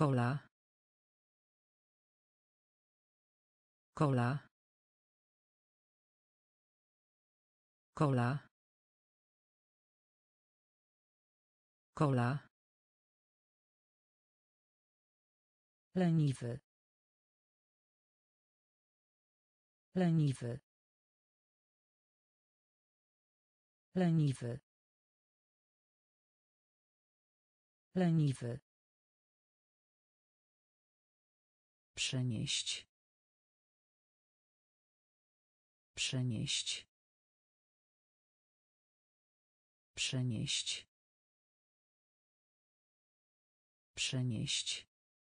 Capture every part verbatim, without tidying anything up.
Kola. Kola. Kola. Kola. Leniwy. Leniwy. Leniwy. Leniwy. Przenieść. Przenieść. Przenieść. Przenieść.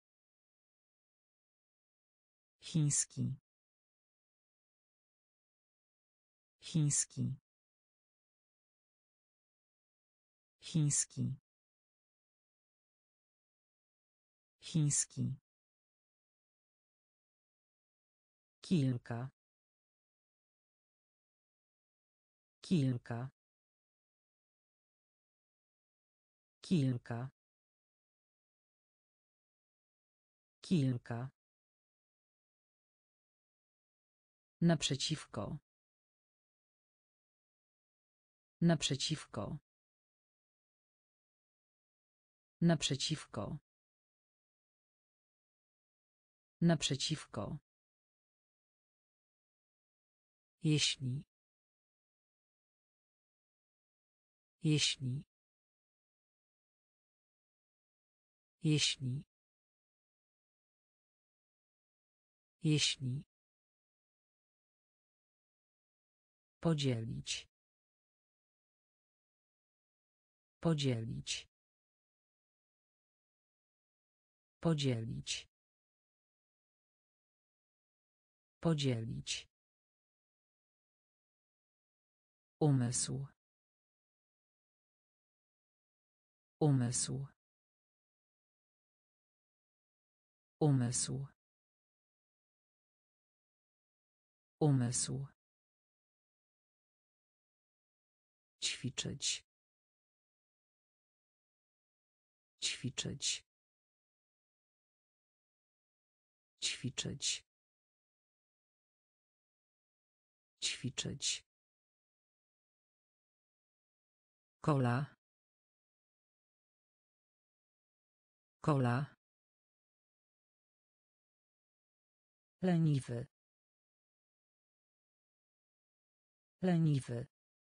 Chiński. Chiński. Chiński. Chiński. Kilka. Kilka. Kilka. Kilka. Naprzeciwko. Naprzeciwko. Naprzeciwko. Naprzeciwko. Jeśli. Jeśli. Jeśli. Jeśli. Podzielić. Podzielić. Podzielić. Podzielić. Umysł. Umysł. Umysł. Umysł. Ćwiczyć. Ćwiczyć. Ćwiczyć. Ćwiczyć. Kola. Kola. Leniwy. Leniwy.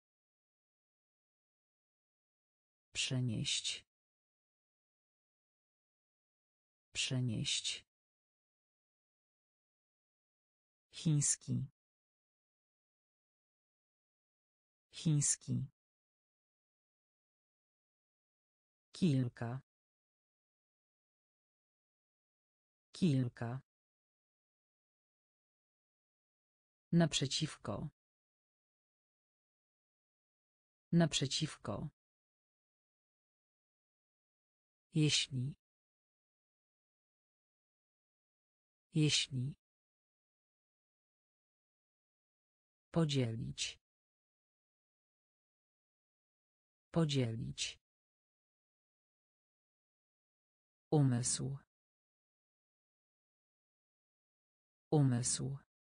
Przenieść. Przenieść. Chiński. Chiński. Kilka. Kilka. Naprzeciwko. Naprzeciwko. Jeśli. Jeśli. Podzielić. Podzielić. Umysł. Umysł.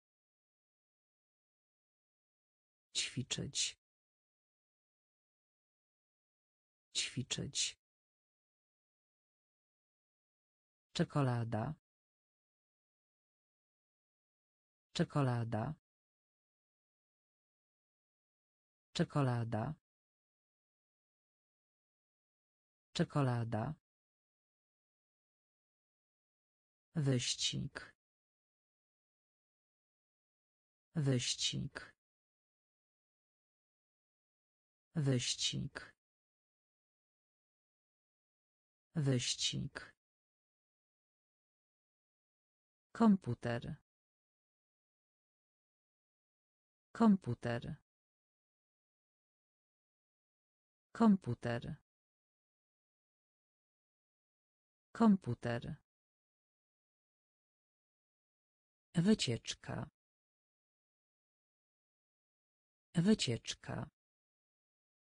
Ćwiczyć. Ćwiczyć. Czekolada. Czekolada. Czekolada. Czekolada. Wyścig. Wyścig. Wyścig. Wyścig. Komputer. Komputer. Komputer. Komputer. Wycieczka. Wycieczka.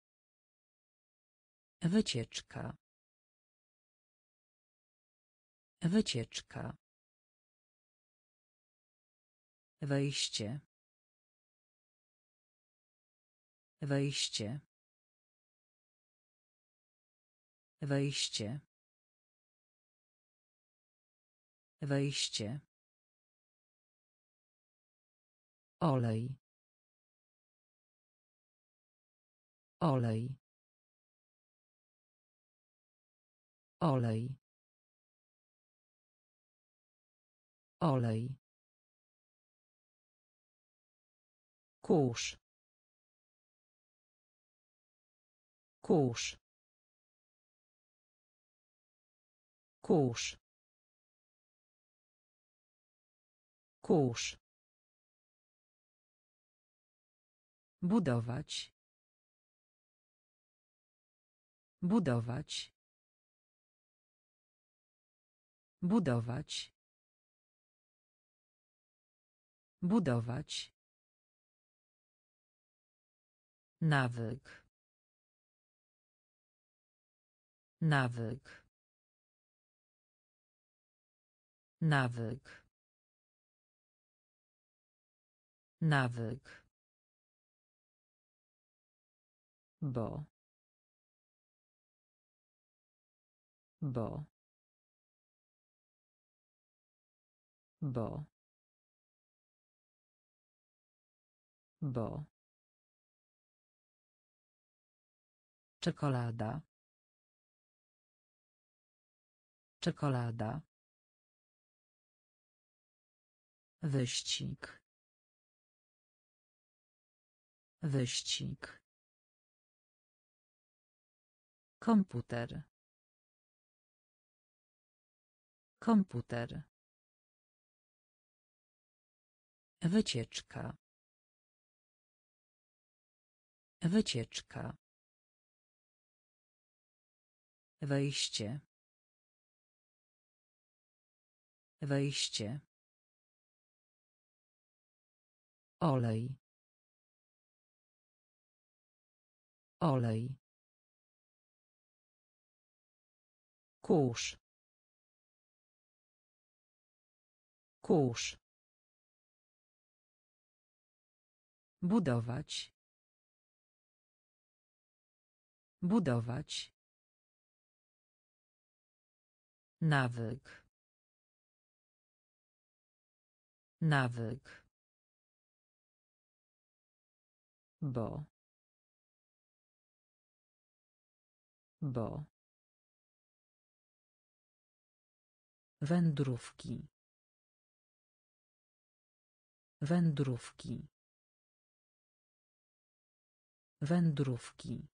Wycieczka. Wycieczka. Wejście. Wejście. Wejście. Wejście. Olej. Olej. Olej. Olej. Kurz. Kurz. Kurz. Kurz. Budować. Budować. Budować. Budować. Nawyk. Nawyk. Nawyk. Nawyk. Bo. Bo. Bo. Bo. Czekolada. Czekolada. Wyścig. Wyścig. Komputer. Komputer. Wycieczka. Wycieczka. Wejście. Wejście. Olej. Olej. Kurz. Kurz. Budować. Budować. Nawyk. Nawyk. Bo. Bo. Wędrówki. Wędrówki. Wędrówki.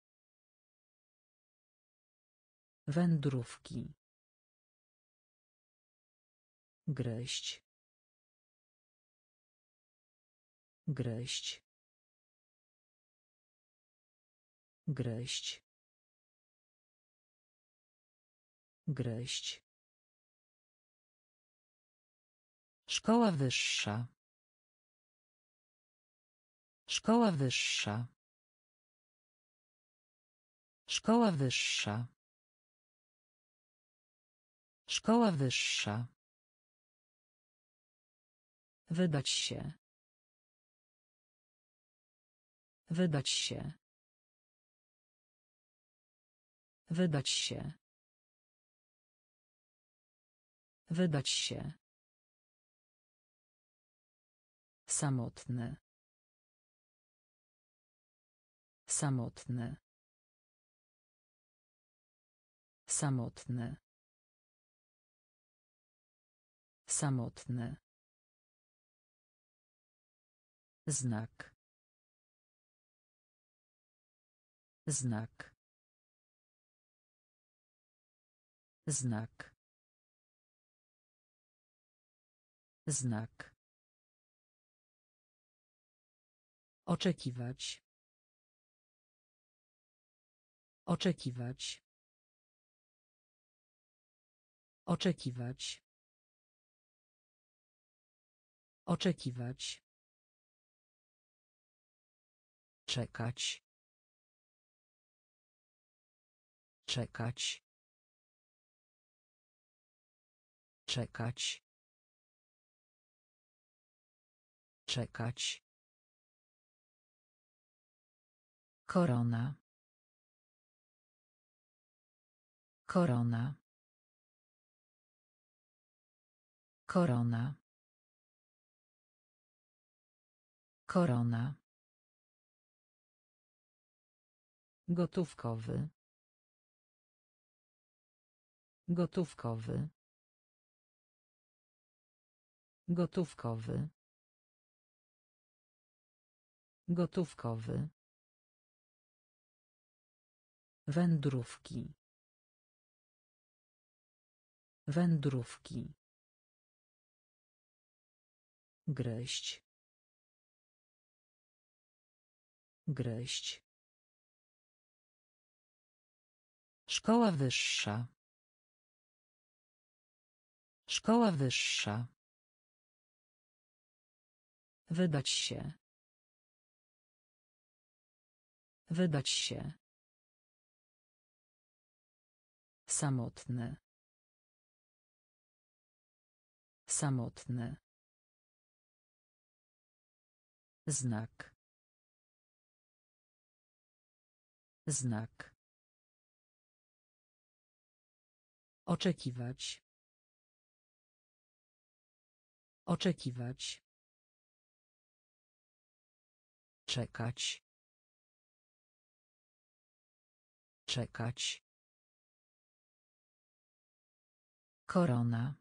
Wędrówki. Gryźć. Gryźć. Gryźć. Gryźć. Szkoła wyższa. Szkoła wyższa. Szkoła wyższa. Szkoła wyższa. Wydać się. Wydać się. Wydać się. Wydać się. Samotny. Samotny. Samotny. Samotny. Znak. Znak. Znak. Znak. Oczekiwać. Oczekiwać. Oczekiwać. Oczekiwać. Czekać. Czekać. Czekać. Czekać. Korona. Korona. Korona. Korona. Gotówkowy. Gotówkowy. Gotówkowy. Gotówkowy. Wędrówki. Wędrówki. Gryźć. Gryźć. Szkoła wyższa. Szkoła wyższa. Wydać się. Wydać się. Samotny. Samotny. Znak. Znak. Oczekiwać. Oczekiwać. Czekać. Czekać. Korona.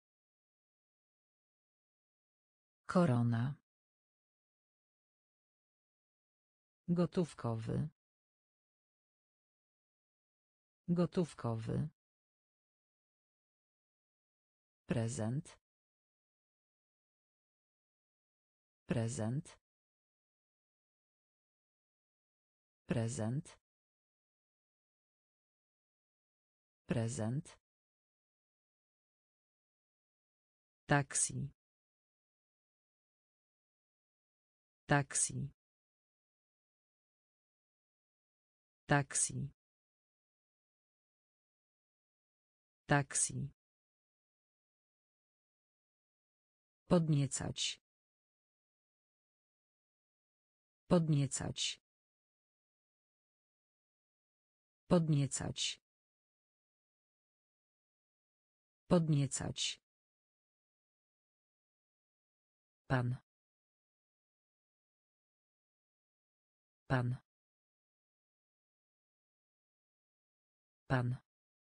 Korona. Gotówkowy. Gotówkowy. Prezent. Prezent. Prezent. Prezent. Taksi. Taksi. Taksi. Taksi. Podniecać. Podniecać. Podniecać. Podniecać. Pan. Pan. Pan.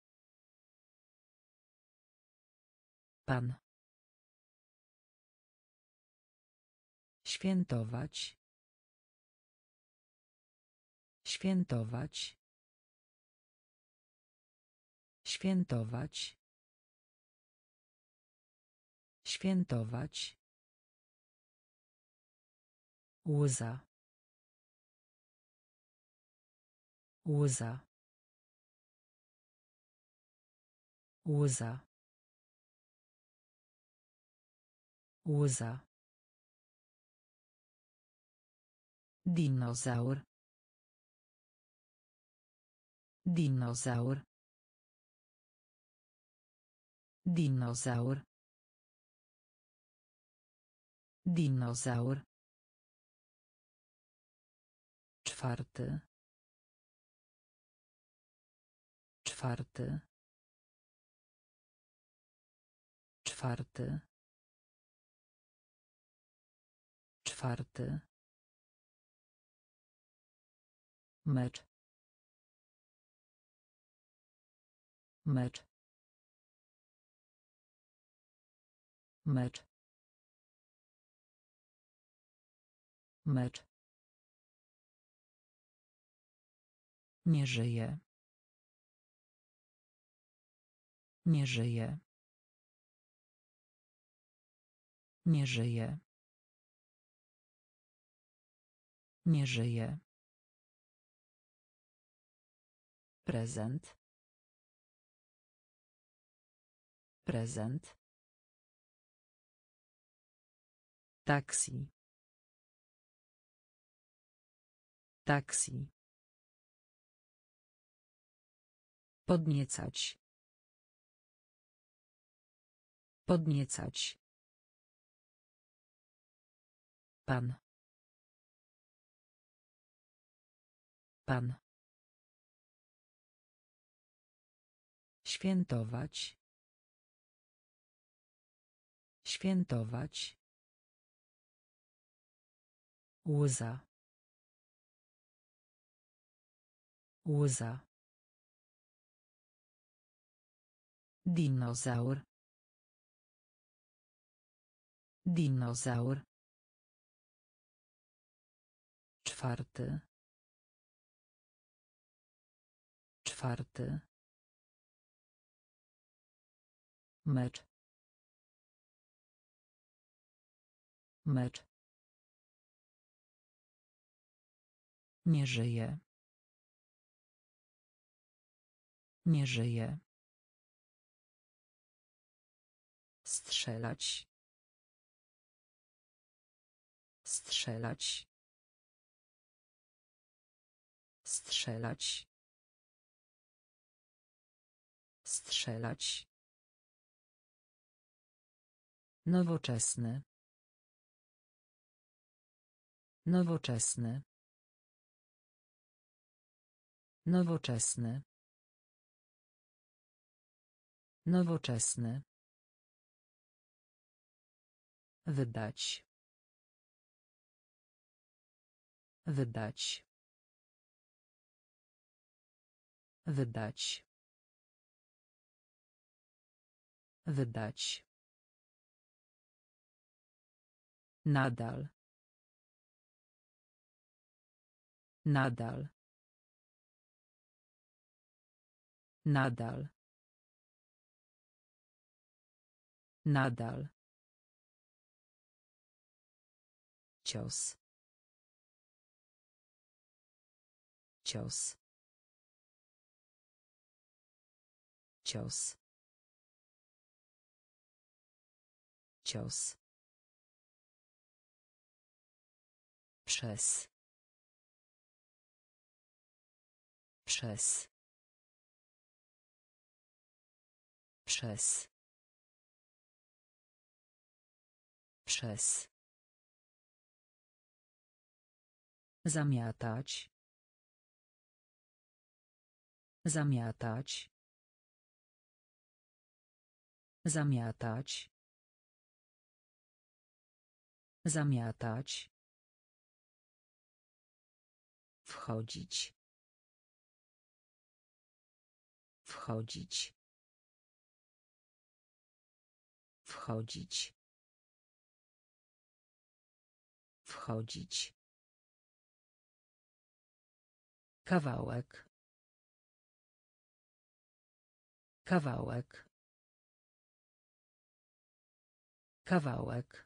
Pan. Świętować. Świętować. Świętować. Świętować. Łza. Łza. Łza. Łza. Dinozaur. Dinozaur. Dinozaur. Dinozaur. Czwarty. Czwarty. Czwarty. Czwarty. Mecz. Mecz. Mecz. Mecz. Nie żyje. Nie żyje. Nie żyje. Nie żyje. Prezent. Prezent. Taksi. Taksi. Podniecać. Podniecać. Pan. Pan. Świętować. Świętować. Łza. Łza. Dinozaur. Dinozaur. Czwarty. Czwarty. Mecz. Mecz. Nie żyje. Nie żyje. Strzelać. Strzelać. Strzelać. Strzelać. Nowoczesny. Nowoczesny. Nowoczesny. Nowoczesny. Wydać. Wydać. Wydać. Wydać. Nadal. Nadal. Nadal. Nadal. Cios. Cios. Cios. Cios. Przez. Przez. Przez. Przez. Zamiatać. Zamiatać. Zamiatać. Zamiatać. Wchodzić. Wchodzić. Wchodzić. Wchodzić. Kawałek. Kawałek. Kawałek.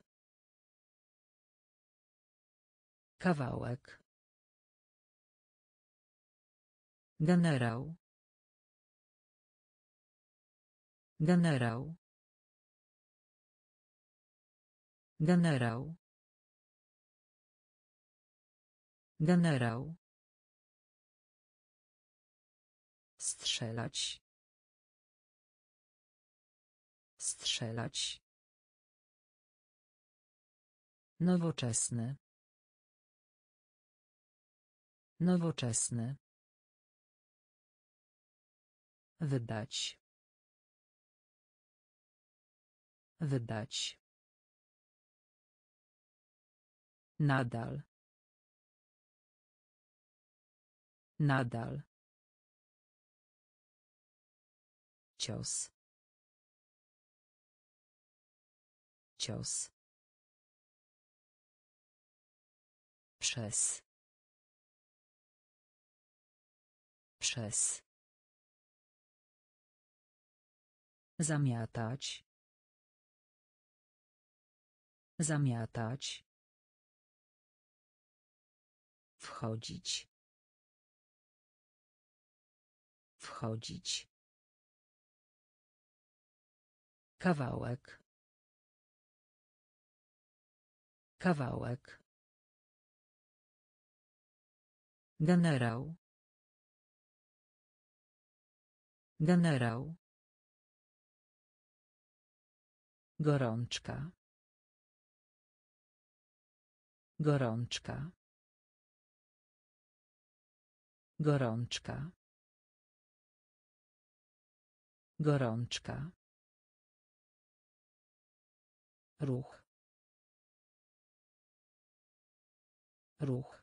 Kawałek. Generał. Generał. Generał. Generał. Strzelać. Strzelać. Nowoczesny. Nowoczesny. Wydać. Wydać. Nadal. Nadal. Cios. Cios. Przez. Przez. Zamiatać. Zamiatać. Wchodzić. Wchodzić. Kawałek. Kawałek. Generał. Generał. Gorączka. Gorączka. Gorączka. Gorączka. Ruch. Ruch.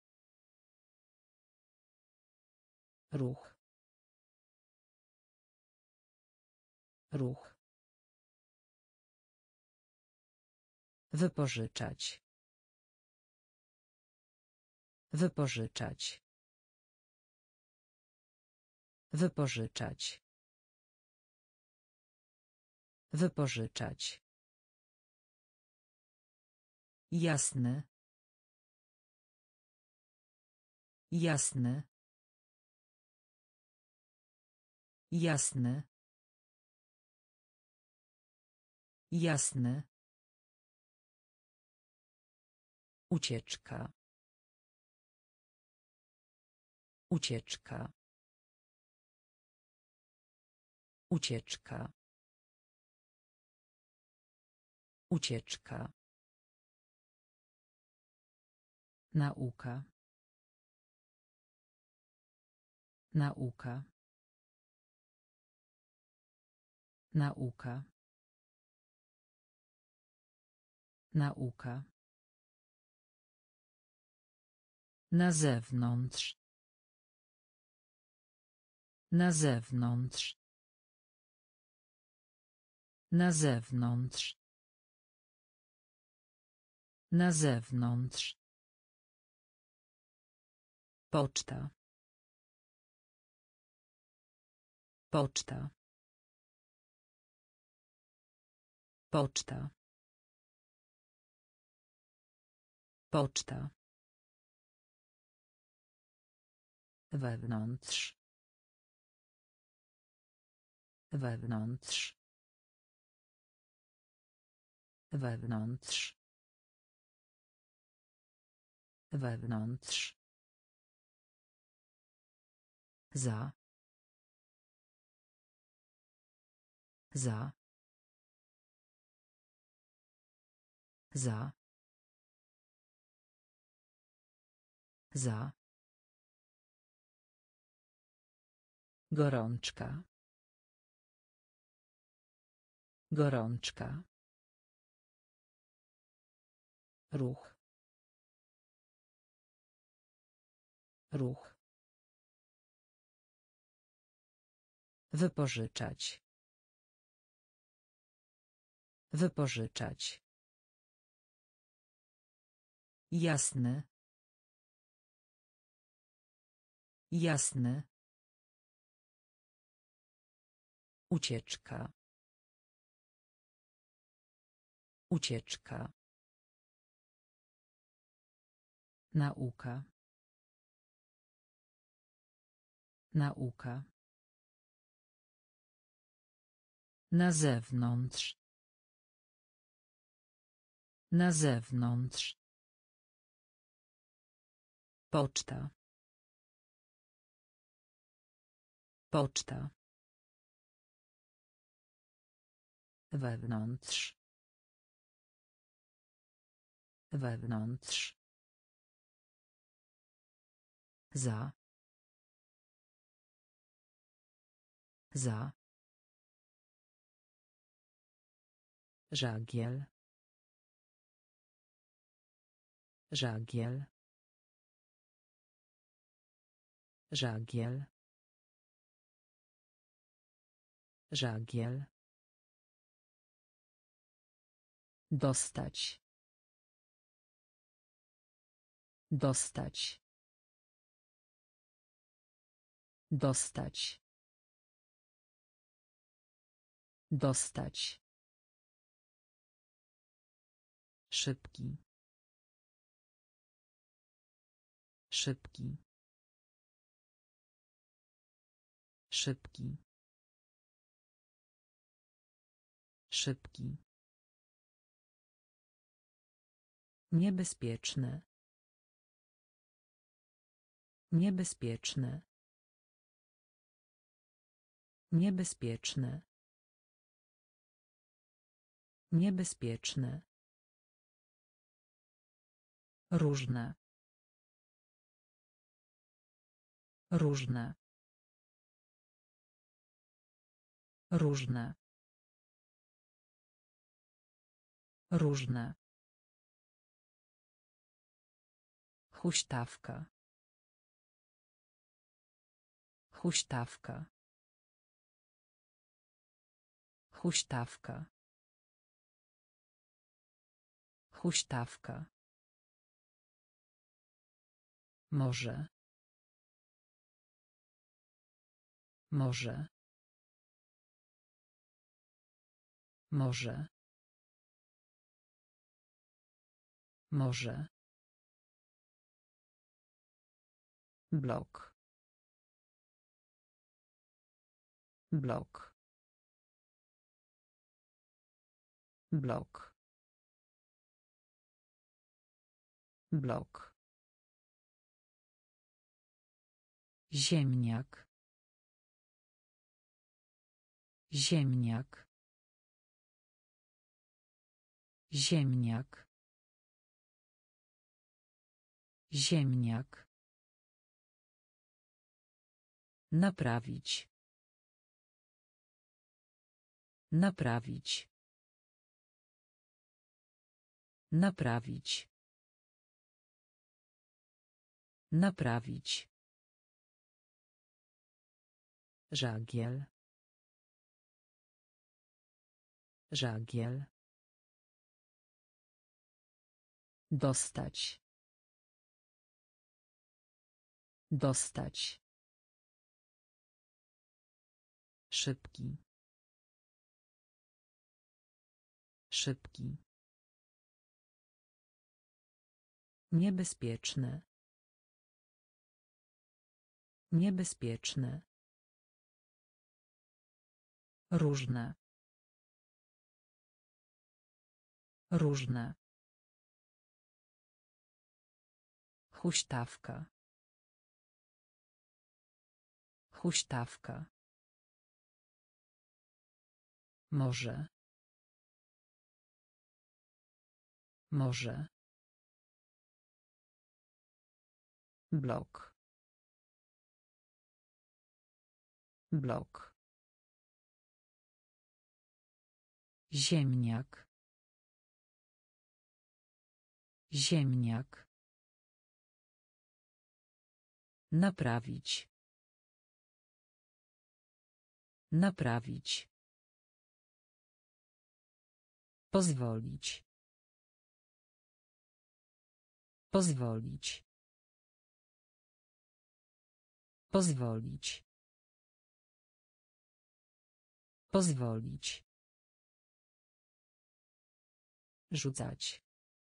Ruch. Ruch. Wypożyczać. Wypożyczać. Wypożyczać. Wypożyczać. Jasny. Jasny. Jasny. Jasny. Ucieczka. Ucieczka. Ucieczka. Ucieczka. Nauka. Nauka. Nauka. Nauka. Na zewnątrz. Na zewnątrz. Na zewnątrz. Na zewnątrz. Poczta. Poczta. Poczta. Poczta. Wewnątrz. Wewnątrz. Wewnątrz. Wewnątrz. Za. Za. Za. Za. Gorączka. Gorączka. Ruch. Ruch. Wypożyczać. Wypożyczać. Jasny. Jasny. Ucieczka. Ucieczka. Nauka. Nauka. Na zewnątrz. Na zewnątrz. Poczta. Poczta. Wewnątrz. Wewnątrz. Za. Za. Żagiel. Żagiel. Żagiel. Żagiel. Dostać. Dostać. Dostać. Dostać. Szybki. Szybki. Szybki. Szybki. Niebezpieczne. Niebezpieczne. Niebezpieczne. Niebezpieczne. Różne. Różne. Różne. Różne. Huśtawka. Huśtawka. Huśtawka. Huśtawka. Może. Może. Może. Może. Blok. Blok. Blok. Blok. Ziemniak. Ziemniak. Ziemniak. Ziemniak. Naprawić. Naprawić. Naprawić. Naprawić. Żagiel. Żagiel. Dostać. Dostać. Szybki. Szybki. Niebezpieczne. Niebezpieczne. Różne. Różne. Huśtawka. Huśtawka. Może. Może. Blok. Blok. Ziemniak. Ziemniak. Naprawić. Naprawić. Pozwolić. Pozwolić. Pozwolić. Pozwolić. Rzucać.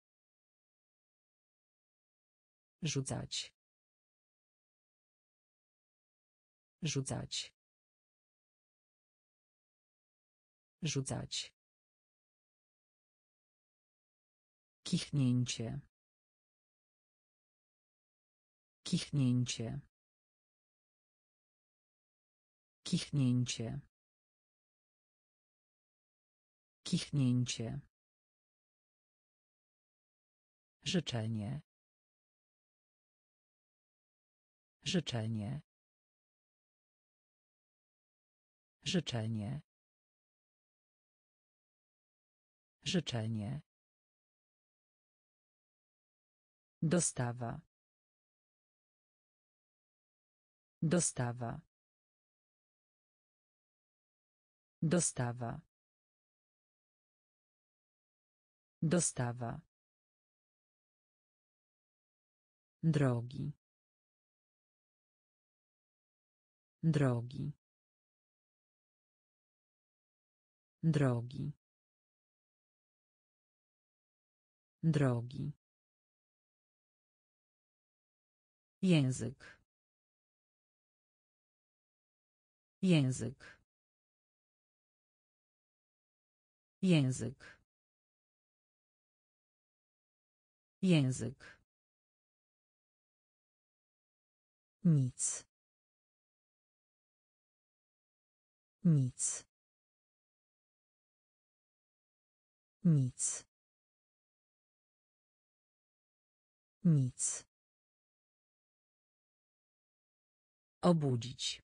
Rzucać. Rzucać. Rzucać. Kichnięcie. Kichnięcie. Kichnięcie. Kichnięcie. Życzenie. Życzenie. Życzenie. Życzenie. Dostawa. Dostawa. Dostawa. Dostawa. Drogi. Drogi. Drogi. Drogi. Język. Język. Język. Język. Nic. Nic. Nic. Nic. Obudzić.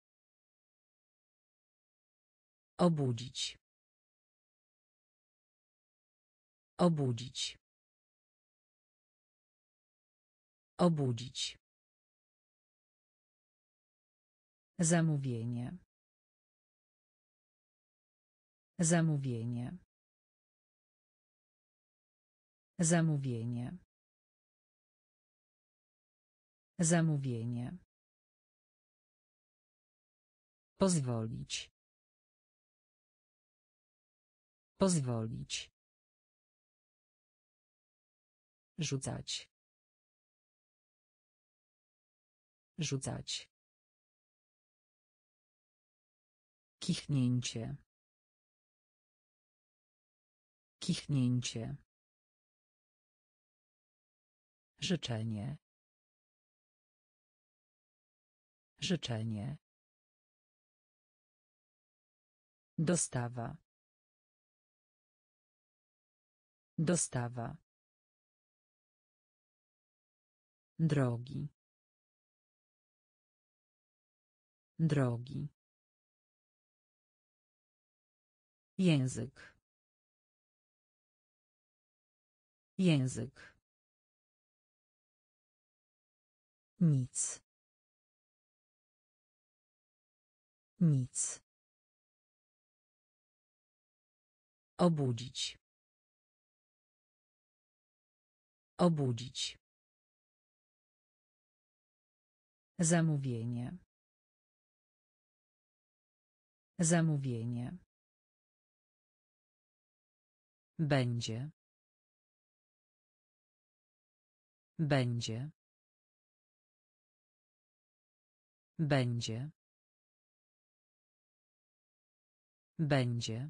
Obudzić. Obudzić. Obudzić. Zamówienie. Zamówienie. Zamówienie. Zamówienie. Pozwolić. Pozwolić. Rzucać. Rzucać. Kichnięcie. Kichnięcie. Życzenie. Życzenie. Dostawa. Dostawa. Drogi. Drogi. Język. Język. Nic. Nic. Obudzić. Obudzić. Zamówienie. Zamówienie. Będzie. Będzie. Będzie. Będzie.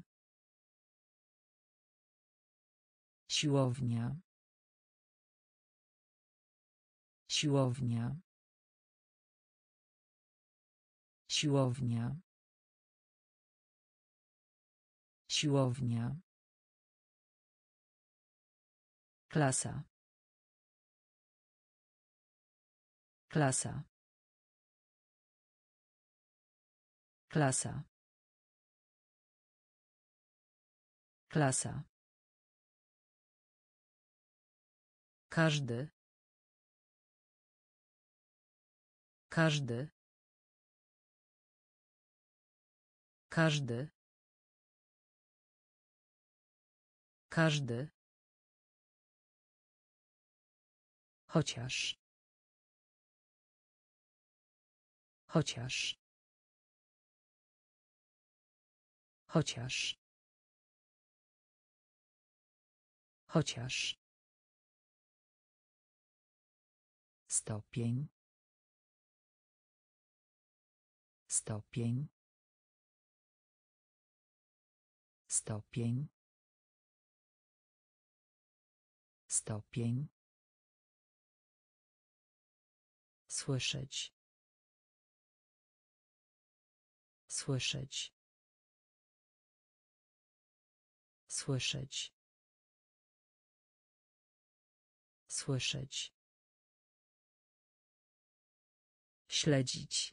Siłownia. Siłownia. Siłownia. Siłownia. Klasa. Klasa. Klasa. Klasa. Każdy. Każdy. Każdy. Każdy. Chociaż. Chociaż. Chociaż. Chociaż. Stopień. Stopień. Stopień. Stopień. Słyszeć. Słyszeć. Słyszeć. Słyszeć. Śledzić.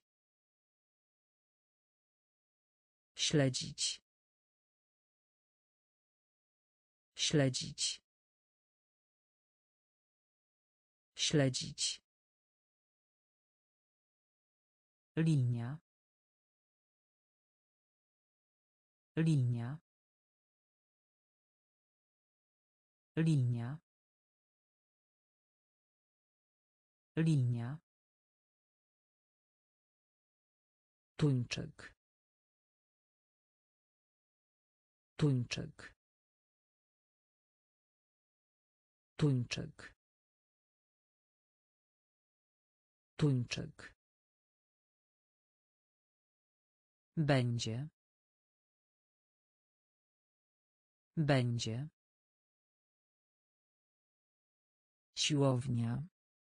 Śledzić. Śledzić. Śledzić. Linia. Linia. Linia. Linia. Tuńczyk. Tuńczyk. Tuńczyk. Tuńczyk. Będzie. Będzie. Siłownia.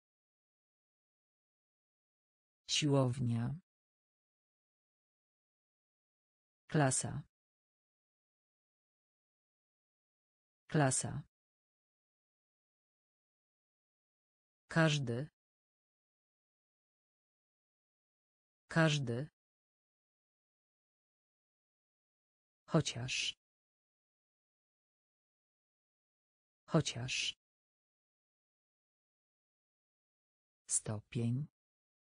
Siłownia. Klasa. Klasa. Każdy. Każdy. Chociaż. Chociaż. Stopień.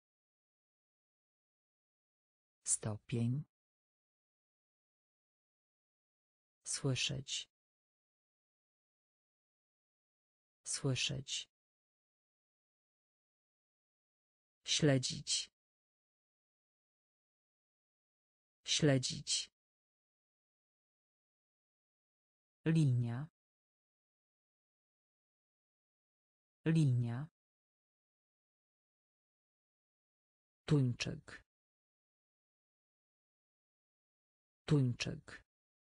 Stopień. Słyszeć. Słyszeć. Śledzić. Śledzić. Linia. Linia. Tuńczyk. Tuńczyk.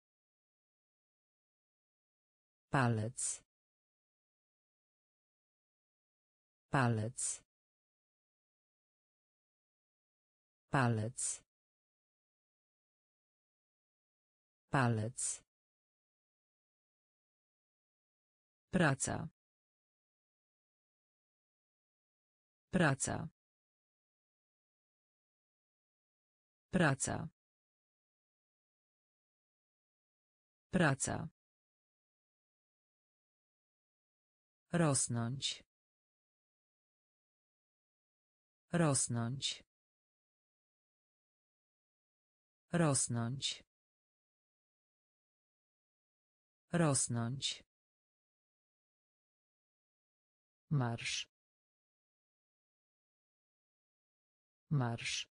Palec. Palec. Palec. Palec. Praca. Praca. Praca. Praca. Rosnąć. Rosnąć. Rosnąć. Rosnąć. Marsz. Marsz.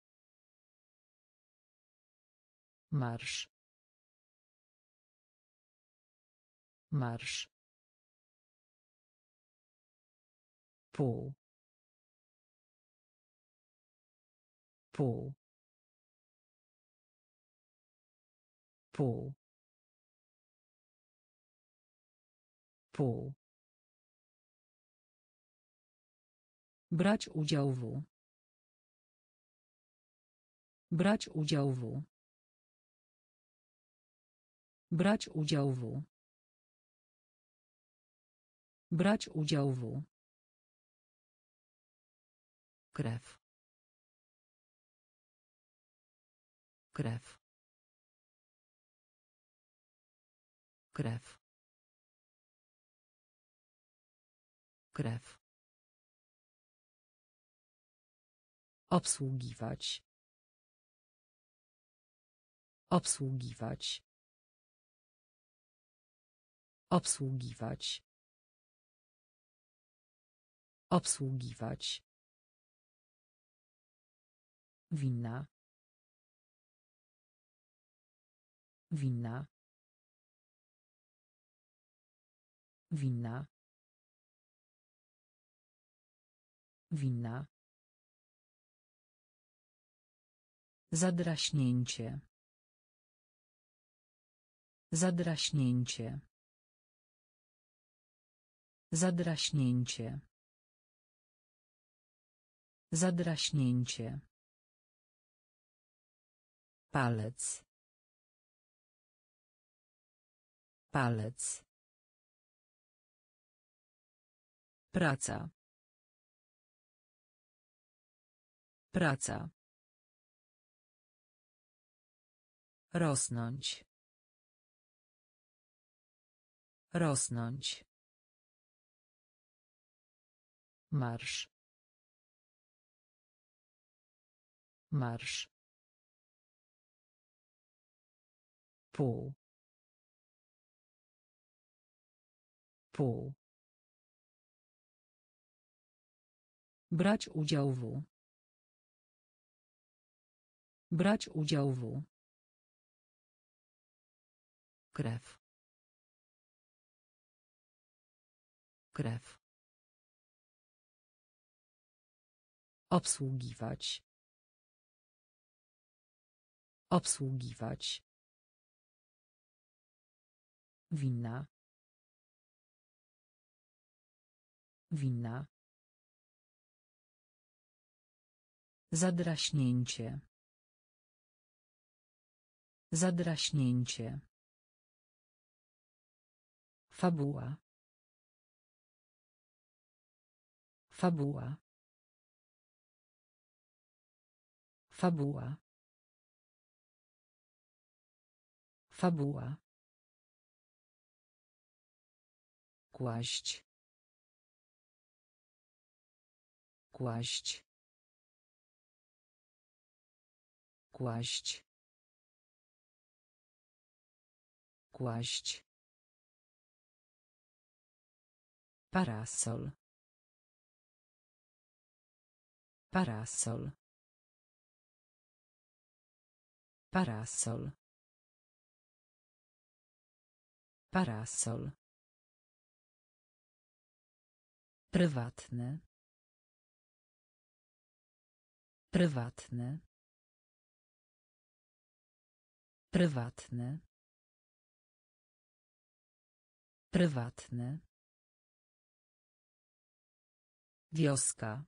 Marsz. Marsz. Pół. Pół. Pół. Pół. Brać udział w. Brać udział w. Brać udział w. Brać udział w. Krew. Krew. Krew. Krew. Obsługiwać. Obsługiwać. Obsługiwać. Obsługiwać. Winna. Winna. Winna. Winna. Zadraśnięcie. Zadraśnięcie. Zadraśnięcie. Zadraśnięcie. Palec. Palec. Praca. Praca. Rosnąć. Rosnąć. Marsz. Marsz. Pół. Pół. Brać udział w. Brać udział w. Krew. Krew. Obsługiwać. Obsługiwać. Winna. Winna. Zadraśnięcie. Zadraśnięcie. Fabuła. Fabuła. Fabuła. Fabuła. Kłaść. Kłaść. Kłaść. Kłaść. Parasol. Parasol. Parasol. Parasol. Prywatny. Prywatny. Prywatny. Prywatny. Wioska.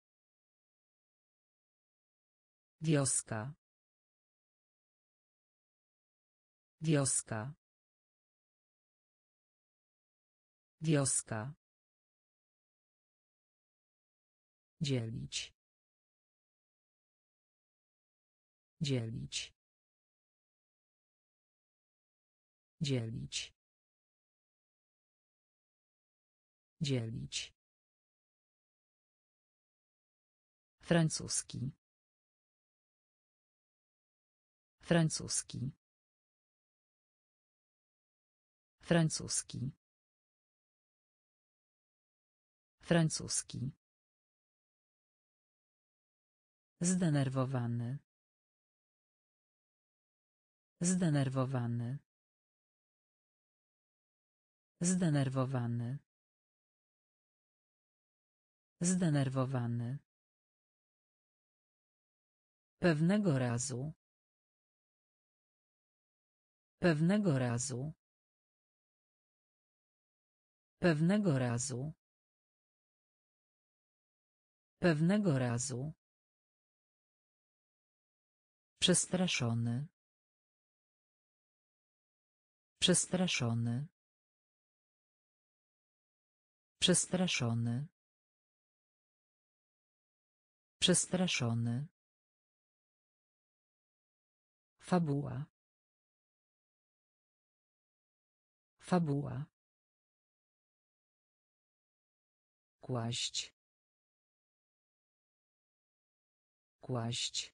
Wioska. Wioska. Wioska. Dzielić. Dzielić. Dzielić. Dzielić. Francuski. Francuski. Francuski. Francuski. Zdenerwowany. Zdenerwowany. Zdenerwowany. Zdenerwowany. Pewnego razu. Pewnego razu. Pewnego razu. Pewnego razu. Przestraszony. Przestraszony. Przestraszony. Przestraszony. Fabuła. Fabuła. Kłaść. Kłaść.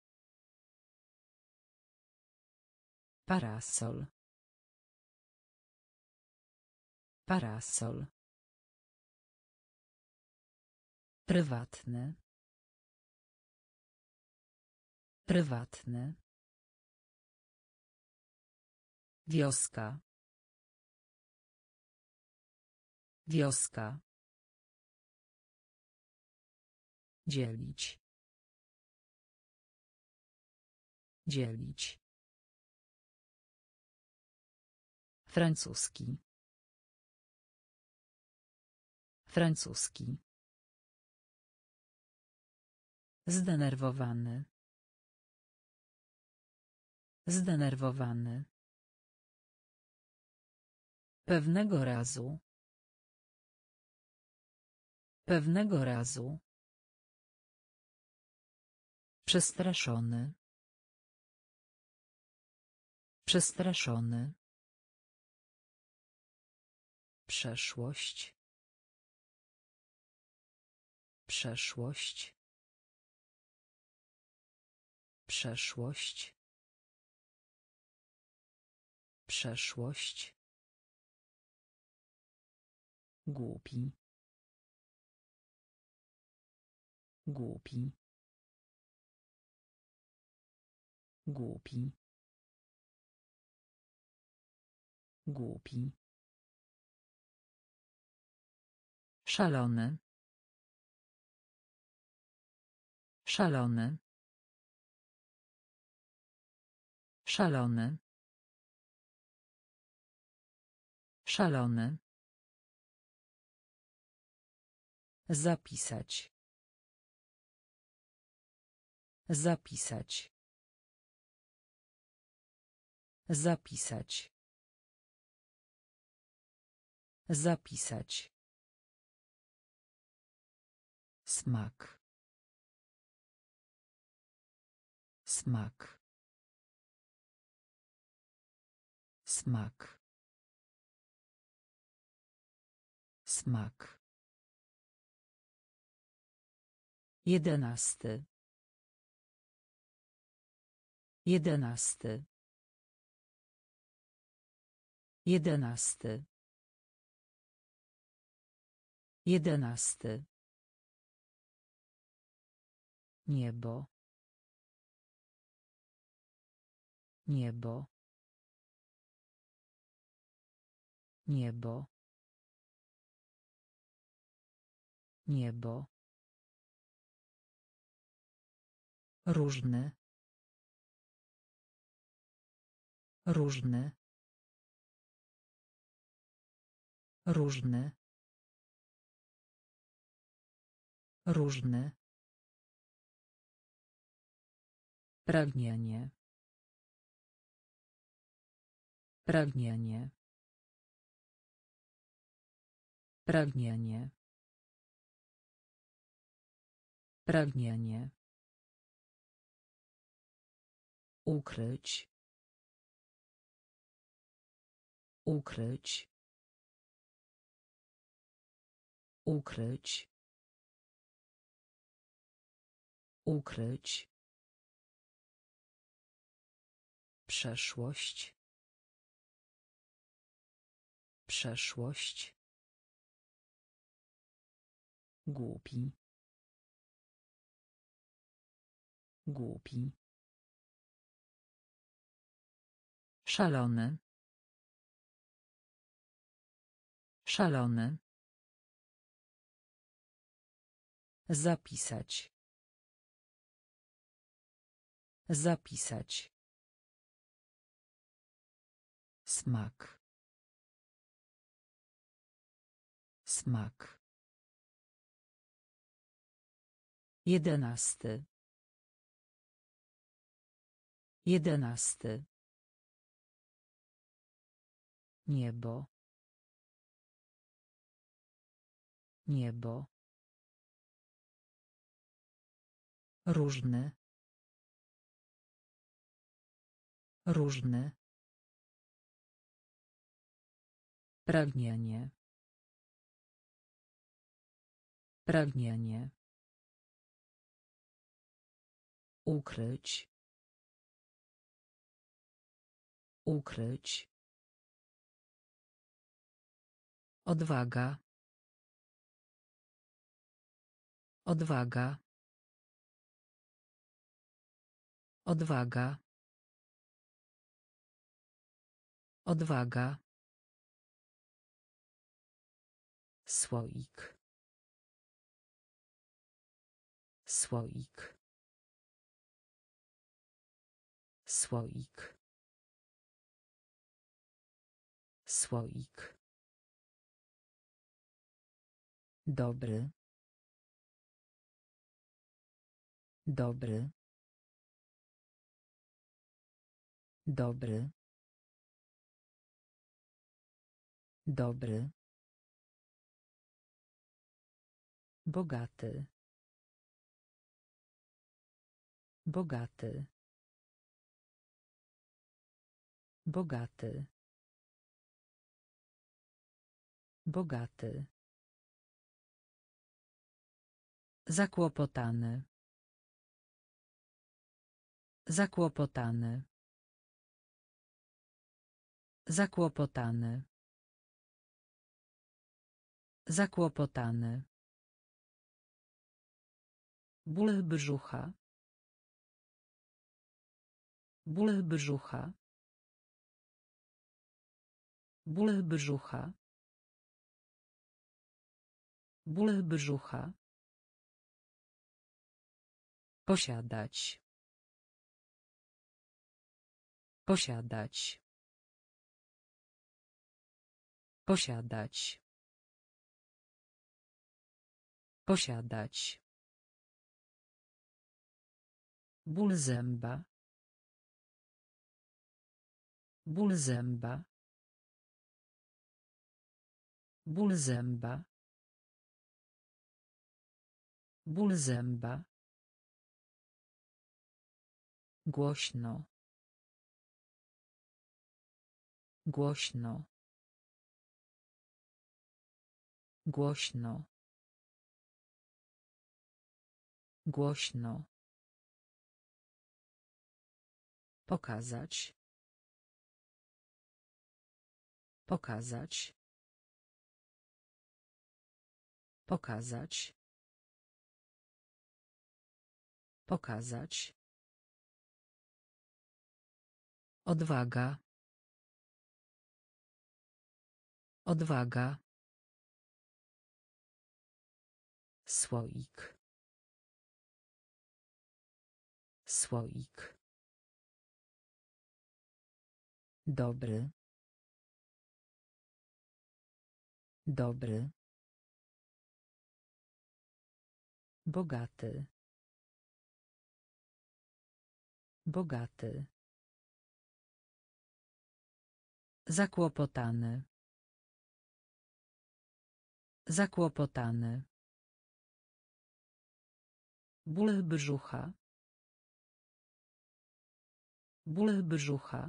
Parasol. Parasol. Prywatny. Prywatny. Wioska. Wioska. Dzielić. Dzielić. Francuski. Francuski. Zdenerwowany. Zdenerwowany. Pewnego razu. Pewnego razu. Przestraszony. Przestraszony. Przeszłość. Przeszłość. Przeszłość. Przeszłość. Głupi. Głupi. Głupi. Głupi. Szalony. Szalony. Szalony. Szalony. Zapisać. Zapisać. Zapisać. Zapisać. Smak. Smak. Smak. Smak. Jedenasty. Jedenasty. Jedenasty. Jedenasty. Niebo. Niebo. Niebo. Niebo. Różny. Różny. Różny. Różny. Pragnienie. Pragnienie. Pragnienie. Pragnienie. Ukryć. Ukryć. Ukryć. Ukryć. Przeszłość. Przeszłość. Głupi. Głupi. Szalony. Szalony. Zapisać. Zapisać. Smak. Smak. Jedenasty. Jedenasty. Niebo. Niebo. Różny. Różny. Pragnienie. Pragnienie. Ukryć. Ukryć. Odwaga. Odwaga. Odwaga. Odwaga. Słoik. Słoik. Słoik. Słoik. Dobry. Dobry. Dobry. Dobry. Bogaty. Bogaty. Bogaty. Bogaty. Zakłopotany. Zakłopotany. Zakłopotany. Zakłopotany. Ból brzucha. Ból brzucha. Ból brzucha. Ból brzucha. Posiadać. Posiadać. Posiadać. Posiadać. Ból zęba. Ból zęba. Ból zęba. Ból zęba. Głośno. Głośno. Głośno. Głośno. Pokazać. Pokazać. Pokazać. Pokazać. Odwaga. Odwaga. Słoik. Słoik. Dobry. Dobry. Bogaty. Bogaty. Zakłopotany. Zakłopotany. Ból brzucha. Ból brzucha.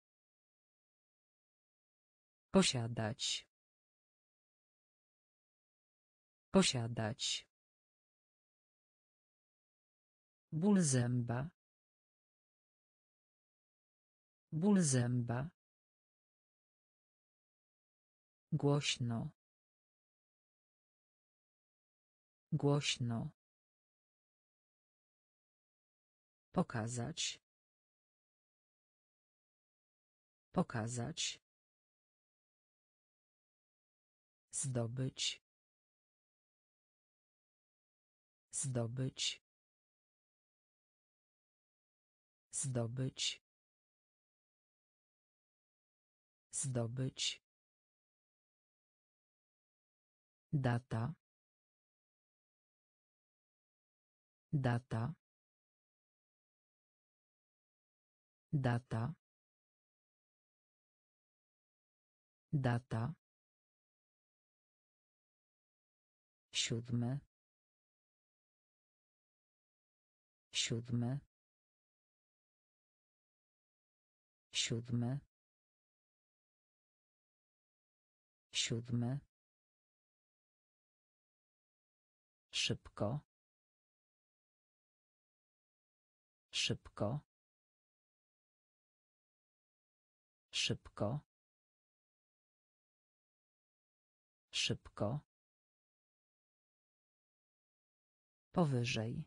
Posiadać. Posiadać. Ból zęba. Ból zęba. Głośno. Głośno. Pokazać. Pokazać. Zdobyć. Zdobyć. Zdobyć. Zdobyć. Data. Data. Data. Data. Siódmy. Siódmy. Siódmy. Siódmy. Szybko. Szybko. Szybko. Szybko. Powyżej.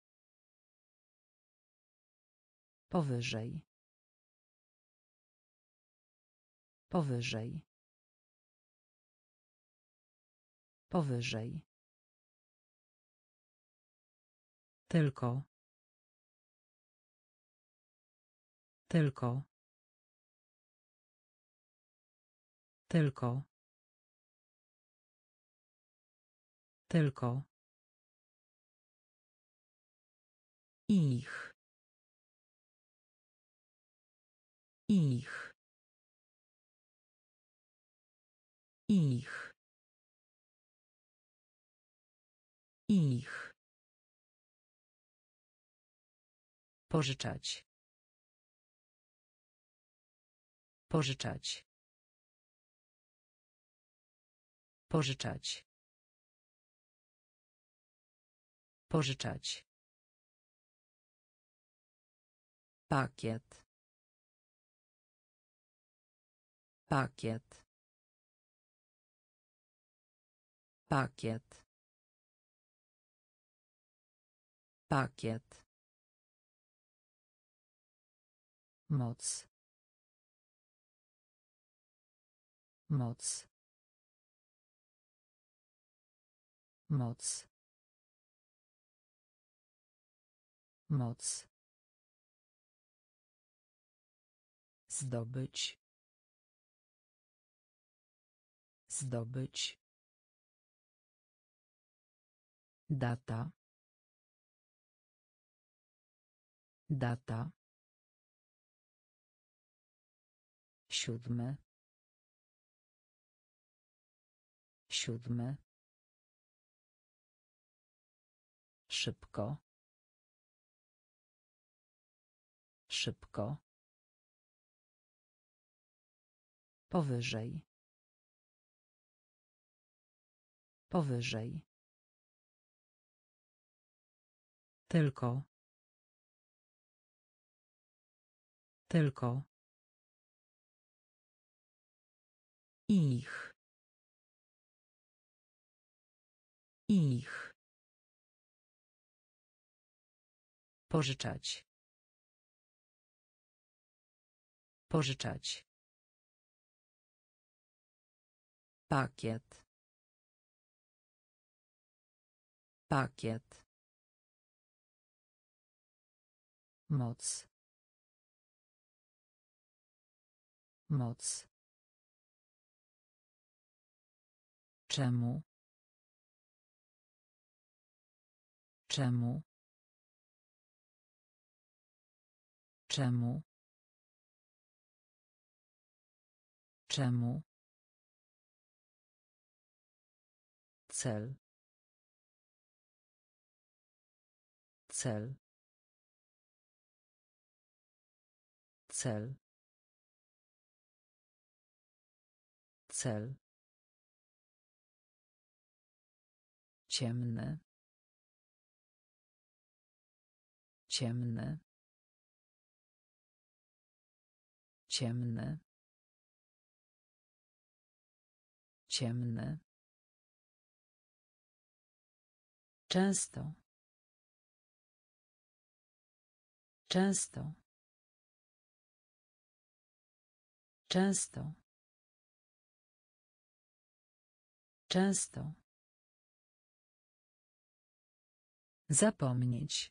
Powyżej. Powyżej. Powyżej. Tylko. Tylko. Tylko. Tylko. Ich. Ich. Ich. Ich. Pożyczać. Pożyczać. Pożyczać. Pożyczać. Pakiet. Pakiet. Pakiet. Pakiet. Moc. Moc. Moc. Moc. Zdobyć. Zdobyć. Data. Data. Siódmy. Siódmy. Szybko. Szybko. Powyżej. Powyżej. Tylko. Tylko. Ich. Ich. Pożyczać. Pożyczać. Pakiet. Pakiet. Moc. Moc. Czemu? Czemu? Czemu? Czemu? Cel. Cel. Cel. Cel. Ciemny. Ciemny. Ciemny. Ciemny. Często. Często. Często. Często. Zapomnieć.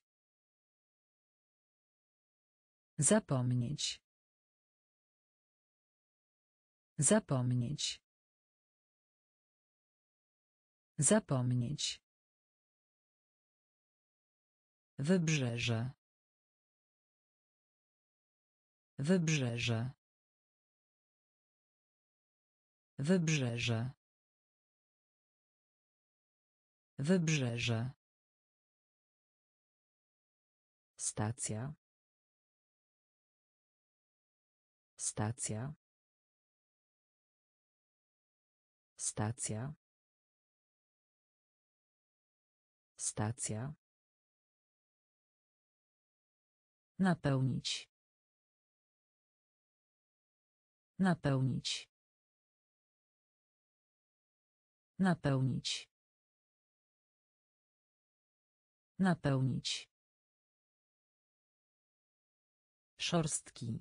Zapomnieć. Zapomnieć. Zapomnieć. Wybrzeże. Wybrzeże. Wybrzeże. Wybrzeże. Stacja. Stacja. Stacja. Stacja. Napełnić. Napełnić. Napełnić. Napełnić. Szorstki.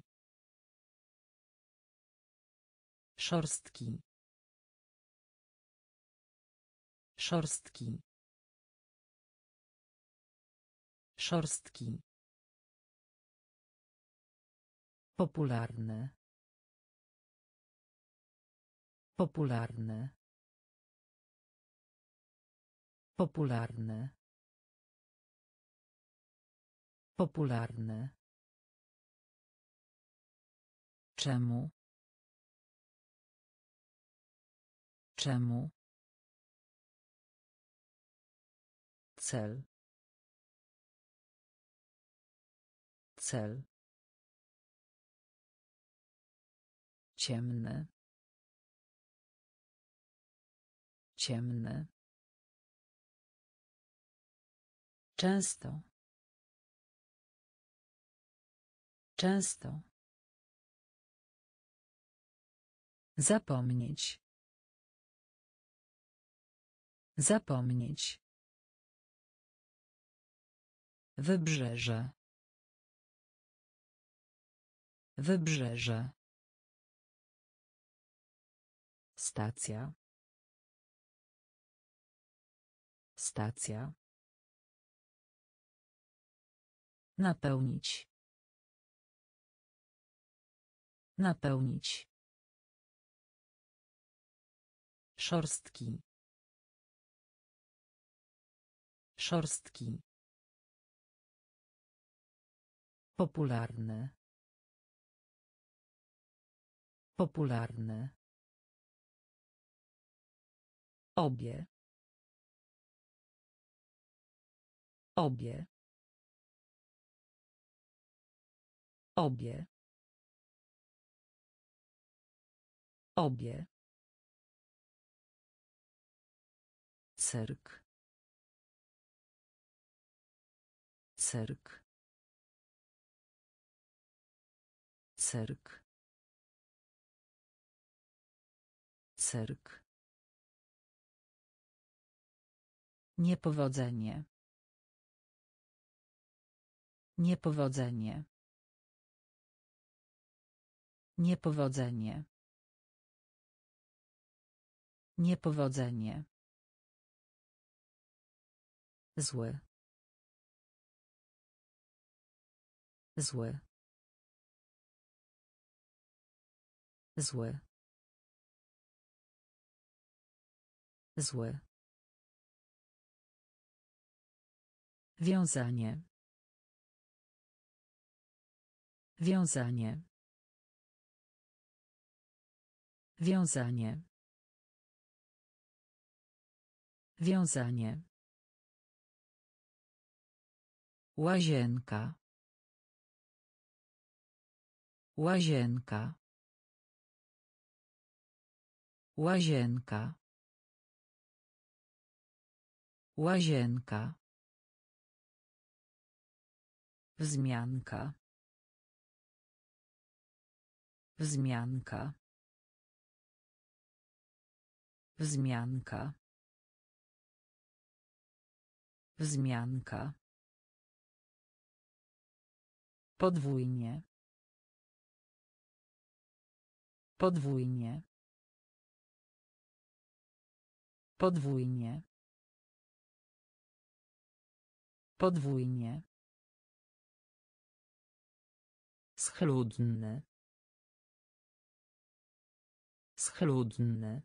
Szorstki. Szorstki. Szorstki. Popularny. Popularny. Popularny. Popularny. Czemu? Czemu? Cel. Cel. Ciemny. Ciemny. Często. Często. Zapomnieć. Zapomnieć. Wybrzeże. Wybrzeże. Stacja. Stacja. Napełnić. Napełnić. Szorstki. Szorstki. Popularny. Popularny. Obie. Obie. Obie. Obie. Cyrk. Cyrk. Cyrk. Cyrk. Niepowodzenie. Niepowodzenie. Niepowodzenie. Niepowodzenie. Zły. Zły. Zły. Zły. Wiązanie. Wiązanie. Wiązanie. Wiązanie. Łazienka. Łazienka. Łazienka. Łazienka. Wzmianka. Wzmianka. Wzmianka. Wzmianka. Podwójnie. Podwójnie. Podwójnie. Podwójnie. Schludny. Schludny.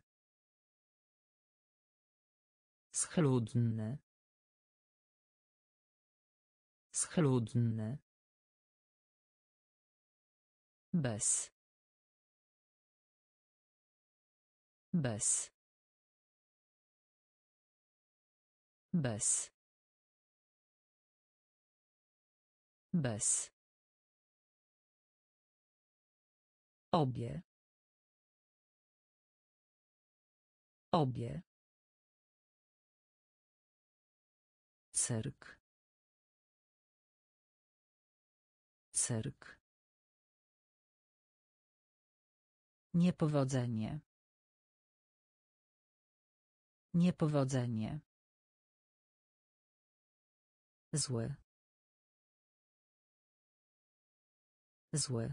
Schludny. Schludny. Bez. Bez. Bez. Bez. Obie. Obie. Cyrk. Cyrk. Niepowodzenie. Niepowodzenie. Zły. Zły.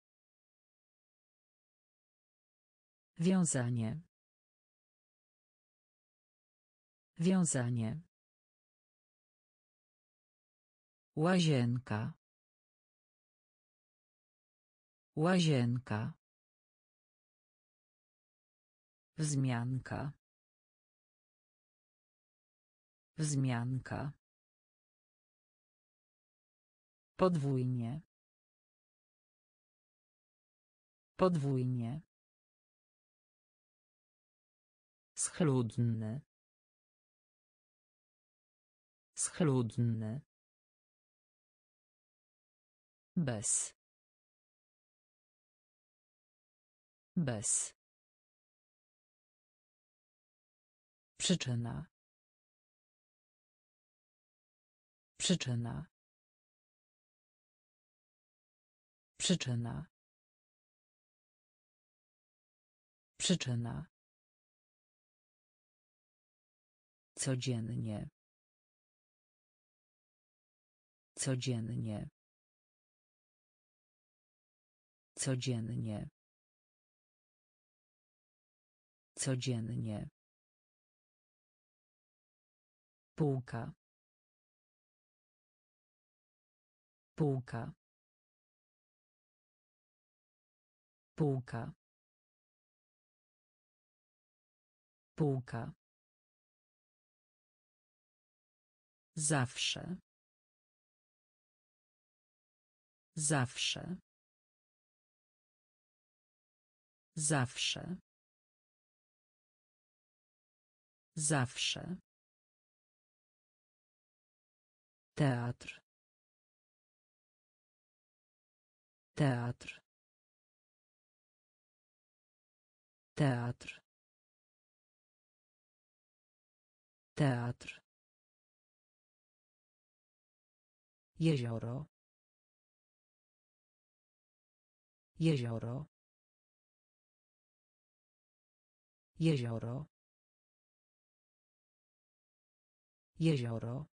Wiązanie. Wiązanie. Łazienka. Łazienka. Wzmianka. Wzmianka. Podwójnie. Podwójnie. Schludny. Schludny. Bez. Bez. Przyczyna. Przyczyna. Przyczyna. Przyczyna. Codziennie. Codziennie. Codziennie. Codziennie. Półka. Półka. Półka. Półka. Zawsze. Zawsze. Zawsze. Zawsze. Teatr. Teatr. Teatr. Teatr. Jezioro. Jezioro. Jezioro. Jezioro.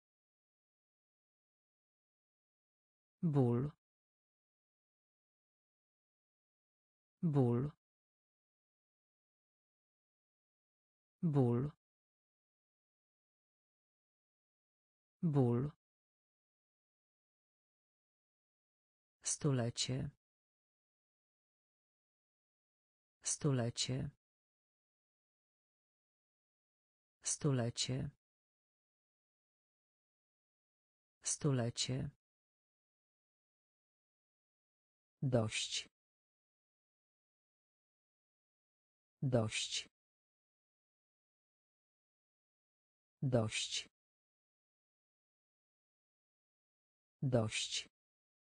Ból. Ból. Ból. Ból. Stulecie. Stulecie. Stulecie. Stulecie. Dość. Dość. Dość. Dość.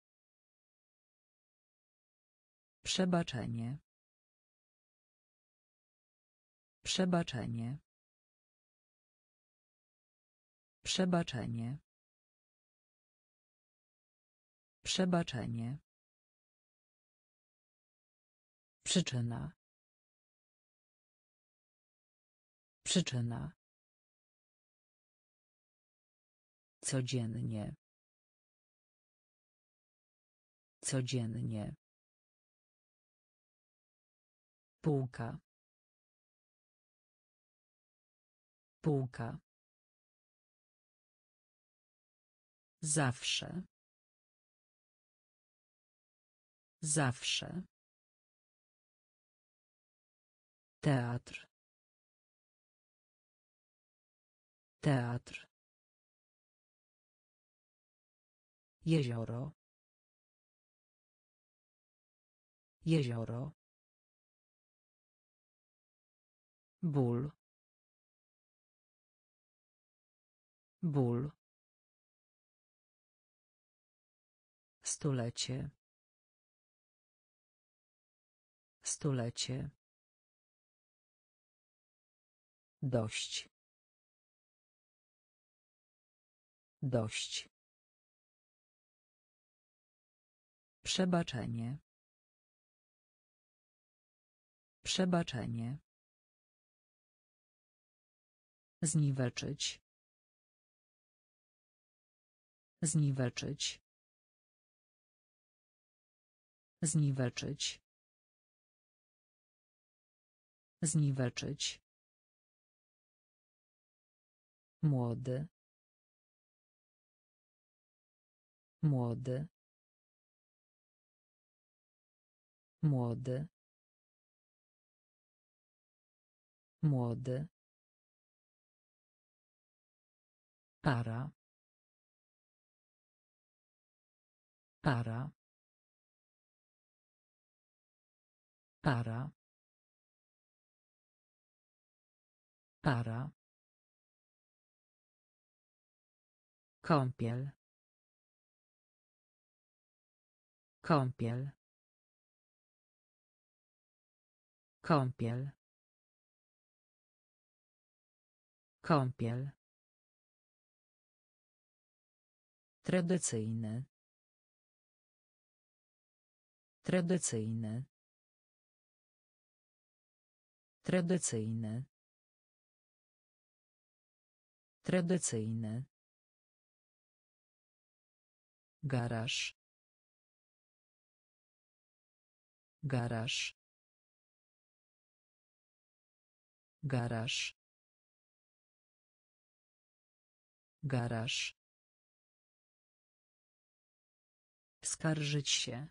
Przebaczenie. Przebaczenie. Przebaczenie. Przebaczenie. Przyczyna. Przyczyna. Codziennie. Codziennie. Półka. Półka. Zawsze. Zawsze. Teatr. Teatr. Jezioro. Jezioro. Ból. Ból. Stulecie. Stulecie. Dość. Dość. Przebaczenie. Przebaczenie. Zniweczyć. Zniweczyć. Zniweczyć. Zniweczyć. Młody. Młody. Młody. Młody. Para. Para. Para. Para. Kąpiel. Kąpiel. Kąpiel. Kąpiel. Tradycyjny. Tradycyjny. Tradycyjny. Tradycyjny. Garaż. Garaż. Garaż. Garaż. Skarżyć się.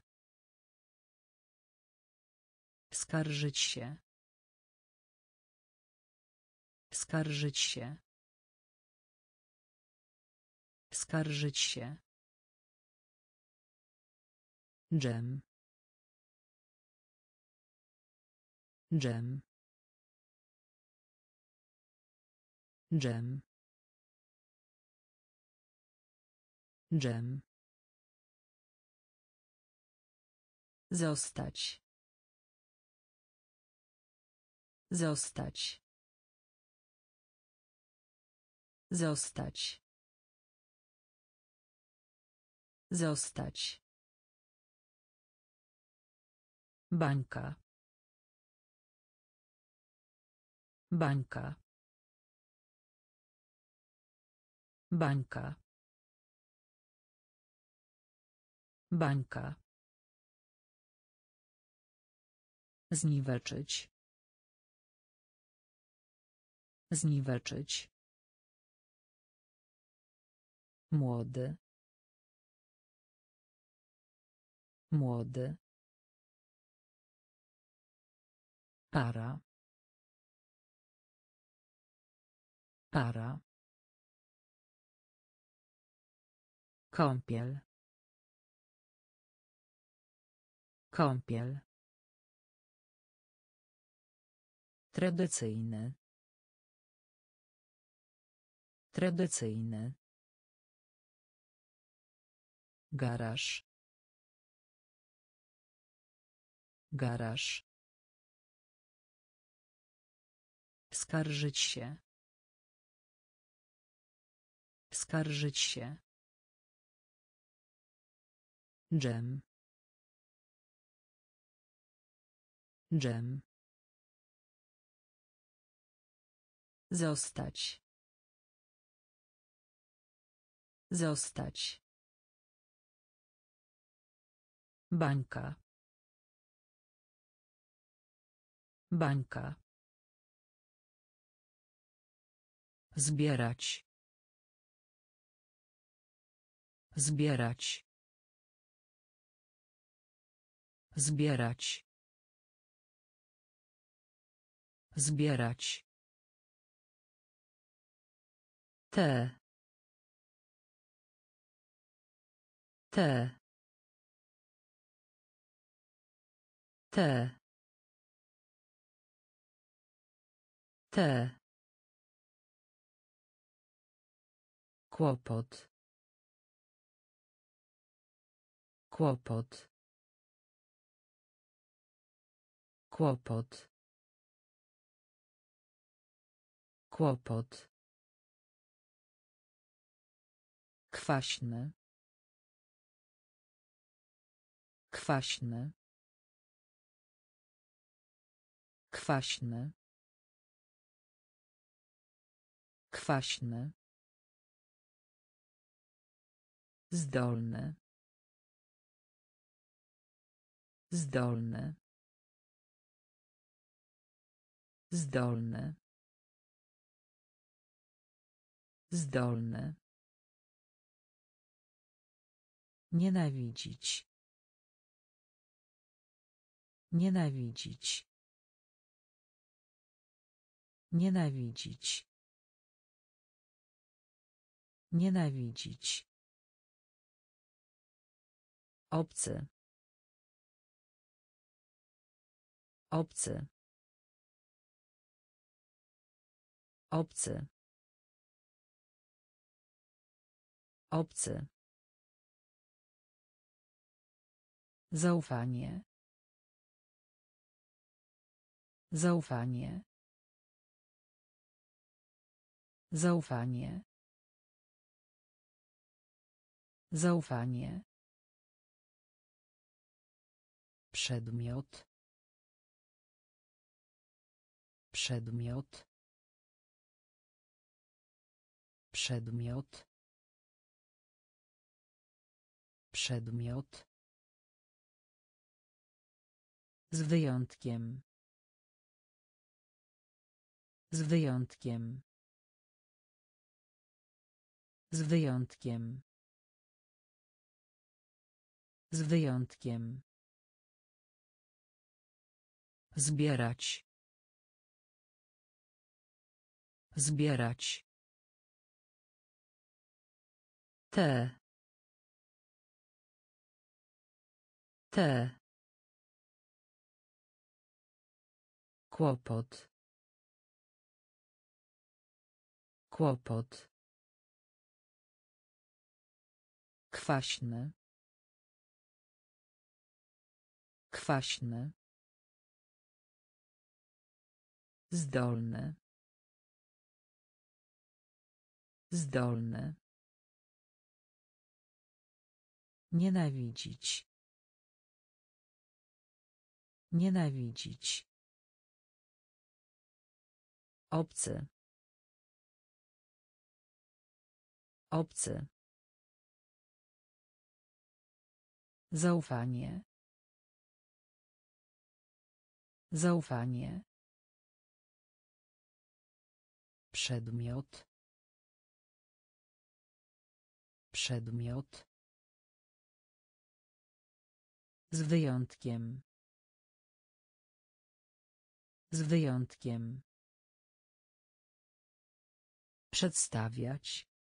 Skarżyć się. Skarżyć się. Skarżyć się. Dżem. Dżem. Dżem. Dżem. Zostać. Zostać. Zostać. Zostać. Bańka. Bańka. Bańka. Bańka. Zniweczyć. Zniweczyć. Młody. Młody. Para. Para. Kąpiel. Kąpiel. Tradycyjny. Tradycyjny. Garaż. Garaż. Skarżyć się. Skarżyć się. Dżem. Dżem. Zostać. Zostać. Bańka. Bańka. Zbierać. Zbierać. Zbierać. Zbierać. Te. Te. Te. Te. Kłopot. Kłopot. Kłopot. Kłopot. Kwaśny. Kwaśny. Kwaśny. Kwaśny. Zdolny. Zdolny. Zdolny. Zdolny. Nienawidzić. Nienawidzić. Nienawidzić. Nienawidzić. Obcy. Obcy. Obcy. Obcy. Zaufanie. Zaufanie. Zaufanie. Zaufanie. Przedmiot. Przedmiot. Przedmiot. Przedmiot. Z wyjątkiem. Z wyjątkiem. Z wyjątkiem. Z wyjątkiem. Zbierać. Zbierać. Te. Te. Kłopot. Kłopot. Kwaśny. Kwaśny. Zdolny. Zdolny. Nienawidzić. Nienawidzić. Obcy. Obcy. Zaufanie. Zaufanie. Przedmiot. Przedmiot. Z wyjątkiem. Z wyjątkiem. Przedstawiać.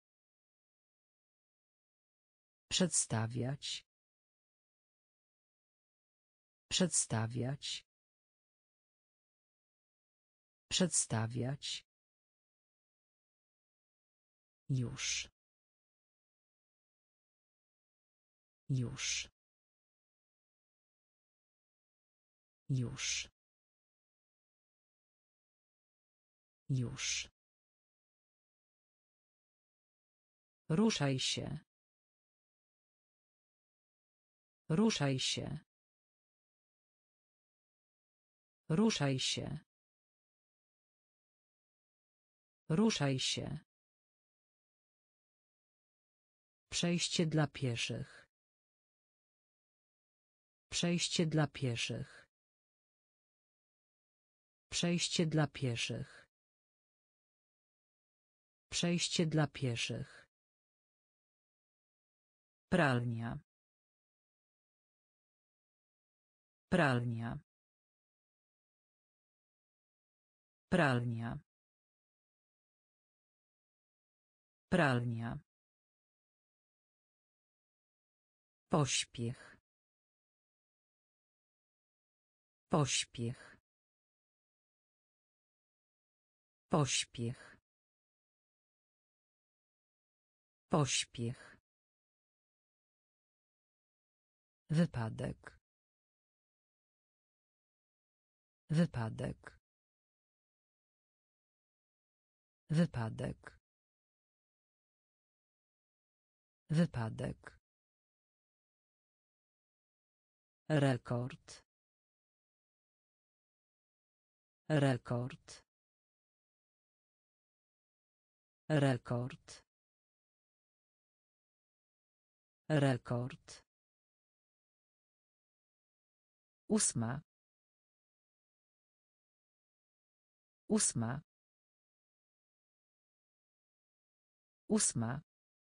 Przedstawiać. Przedstawiać. Przedstawiać. Już. Już. Już. Już. Ruszaj się. Ruszaj się. Ruszaj się. Ruszaj się. Przejście dla pieszych. Przejście dla pieszych. Przejście dla pieszych. Przejście dla pieszych. Pralnia. Pralnia. Pralnia. Pralnia. Pośpiech. Pośpiech. Pośpiech. Pośpiech. Wypadek. Wypadek. Wypadek. Wypadek. Rekord. Rekord. Rekord. Rekord. Ósma. Ósma. Ósma.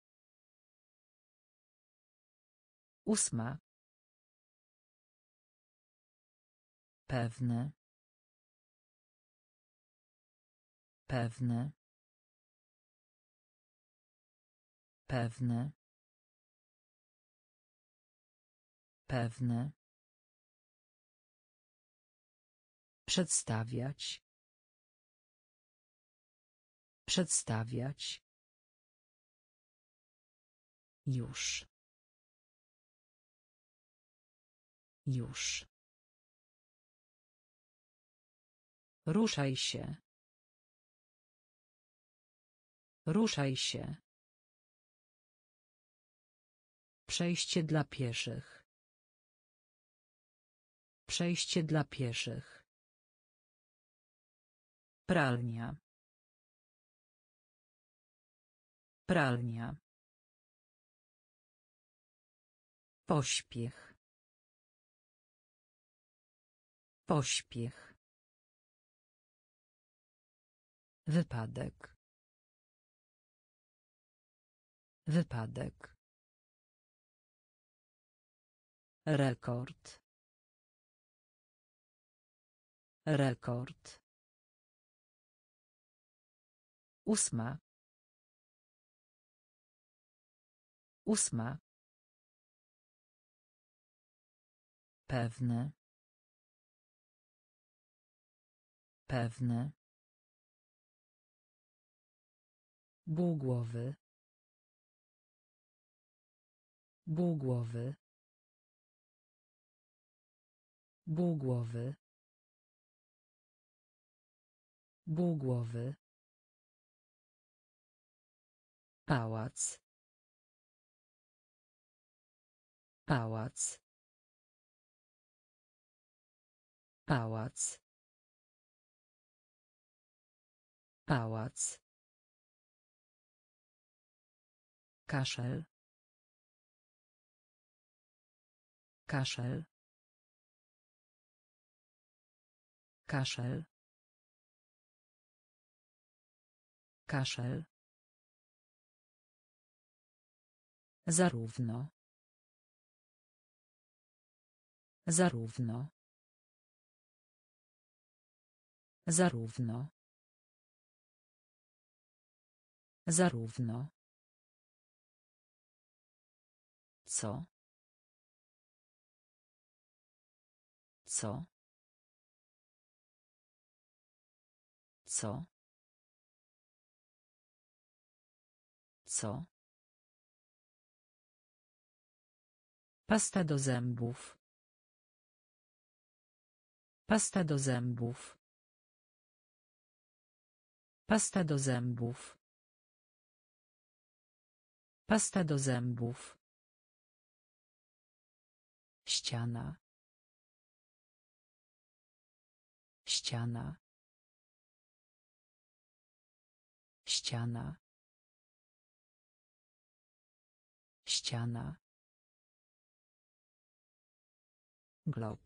Ósma. Pewne. Pewne. Pewne. Pewne. Przedstawiać. Przedstawiać. Już. Już. Ruszaj się. Ruszaj się. Przejście dla pieszych. Przejście dla pieszych. Pralnia. Pralnia. Pośpiech. Pośpiech. Wypadek. Wypadek. Rekord. Rekord. Ósma. Ósma. Pewne. Pewne. Ból głowy. Ból głowy. Ból głowy. Ból głowy. Pałac. Pałac. Pałac. Pałac. Kaszel. Kaszel. Kaszel. Kaszel. Zarówno. Zarówno. Zarówno. Zarówno. Co? Co? Co? Co? Pasta do zębów. Pasta do zębów. Pasta do zębów. Pasta do zębów. Ściana. Ściana. Ściana. Ściana. Glob.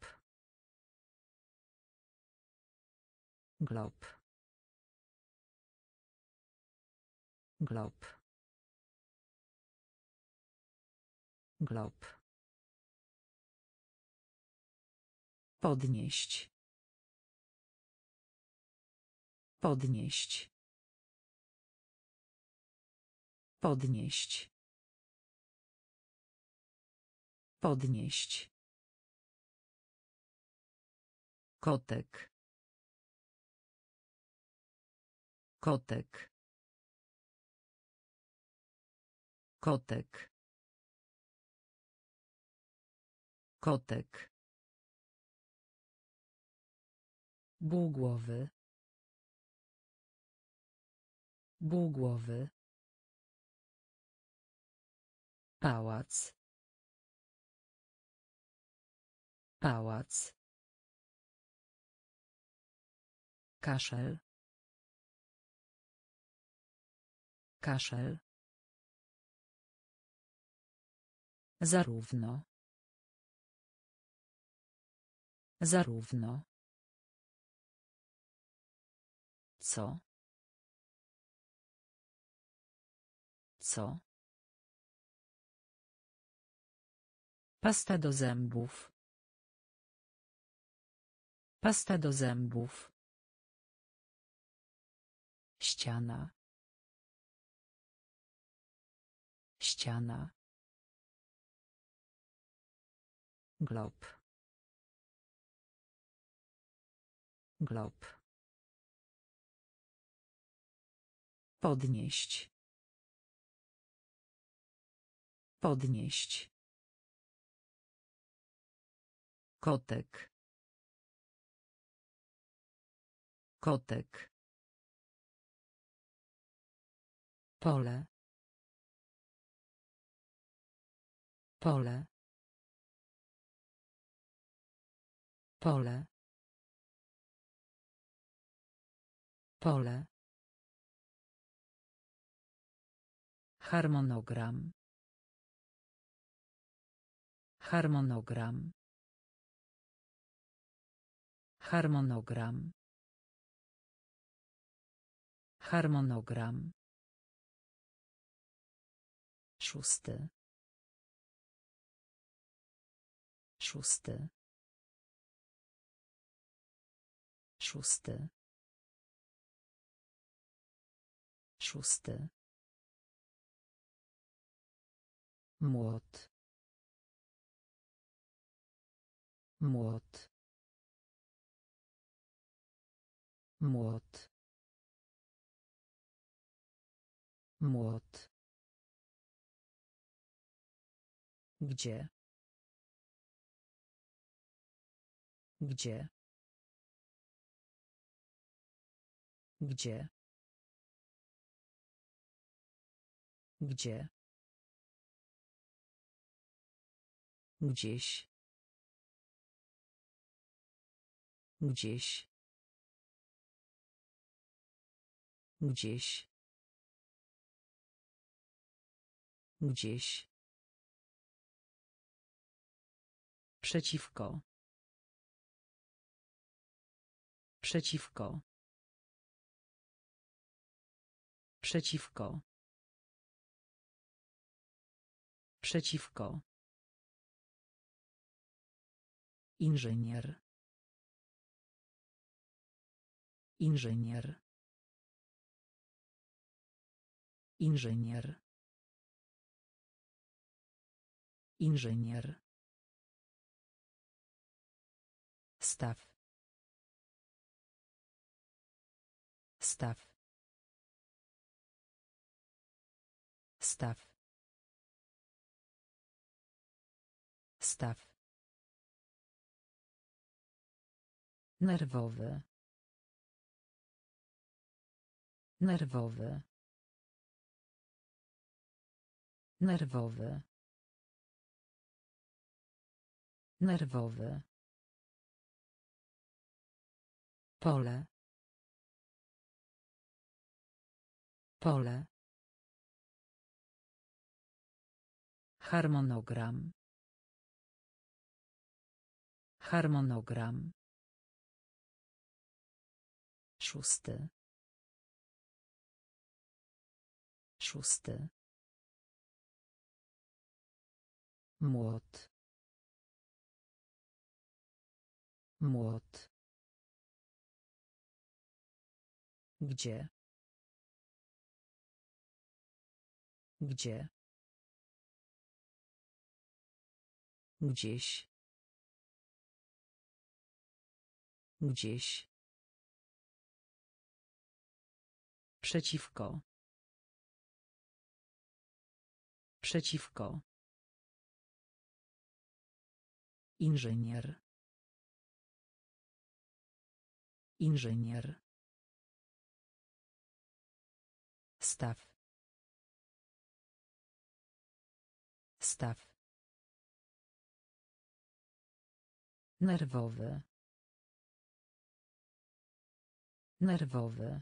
Glob. Glob. Glob. Podnieść. Podnieść. Podnieść. Podnieść. Kotek. Kotek. Kotek. Kotek. Ból głowy. Ból głowy. Pałac. Pałac. Kaszel. Kaszel. Zarówno. Zarówno. Co? Co? Pasta do zębów. Pasta do zębów. Ściana. Ściana. Glob. Glob. Podnieść. Podnieść. Kotek. Kotek. Pole. Pole. Pole. Pole. Harmonogram. Harmonogram. Harmonogram. Harmonogram. Szósty. Szósty. Szósty. Szósty. Młot. Młot. Młot. Młot. Gdzie? Gdzie? Gdzie? Gdzie? Gdzieś. Gdzieś. Gdzieś. Gdzieś. Przeciwko. Przeciwko. Przeciwko. Przeciwko. Inżynier. Inżynier. Inżynier. Inżynier. Staw. Staw. Staw. Staw. Nerwowy. Nerwowy. Nerwowy. Nerwowy. Pole. Pole. Harmonogram. Harmonogram. Szósty. Szósty. Młot. Młot. Gdzie? Gdzie? Gdzieś. Gdzieś. Przeciwko. Przeciwko. Inżynier. Inżynier. Staw. Staw. Nerwowy. Nerwowy.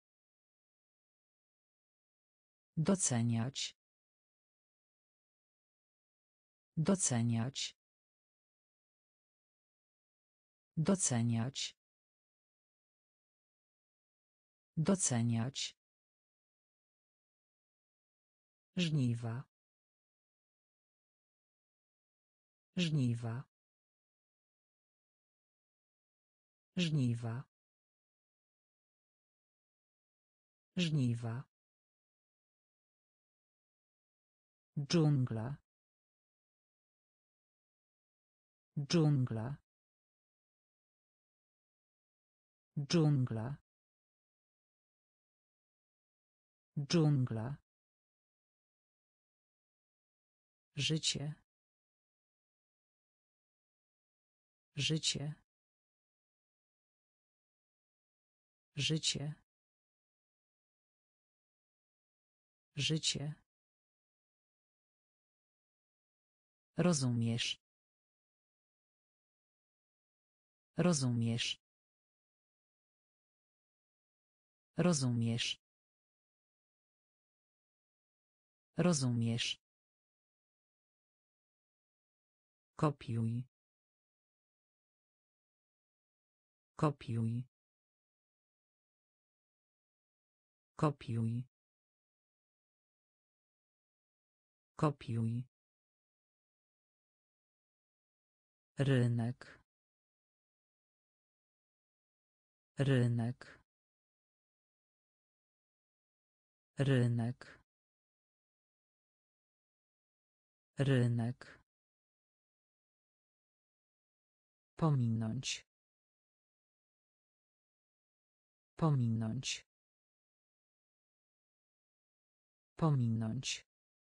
Doceniać. Doceniać. Doceniać. Doceniać. Żniwa. Żniwa. Żniwa. Żniwa. Dżungla. Dżungla. Dżungla. Dżungla. Życie. Życie. Życie. Życie. Rozumiesz. Rozumiesz. Rozumiesz. Rozumiesz. Kopiuj. Kopiuj. Kopiuj. Kopiuj. Rynek. Rynek. Rynek. Rynek. Pominąć. Pominąć. Pominąć.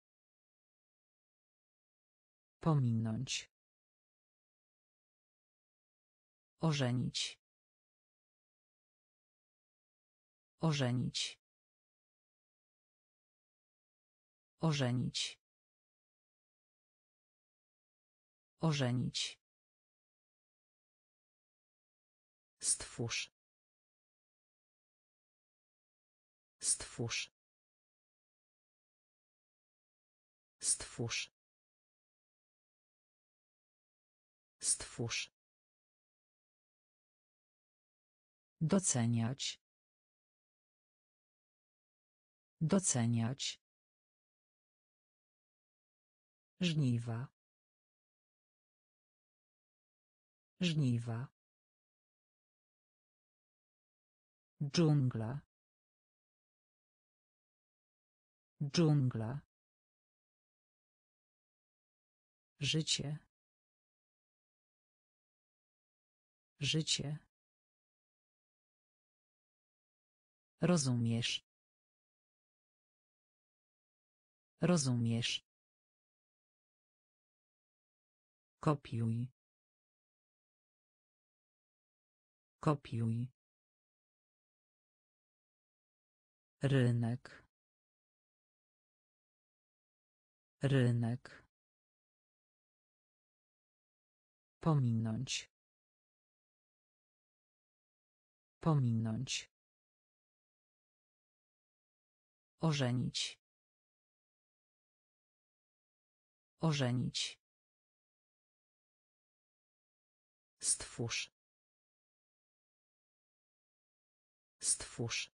Pominąć. Ożenić. Ożenić. Ożenić. Ożenić. Stwórz. Stwórz. Stwórz. Stwórz. Doceniać. Doceniać. Żniwa. Żniwa. Dżungla. Dżungla. Życie. Życie. Rozumiesz. Rozumiesz. Kopiuj. Kopiuj. Rynek. Rynek. Pominąć. Pominąć. Ożenić. Ożenić. Stwórz. Stwórz.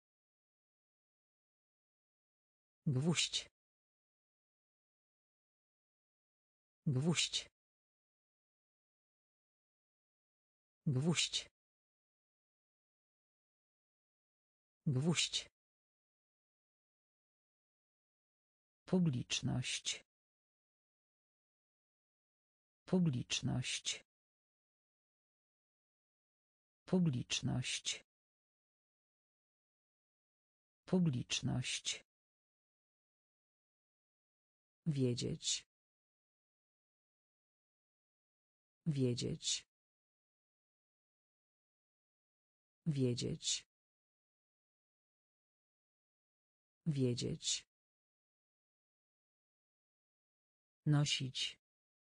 Gwóźdź. Gwóźdź. Gwóźdź. Gwóźdź. Publiczność. Publiczność. Publiczność. Publiczność. Wiedzieć. Wiedzieć. Wiedzieć. Wiedzieć. Nosić.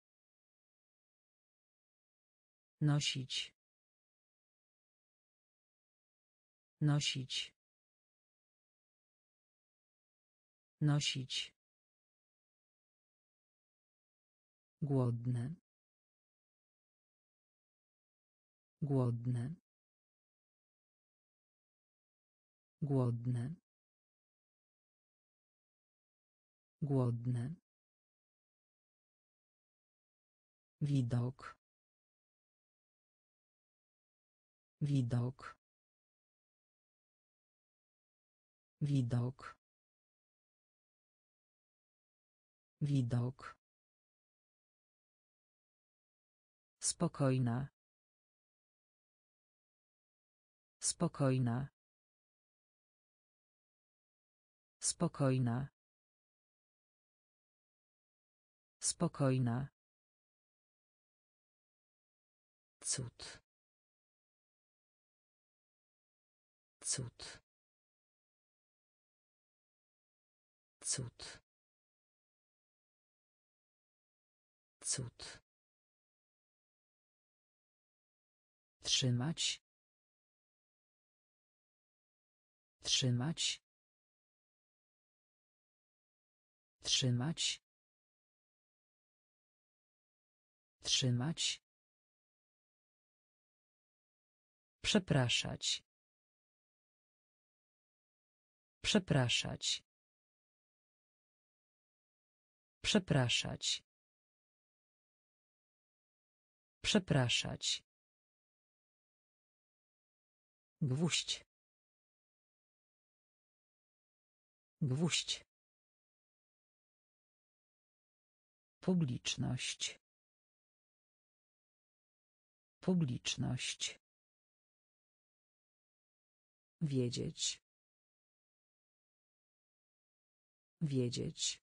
Nosić. Nosić. Nosić. Głodny. Głodny. Głodny. Głodny. Widok. Widok. Widok. Widok. Spokojna. Spokojna. Spokojna. Spokojna. Cud. Cud. Cud. Cud. Trzymać. Trzymać. Trzymać. Trzymać. Przepraszać. Przepraszać. Przepraszać. Przepraszać. Gwóźdź. Gwóźdź. Publiczność. Publiczność. Wiedzieć. Wiedzieć.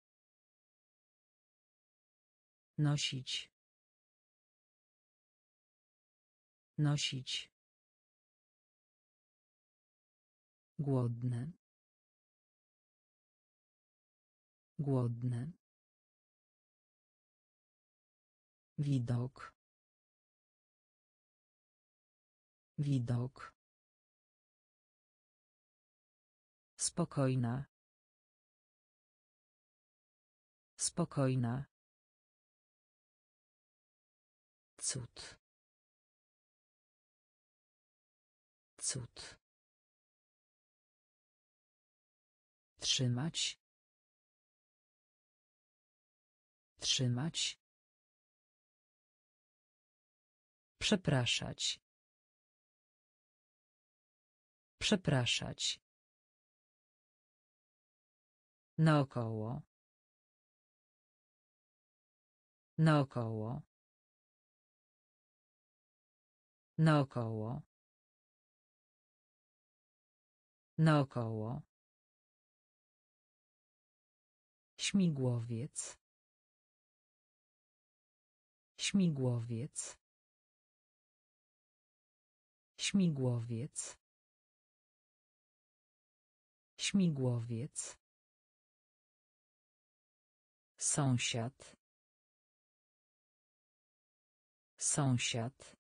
Nosić. Nosić. Głodny. Głodny. Widok. Widok. Spokojna. Spokojna. Cud. Cud. Trzymać. Trzymać. Przepraszać. Przepraszać. Naokoło. Naokoło. Naokoło. Naokoło. Śmigłowiec. Śmigłowiec. Śmigłowiec. Śmigłowiec. Sąsiad. Sąsiad.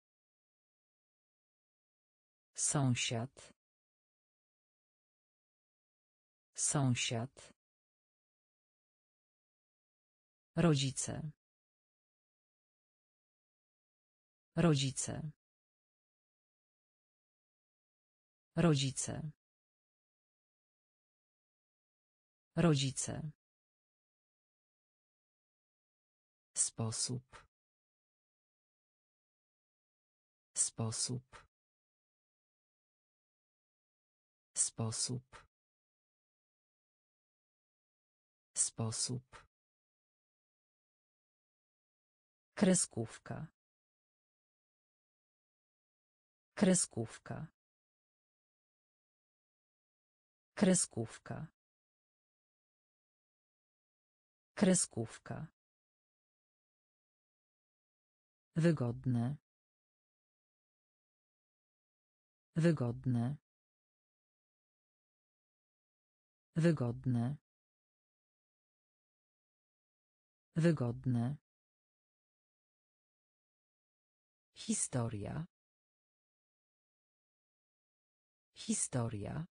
Sąsiad. Sąsiad. Rodzice. Rodzice. Rodzice. Rodzice. Sposób. Sposób. Sposób. Sposób. Kreskówka. Kreskówka. Kreskówka. Kreskówka. Wygodne. Wygodne. Wygodne. Wygodne. Historia. Historia.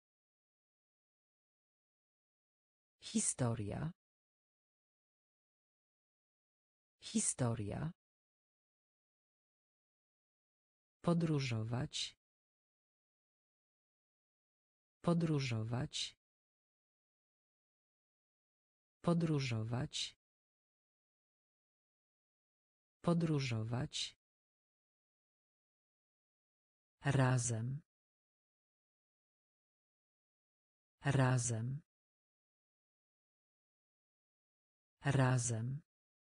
Historia. Historia. Podróżować. Podróżować. Podróżować. Podróżować. Razem. Razem. Razem.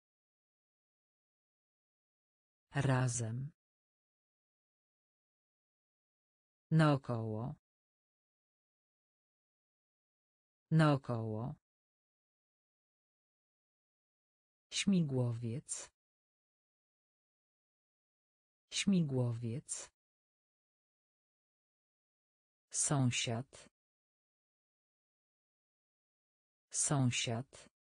Razem. Naokoło. Naokoło. Śmigłowiec. Śmigłowiec. Sąsiad. Sąsiad.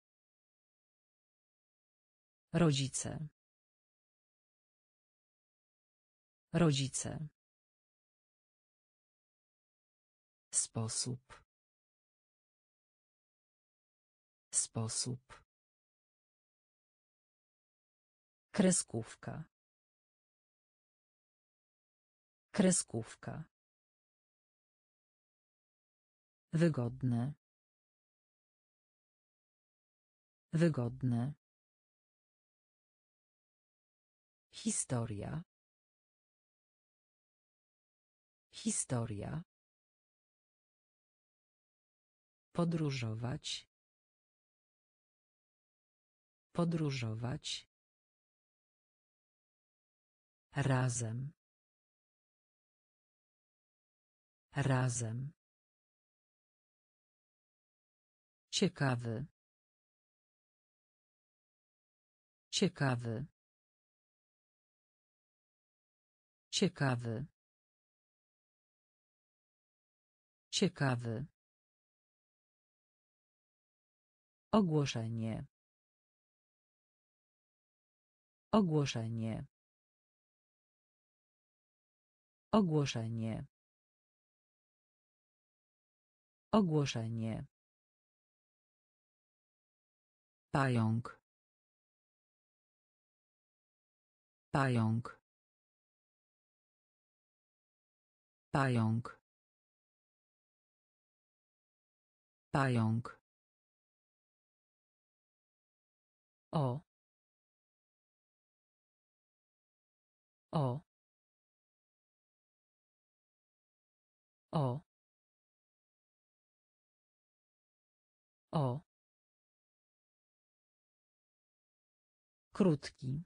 Rodzice. Rodzice. Sposób. Sposób. Kreskówka. Kreskówka. Wygodne. Wygodne. Historia. Historia. Podróżować. Podróżować. Razem. Razem. Ciekawy. Ciekawy. Ciekawy. Ciekawy. Ogłoszenie. Ogłoszenie. Ogłoszenie. Ogłoszenie. Pająk. Pająk. Pająk. Pająk. O. O. O. O. Krótki.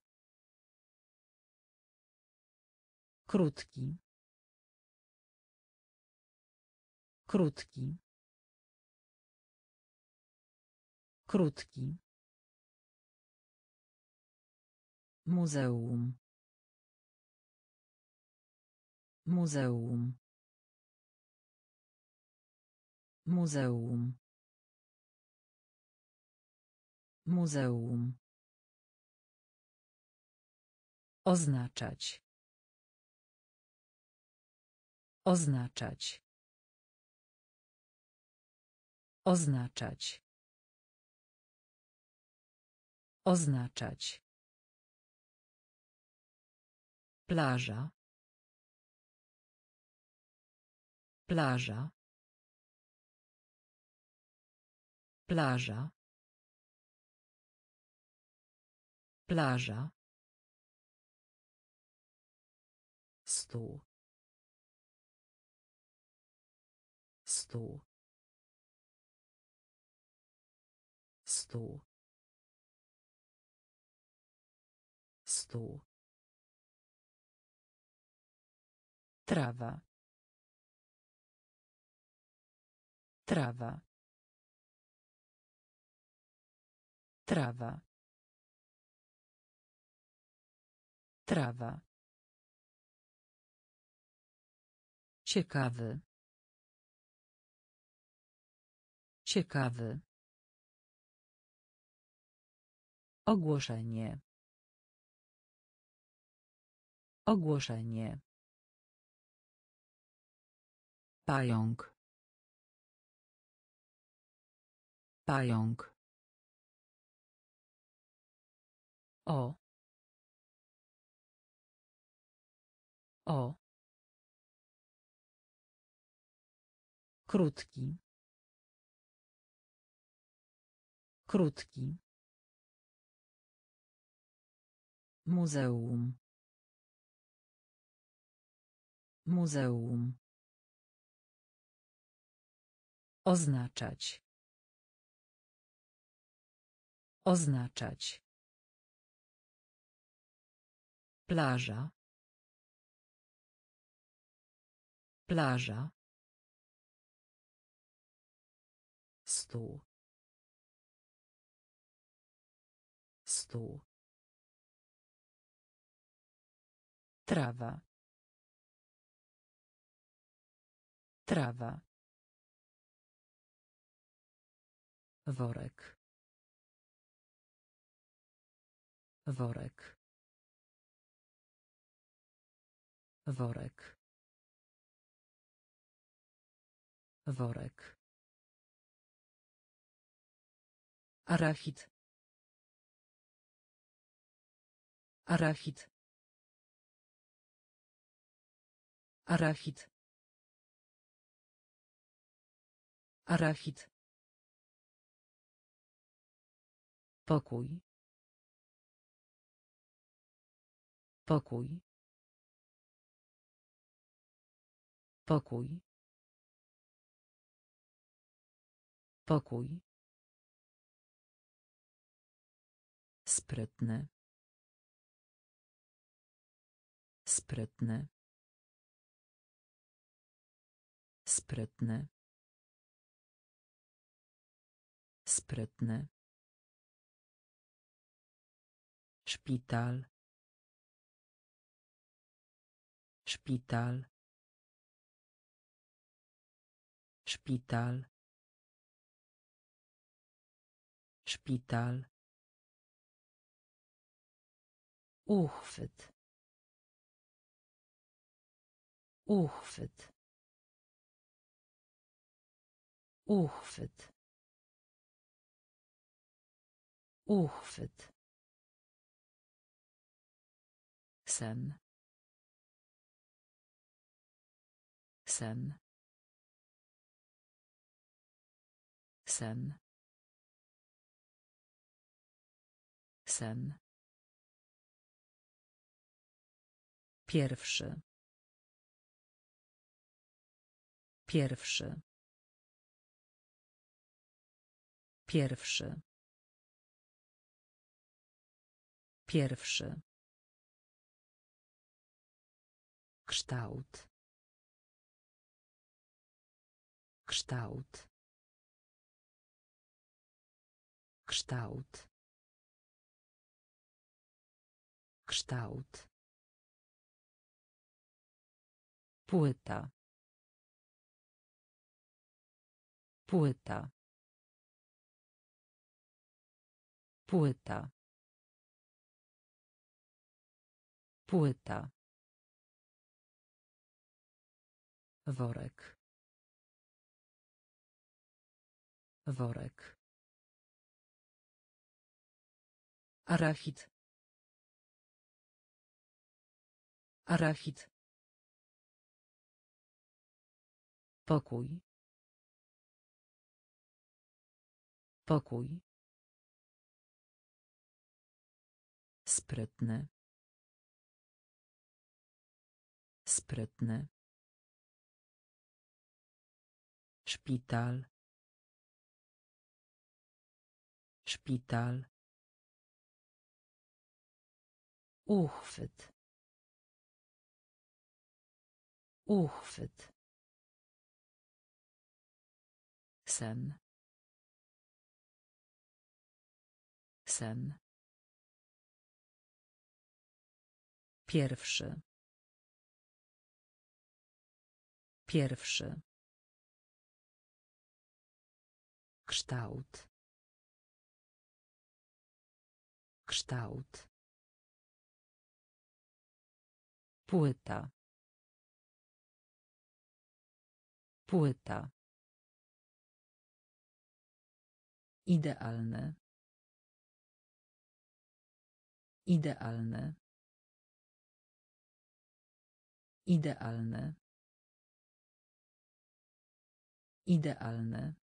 Krótki. Krótki. Krótki. Muzeum. Muzeum. Muzeum. Muzeum. Oznaczać. Oznaczać. Oznaczać. Oznaczać. Plaża. Plaża. Plaża. Plaża. Stół. Stół. Stół. Stół. Trawa. Trawa. Trawa. Trawa. Ciekawy. Ciekawy. Ogłoszenie. Ogłoszenie. Pająk. Pająk. O. O. Krótki. Krótki. Muzeum. Muzeum. Oznaczać. Oznaczać. Plaża. Plaża. Stół. Stół. Trawa. Trawa. Worek. Worek. Worek. Worek. Arachid. Arachid. Arachid. Arachid. Pokój. Pokój. Pokój. Pokój. Sprytny. Sprytny. Sprytny. Sprytny. Szpital. Szpital. Szpital. Szpital. Uchwyt. Uchwyt. Uchwyt. Uchwyt. Sen. Sen. Sen. Sen. Pierwszy. Pierwszy. Pierwszy. Pierwszy. Kształt. Kształt. Kształt. Kształt. Płyta. Płyta. Płyta. Płyta. Worek. Worek. Arachid. Arachid. Pokój. Pokój. Sprytny. Sprytny. Szpital. Szpital. Uchwyt. Uchwyt. Sen. Sen. Pierwszy. Pierwszy. Kształt. Kształt. Płyta. Płyta. Idealne. Idealne. Idealne. Idealne.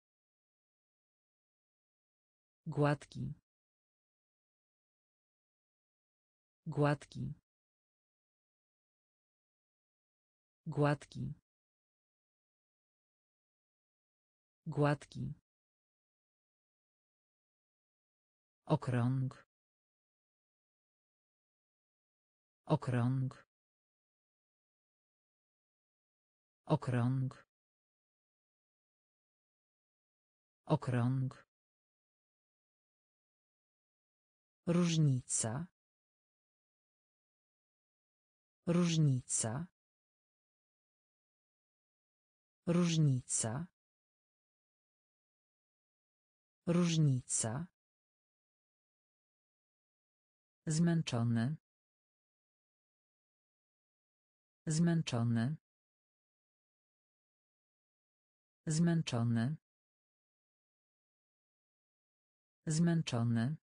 Gładki. Gładki. Gładki. Gładki. Okrąg. Okrąg. Okrąg. Okrąg. Różnica. Różnica. Różnica. Różnica. Zmęczony. Zmęczony. Zmęczony. Zmęczony.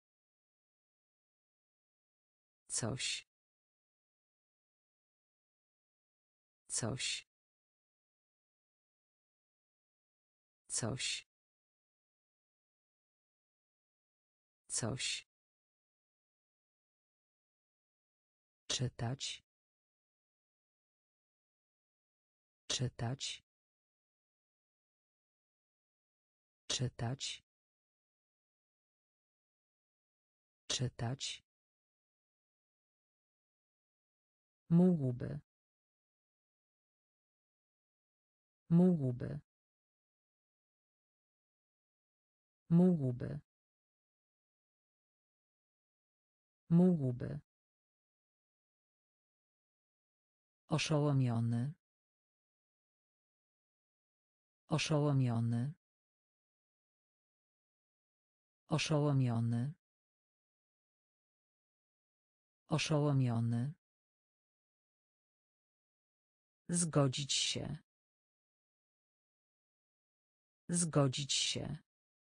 Coś. Coś. Coś. Coś. Czytać. Czytać. Czytać. Czytać. Mógłby. Mógłby. Mógłby. Mógłby. Oszołomiony. Oszołomiony. Oszołomiony. Oszołomiony. Zgodzić się. Zgodzić się.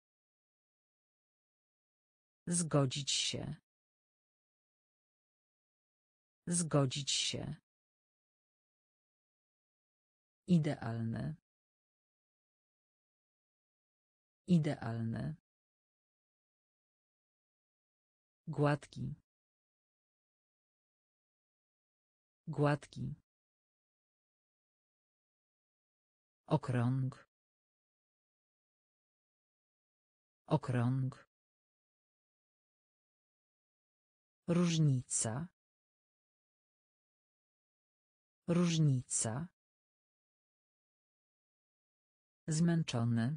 Zgodzić się. Zgodzić się. Idealny. Idealny. Gładki. Gładki. Okrąg. Okrąg. Różnica. Różnica. Zmęczony.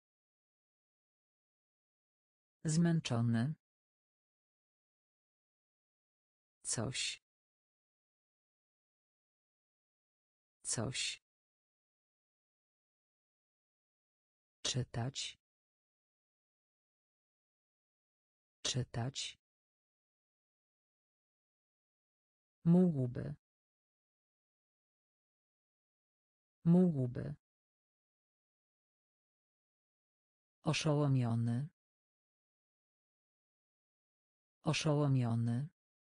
Zmęczony. Coś. Coś. Czytać. Czytać. Mógłby. Mógłby. Oszołomiony. Oszołomiony.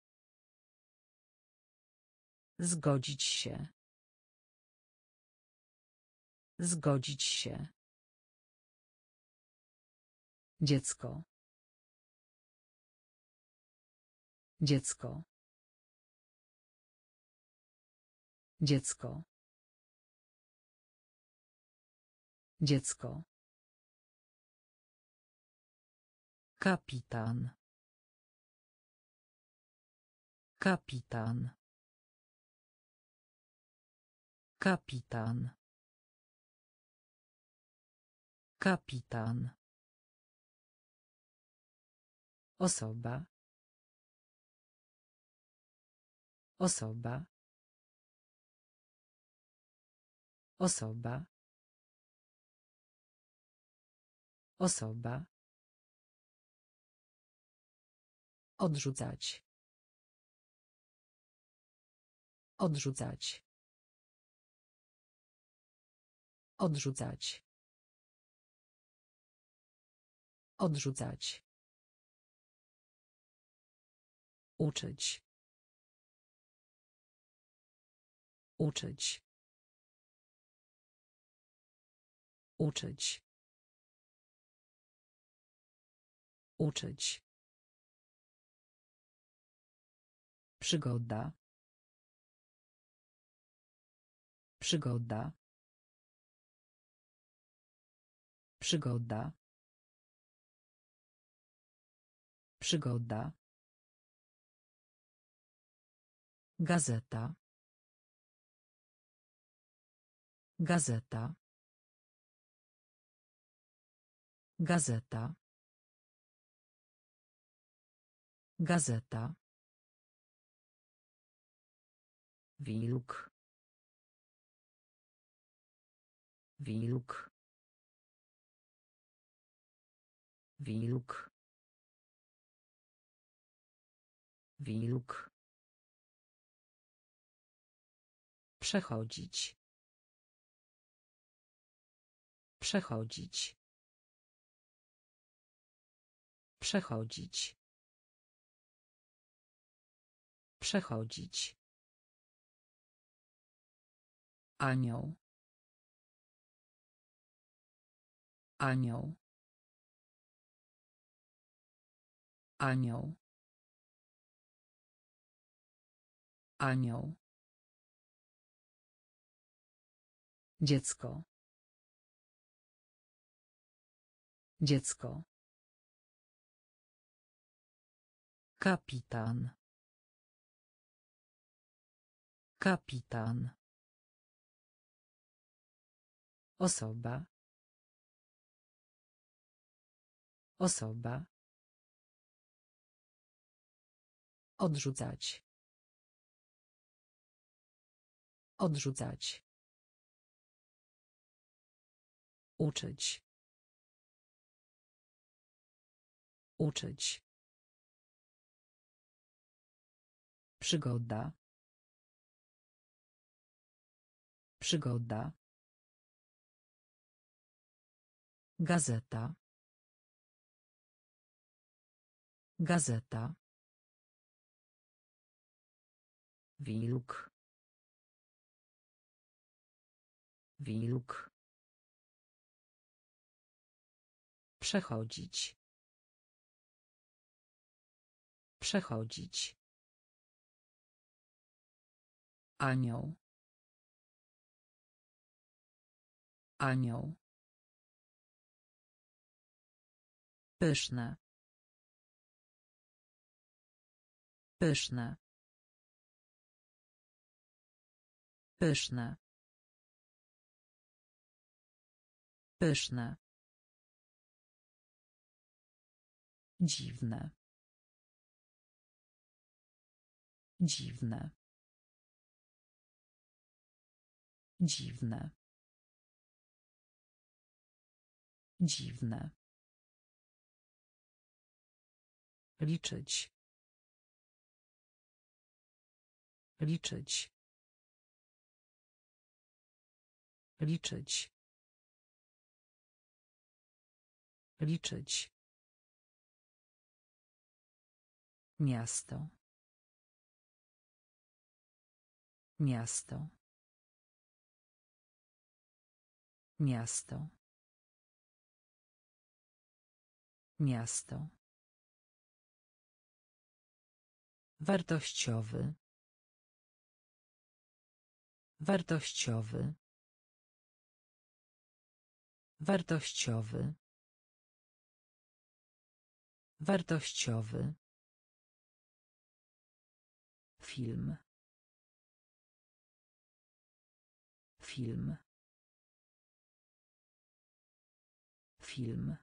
Zgodzić się. Zgodzić się. Dziecko. Dziecko. Dziecko. Dziecko. Kapitan. Kapitan. Kapitan. Kapitan. Osoba. Osoba. Osoba. Osoba. Odrzucać. Odrzucać. Odrzucać. Odrzucać. Uczyć. Uczyć. Uczyć. Uczyć. Przygoda. Przygoda. Przygoda. Przygoda. Gazeta. Gazeta. Gazeta. Gazeta. Wilk. Wilk. Wilk. Wilk. Przechodzić. Przechodzić. Przechodzić. Przechodzić. Anioł. Anioł. Anioł. Anioł. Dziecko. Dziecko. Kapitan. Kapitan. Osoba. Osoba. Odrzucać. Odrzucać. Uczyć. Uczyć. Przygoda. Przygoda. Gazeta. Gazeta. Wilk. Wilk. Przechodzić. Przechodzić. Anioł. Anioł. Pyszne. Pyszne. Pyszne. Pyszne. Dziwne. Dziwne. Dziwne. Dziwne. Liczyć. Liczyć. Liczyć. Liczyć. Miasto. Miasto. Miasto. Miasto. Wartościowy. Wartościowy. Wartościowy. Wartościowy. Film. Film. Film.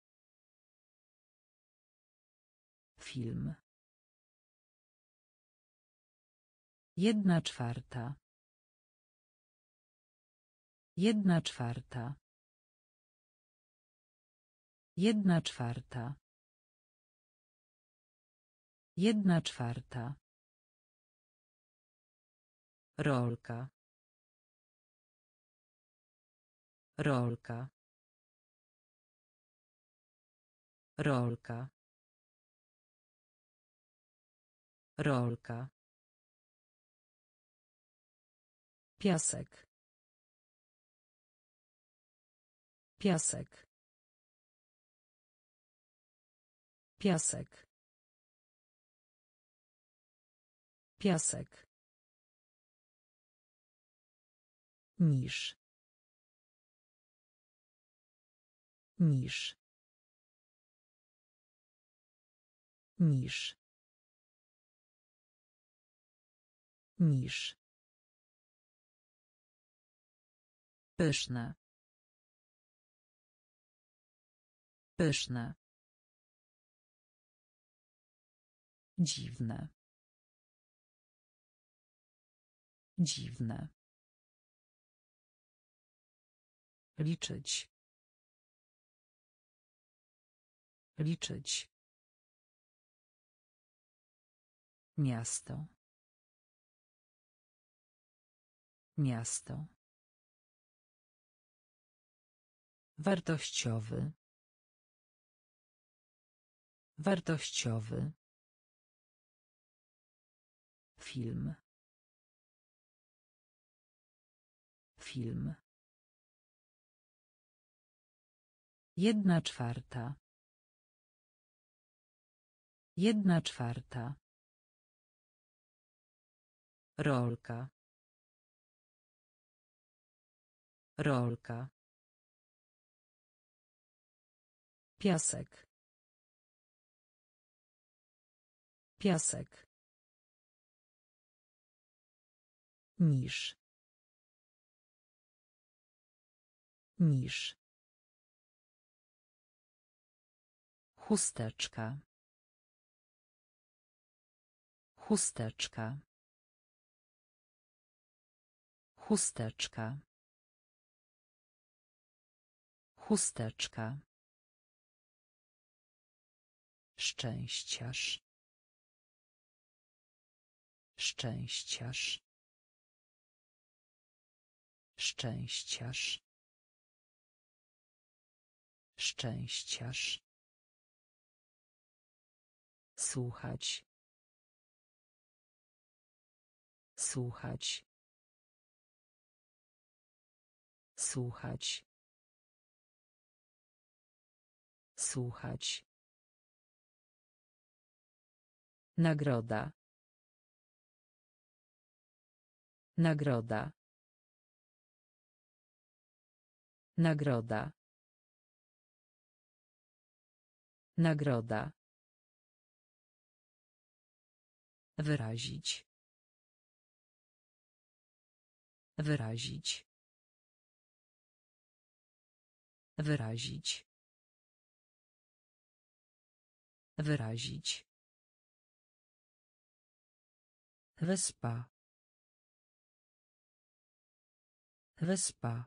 Film. Jedna czwarta. Jedna czwarta. Jedna czwarta. Jedna czwarta. Rolka. Rolka. Rolka. Rolka. Piasek. Piasek. Piasek. Piasek. Niż. Niż. Niż. Niż. Pyszne. Pyszne. Dziwne. Dziwne. Liczyć. Liczyć. Miasto. Miasto. Wartościowy. Wartościowy. Film. Film. Jedna czwarta. Jedna czwarta. Rolka. Rolka. Piasek. Piasek. Niż. Niż. Chusteczka. Chusteczka. Chusteczka. Chusteczka. Szczęściarz. Szczęściarz. Szczęściarz. Szczęściarz. Słuchać. Słuchać. Słuchać. Słuchać. Nagroda. Nagroda. Nagroda. Nagroda. Wyrazić. Wyrazić. Wyrazić. Wyrazić. Wyspa. Wyspa.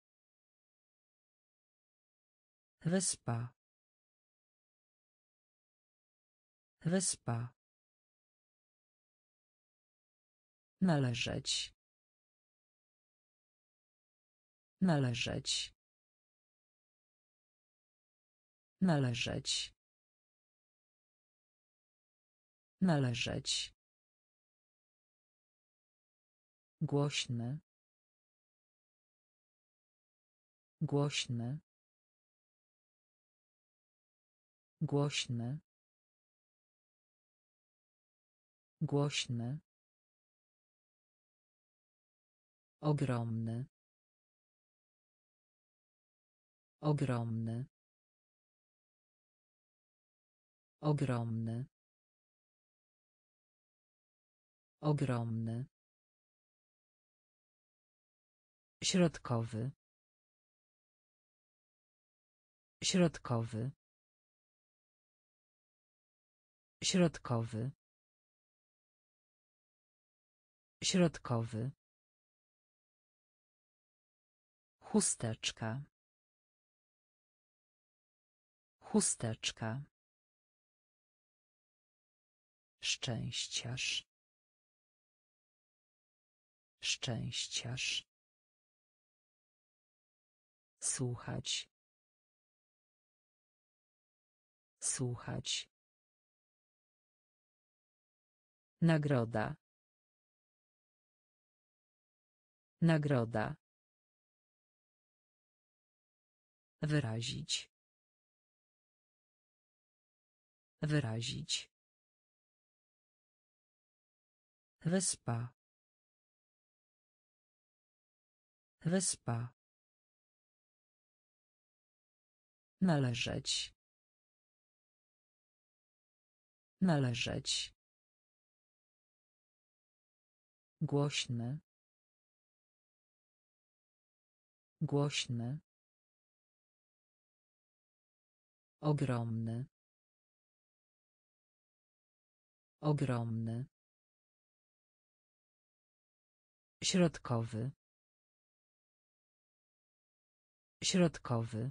Wyspa. Wyspa. Należeć. Należeć. Należeć. Należeć. Głośny. Głośny. Głośny. Głośny. Ogromny. Ogromny. Ogromny. Ogromny. Środkowy. Środkowy. Środkowy. Środkowy. Chusteczka. Chusteczka. Szczęściarz. Szczęściarz. Słuchać. Słuchać. Nagroda. Nagroda. Wyrazić. Wyrazić. Wyspa. Wyspa. Należeć. Należeć. Głośny. Głośny. Ogromny. Ogromny. Środkowy. Środkowy.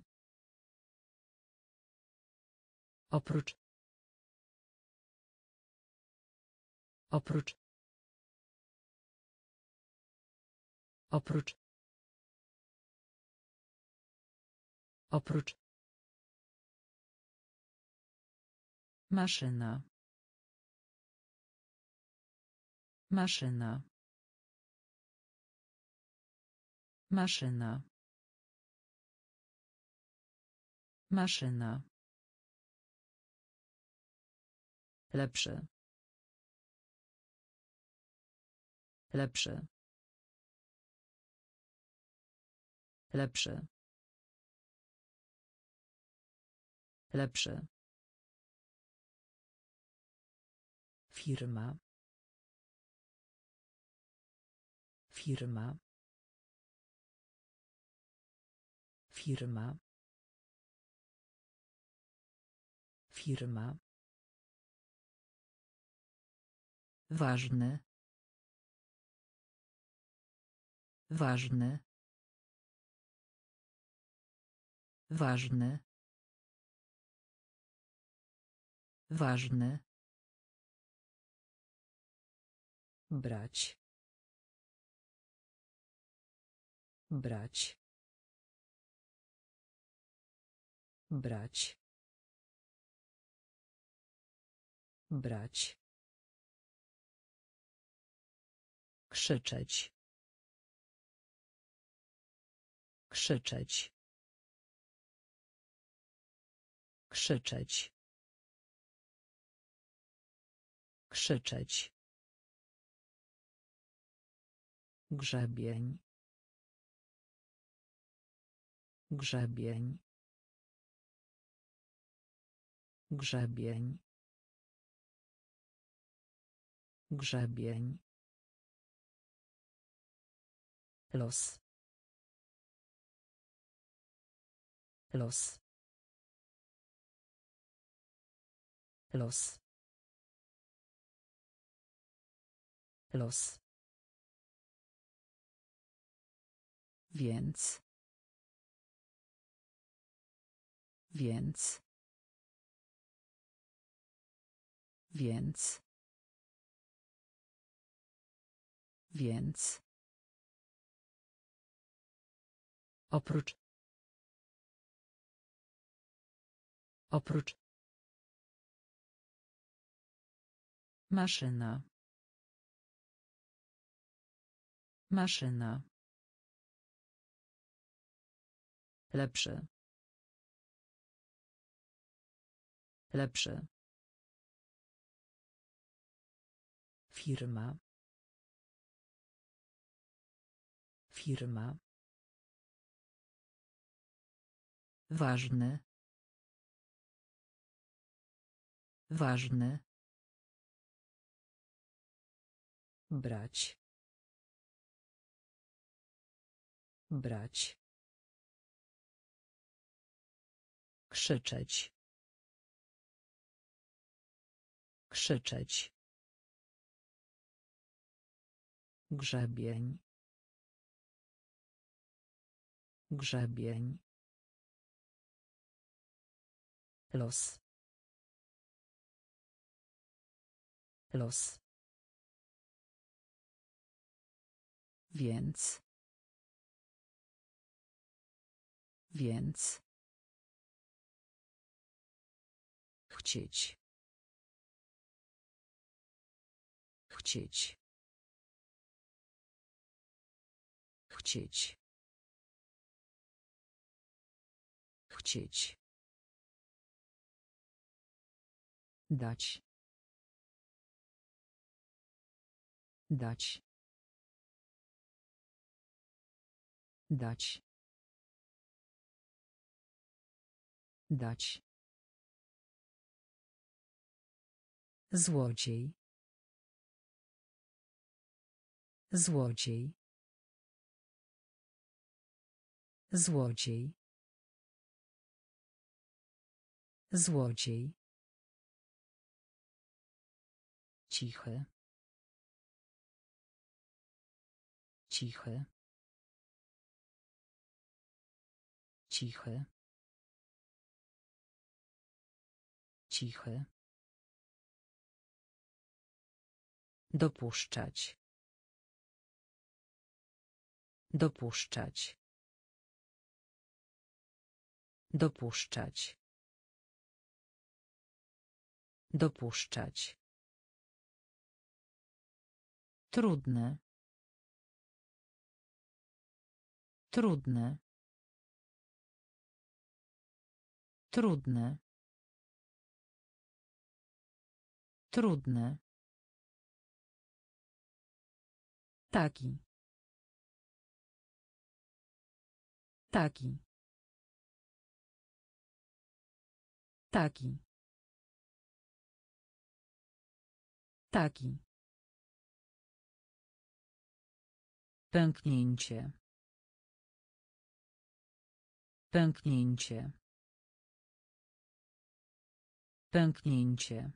Oprócz. Oprócz. Oprócz. Oprócz. Maszyna. Maszyna. Maszyna. Maszyna. Lepszy. Lepszy. Lepszy. Lepszy. Firma. Firma. Firma. Firma. Ważny. Ważny. Ważny. Ważny. Brać. Brać. Brać. Brać. Krzyczeć. Krzyczeć. Krzyczeć. Krzyczeć. Grzebień. Grzebień. Grzebień. Grzebień. Los. Los. Los. Los. Więc. Więc. Więc. Więc. Oprócz. Oprócz. Maszyna. Maszyna. Lepszy. Lepszy. Firma. Firma. Ważny. Ważny. Brać. Brać. Krzyczeć. Krzyczeć. Grzebień. Grzebień. Los. Los. Więc. Więc. Chcieć. Chcieć. Chcieć. Chcieć. Dać. Dać. Dać. Dać. Złodziej. Złodziej. Złodziej. Złodziej. Cichy. Cichy. Cichy. Cichy. Dopuszczać. Dopuszczać. Dopuszczać. Dopuszczać. Trudne. Trudne. Trudne. Trudne. Taki. Taki. Taki. Taki. Pęknięcie. Pęknięcie. Pęknięcie.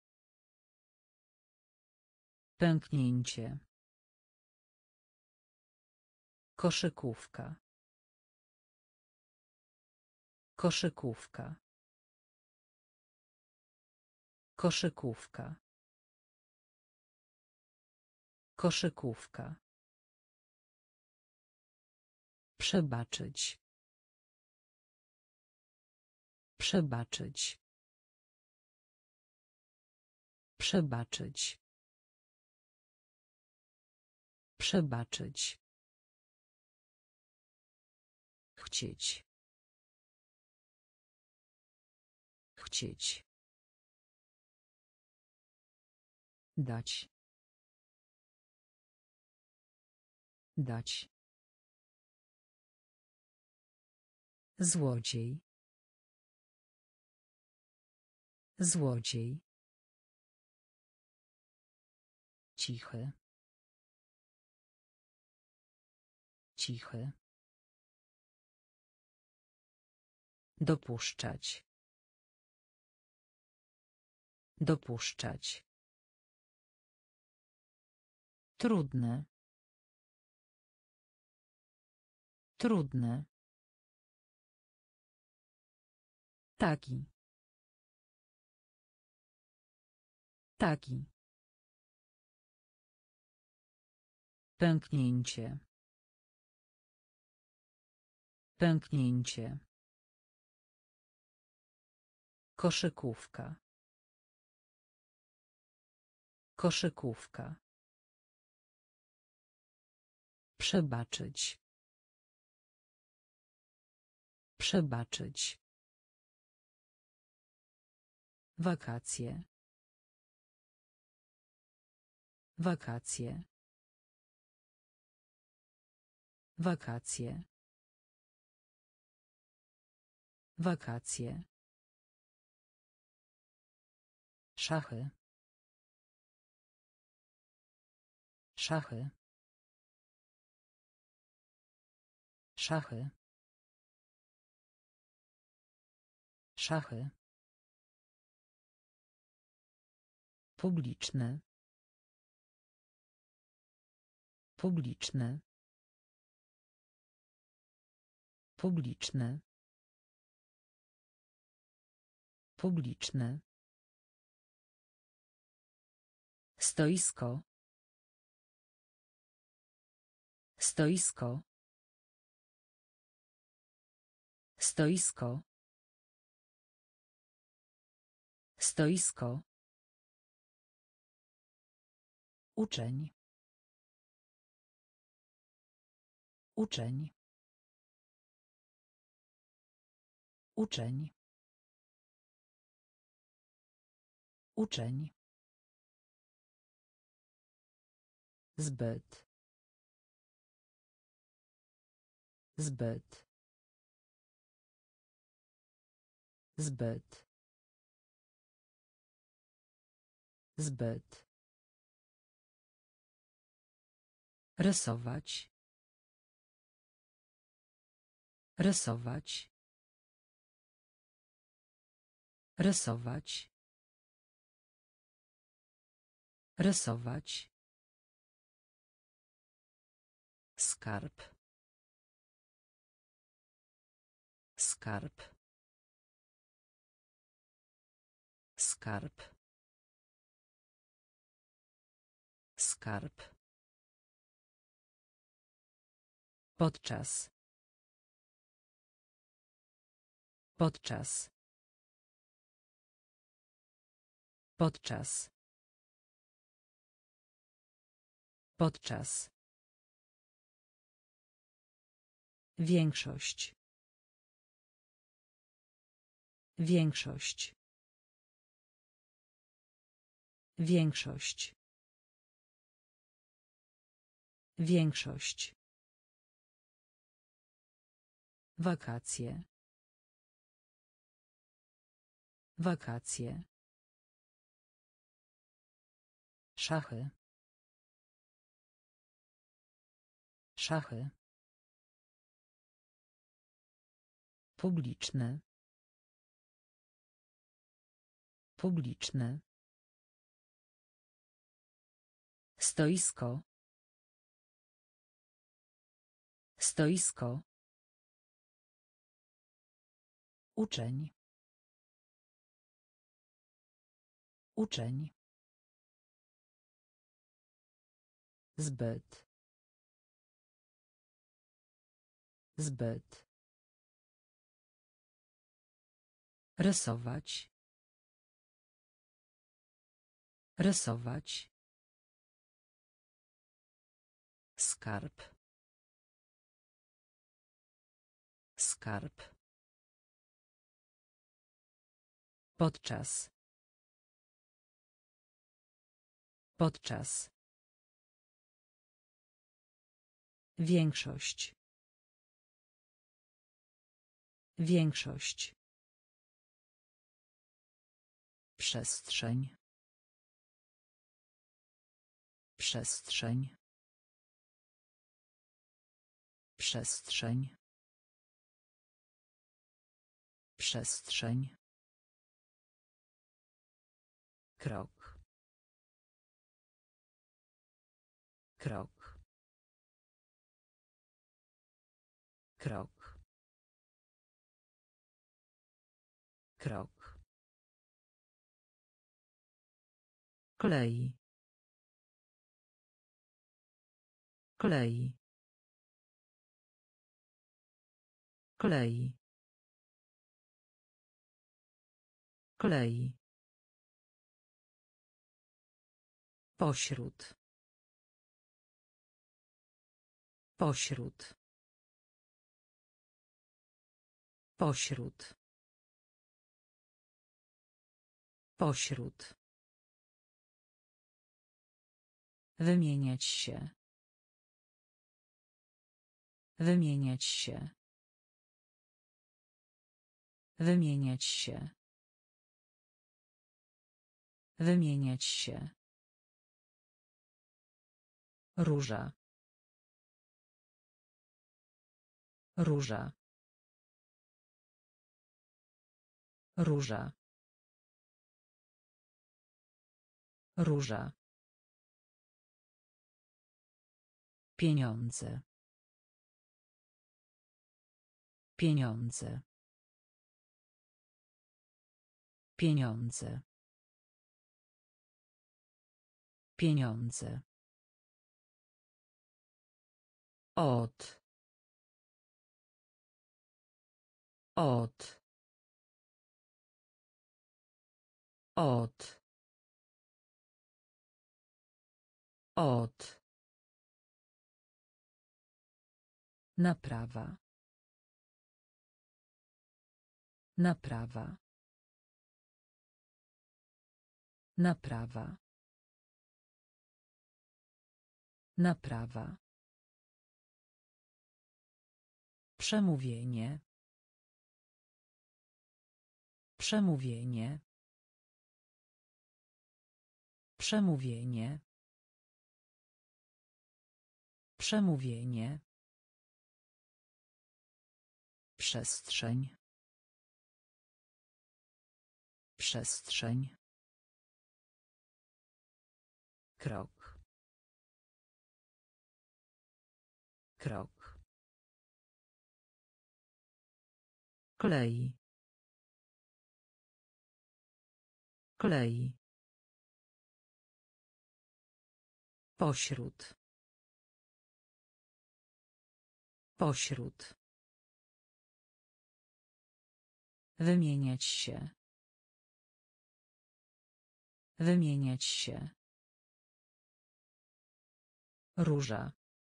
Pęknięcie. Koszykówka. Koszykówka. Koszykówka. Koszykówka. Przebaczyć. Przebaczyć. Przebaczyć. Przebaczyć. Chcieć. Chcieć. Dać. Dać. Złodziej. Złodziej. Cichy. Cichy. Dopuszczać. Dopuszczać. Trudne. Trudne. Taki. Taki. Pęknięcie. Pęknięcie. Koszykówka. Koszykówka. Przebaczyć. Przebaczyć. Wakacje. Wakacje. Wakacje. Wakacje. Szachy. Szachy. Szachy. Szachy. Publiczne. Publiczne. Publiczne. Publiczne. Stoisko. Stoisko. Stoisko. Stoisko. Uczeń. Uczeń. Uczeń. Uczeń. Zbyt. Zbyt. Zbyt. Zbyt. Rysować. Rysować. Rysować. Rysować. Skarb. Skarb. Skarb. Skarb. Podczas. Podczas. Podczas. Podczas. Większość. Większość. Większość. Większość. Wakacje. Wakacje. Szachy. Szachy. Publiczne. Publiczny. Stoisko. Stoisko. Uczeń. Uczeń. Zbyt. Zbyt. Rysować. Rysować. Skarb. Skarb. Podczas. Podczas. Większość. Większość. Przestrzeń. Przestrzeń. Przestrzeń. Przestrzeń. Krok. Krok. Krok. Krok. Klei. Klei. Klei. Klei. Pośród. Pośród. Pośród. Pośród. Wymieniać się. Wymieniać się. Wymieniać się. Wymieniać się. Róża. Róża. Róża. Róża. Pieniądze. Pieniądze. Pieniądze. Pieniądze. Od. Od. Od. Od. Naprawa. Naprawa. Naprawa. Naprawa. Przemówienie. Przemówienie. Przemówienie. Przemówienie. Przestrzeń. Przestrzeń. Krok. Krok. Klei. Klei. Pośród. Pośród. Wymieniać się. Wymieniać się. Róża.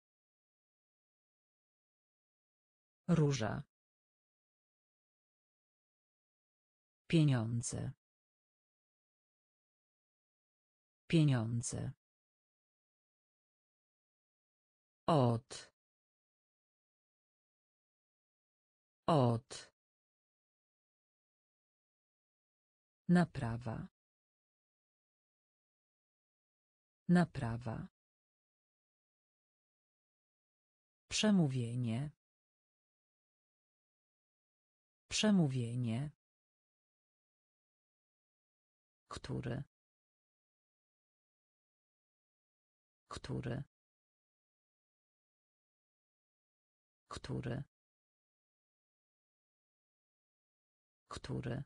Róża. Pieniądze. Pieniądze. Od. Od. Naprawa. Naprawa. Przemówienie. Przemówienie. Który. Który. Który. Który.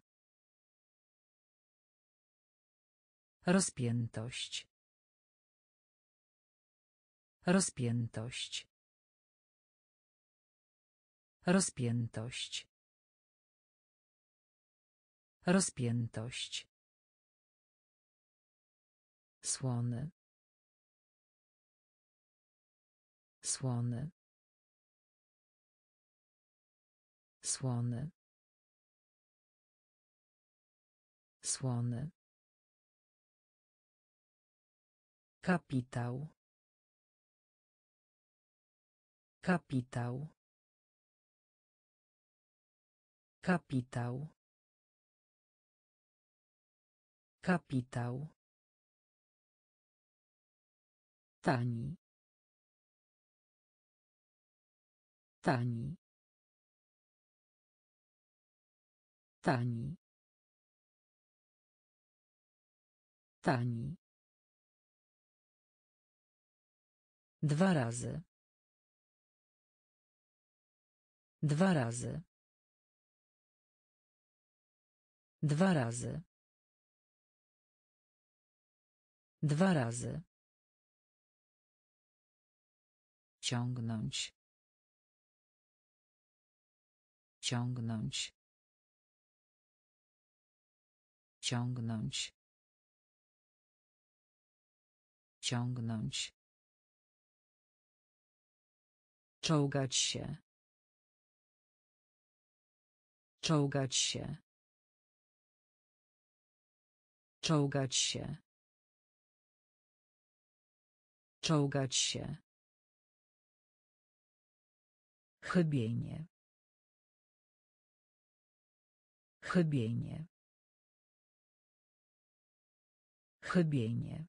Rozpiętość. Rozpiętość. Rozpiętość. Rozpiętość. Słony. Słony. Słony. Słony. Kapitał. Kapitał. Kapitał. Kapitał. Tani. Tani. Tani. Tani. Dwa razy. Dwa razy. Dwa razy. Dwa razy. Ciągnąć. Ciągnąć. Ciągnąć. Ciągnąć. Czołgać się. Czołgać się. Czołgać się. Czołgać się. Chybienie. Chybienie. Chybienie.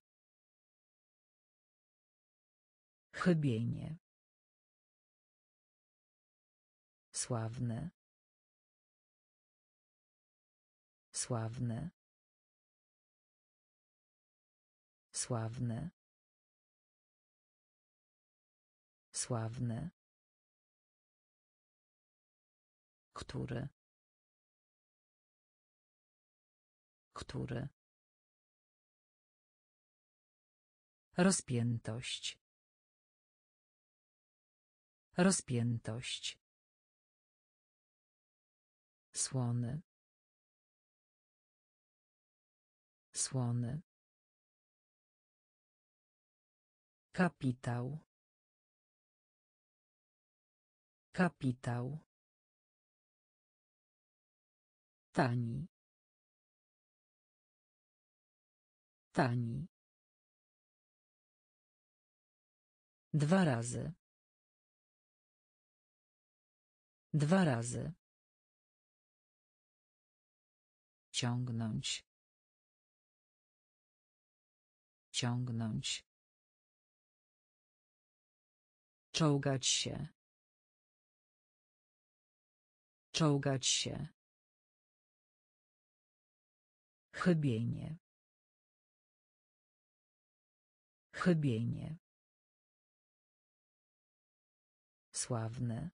Chybienie. Sławne. Sławne. Sławne. Sławne. Który. Który. Rozpiętość. Rozpiętość. Słony. Słony. Kapitał. Kapitał. Tani. Tani. Dwa razy. Dwa razy. Ciągnąć. Ciągnąć. Czołgać się. Czołgać się. Chybienie. Chybienie. Sławne.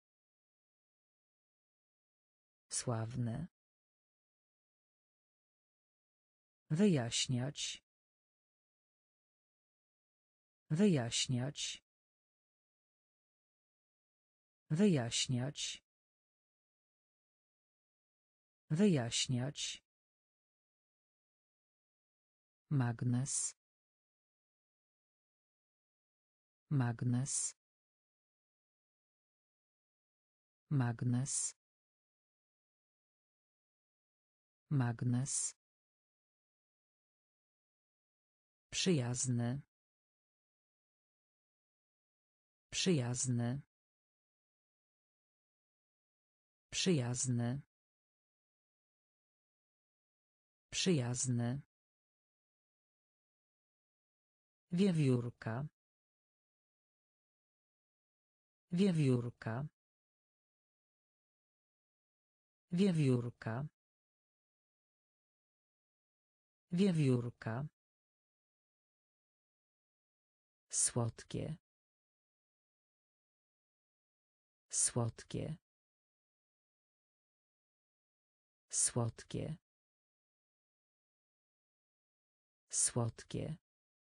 Sławne. Wyjaśniać. Wyjaśniać. Wyjaśniać. Wyjaśniać. Magnes. Magnes. Magnes. Magnes. Przyjazny. Przyjazny. Przyjazny. Przyjazny. Wiewiórka. Wiewiórka. Wiewiórka. Wiewiórka. Słodkie. Słodkie. Słodkie. Słodkie.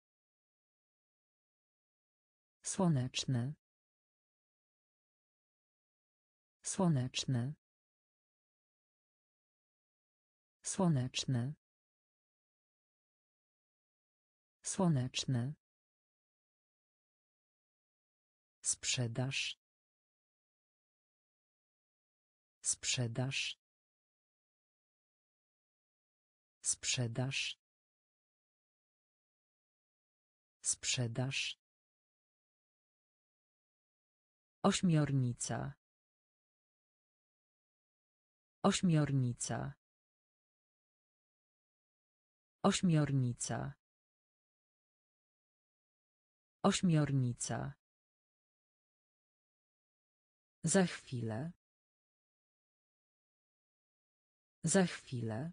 Słoneczny. Słoneczny. Słoneczny. Słoneczny. Sprzedaż. Sprzedaż. Sprzedaż. Sprzedaż. Ośmiornica. Ośmiornica. Ośmiornica. Ośmiornica. Za chwilę. Za chwilę.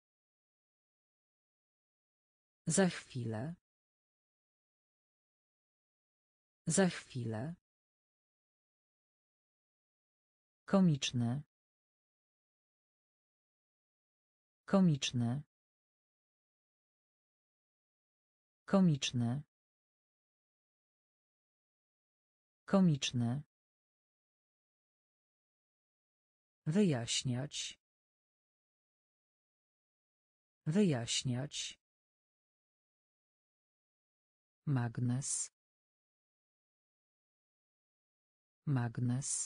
Za chwilę. Za chwilę. Komiczne. Komiczne. Komiczne. Komiczne. Wyjaśniać. Wyjaśniać. Magnes. Magnes.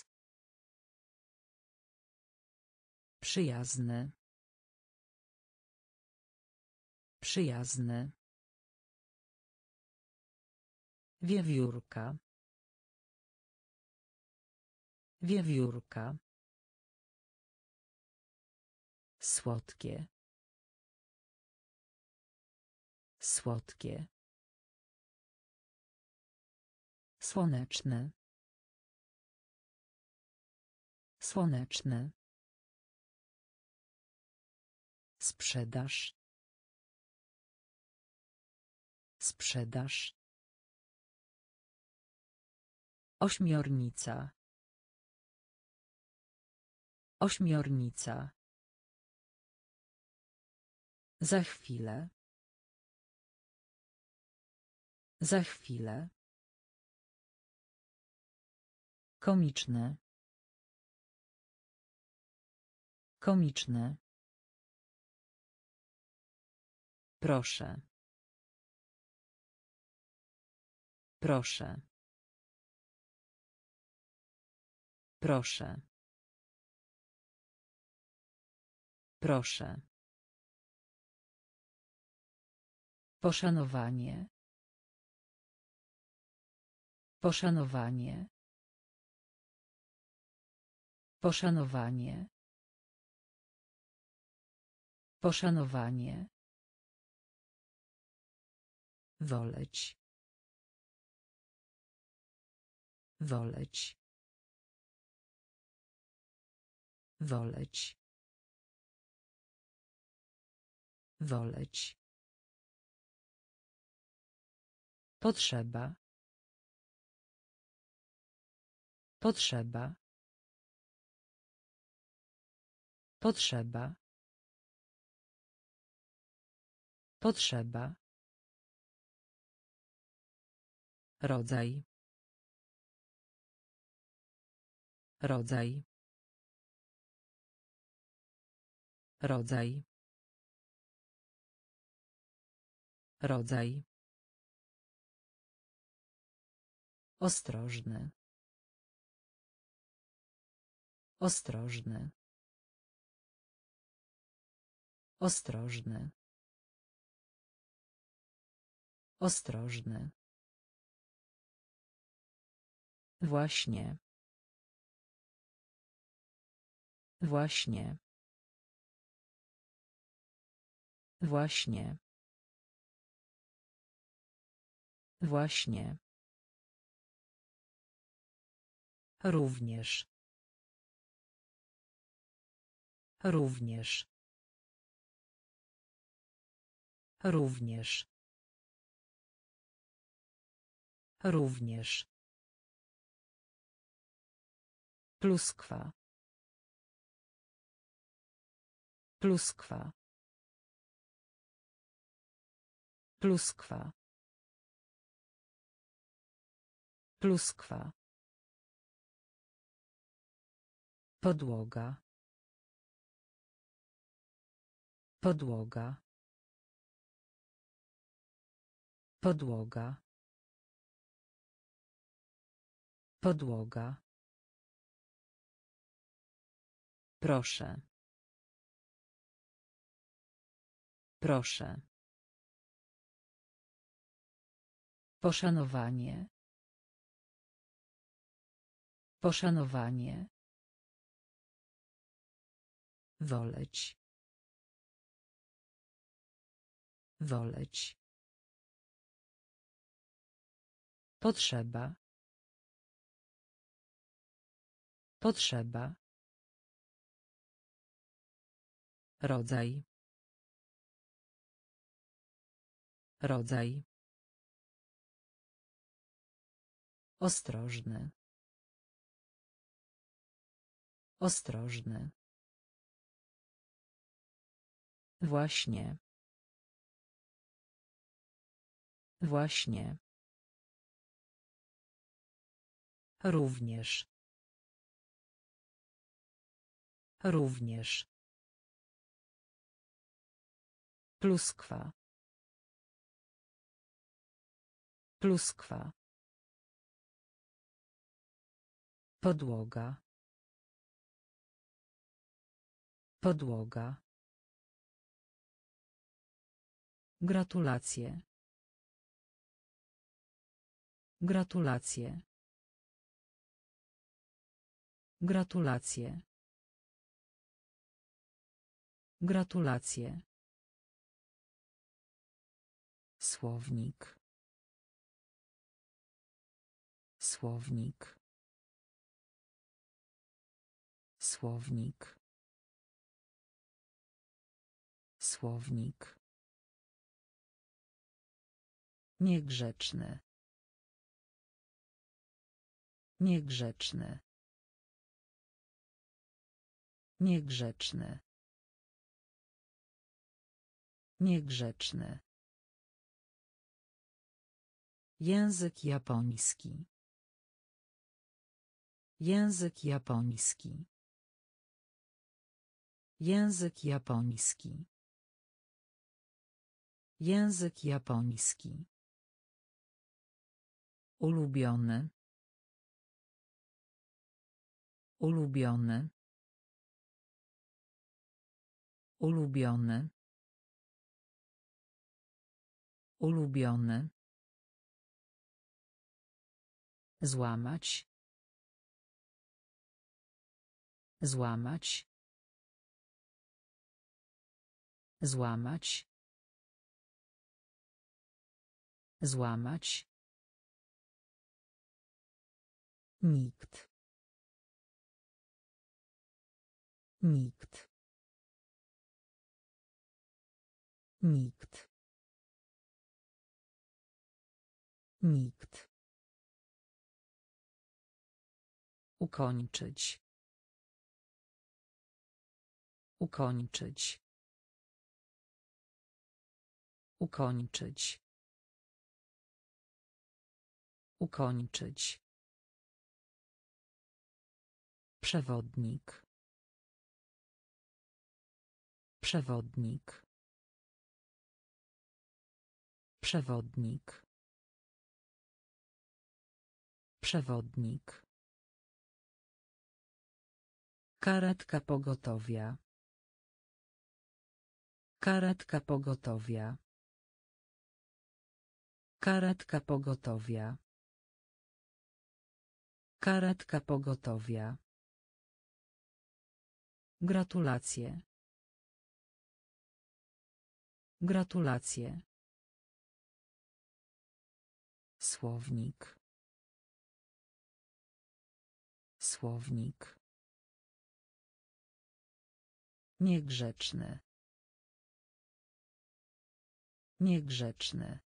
Przyjazny. Przyjazny. Wiewiórka. Wiewiórka. Słodkie. Słodkie. Słoneczny. Słoneczny. Sprzedaż. Sprzedaż. Ośmiornica. Ośmiornica. Za chwilę. Za chwilę. Komiczne. Komiczne. Proszę. Proszę. Proszę. Proszę. Poszanowanie. Poszanowanie. Poszanowanie. Poszanowanie. Woleć. Woleć. Woleć. Woleć. Potrzeba. Potrzeba. Potrzeba. Potrzeba. Rodzaj. Rodzaj. Rodzaj. Rodzaj. Ostrożny. Ostrożny. Ostrożny. Ostrożny. Właśnie. Właśnie. Właśnie. Właśnie. Również. Również. Również. Również. Pluskwa. Pluskwa. Pluskwa. Pluskwa. Podłoga. Podłoga. Podłoga. Podłoga. Proszę. Proszę. Poszanowanie. Poszanowanie. Woleć. Woleć. Potrzeba. Potrzeba. Rodzaj. Rodzaj. Ostrożny. Ostrożny. Właśnie. Właśnie. Również. Również. Pluskwa. Pluskwa. Podłoga. Podłoga. Gratulacje. Gratulacje. Gratulacje. Gratulacje. Słownik. Słownik. Słownik. Słownik. Niegrzeczny. Niegrzeczny. Niegrzeczny. Niegrzeczny. Język japoński. Język japoński. Język japoński. Język japoński. Ulubiony. Ulubiony. Ulubiony. Ulubiony. Złamać. Złamać. Złamać. Złamać. Nikt. Nikt. Nikt. Nikt. Ukończyć. Ukończyć. Ukończyć. Ukończyć. Przewodnik. Przewodnik. Przewodnik. Przewodnik. Karetka pogotowia. Karetka pogotowia. Karetka pogotowia. Karetka pogotowia. Gratulacje. Gratulacje. Słownik. Słownik. Niegrzeczny. Niegrzeczny.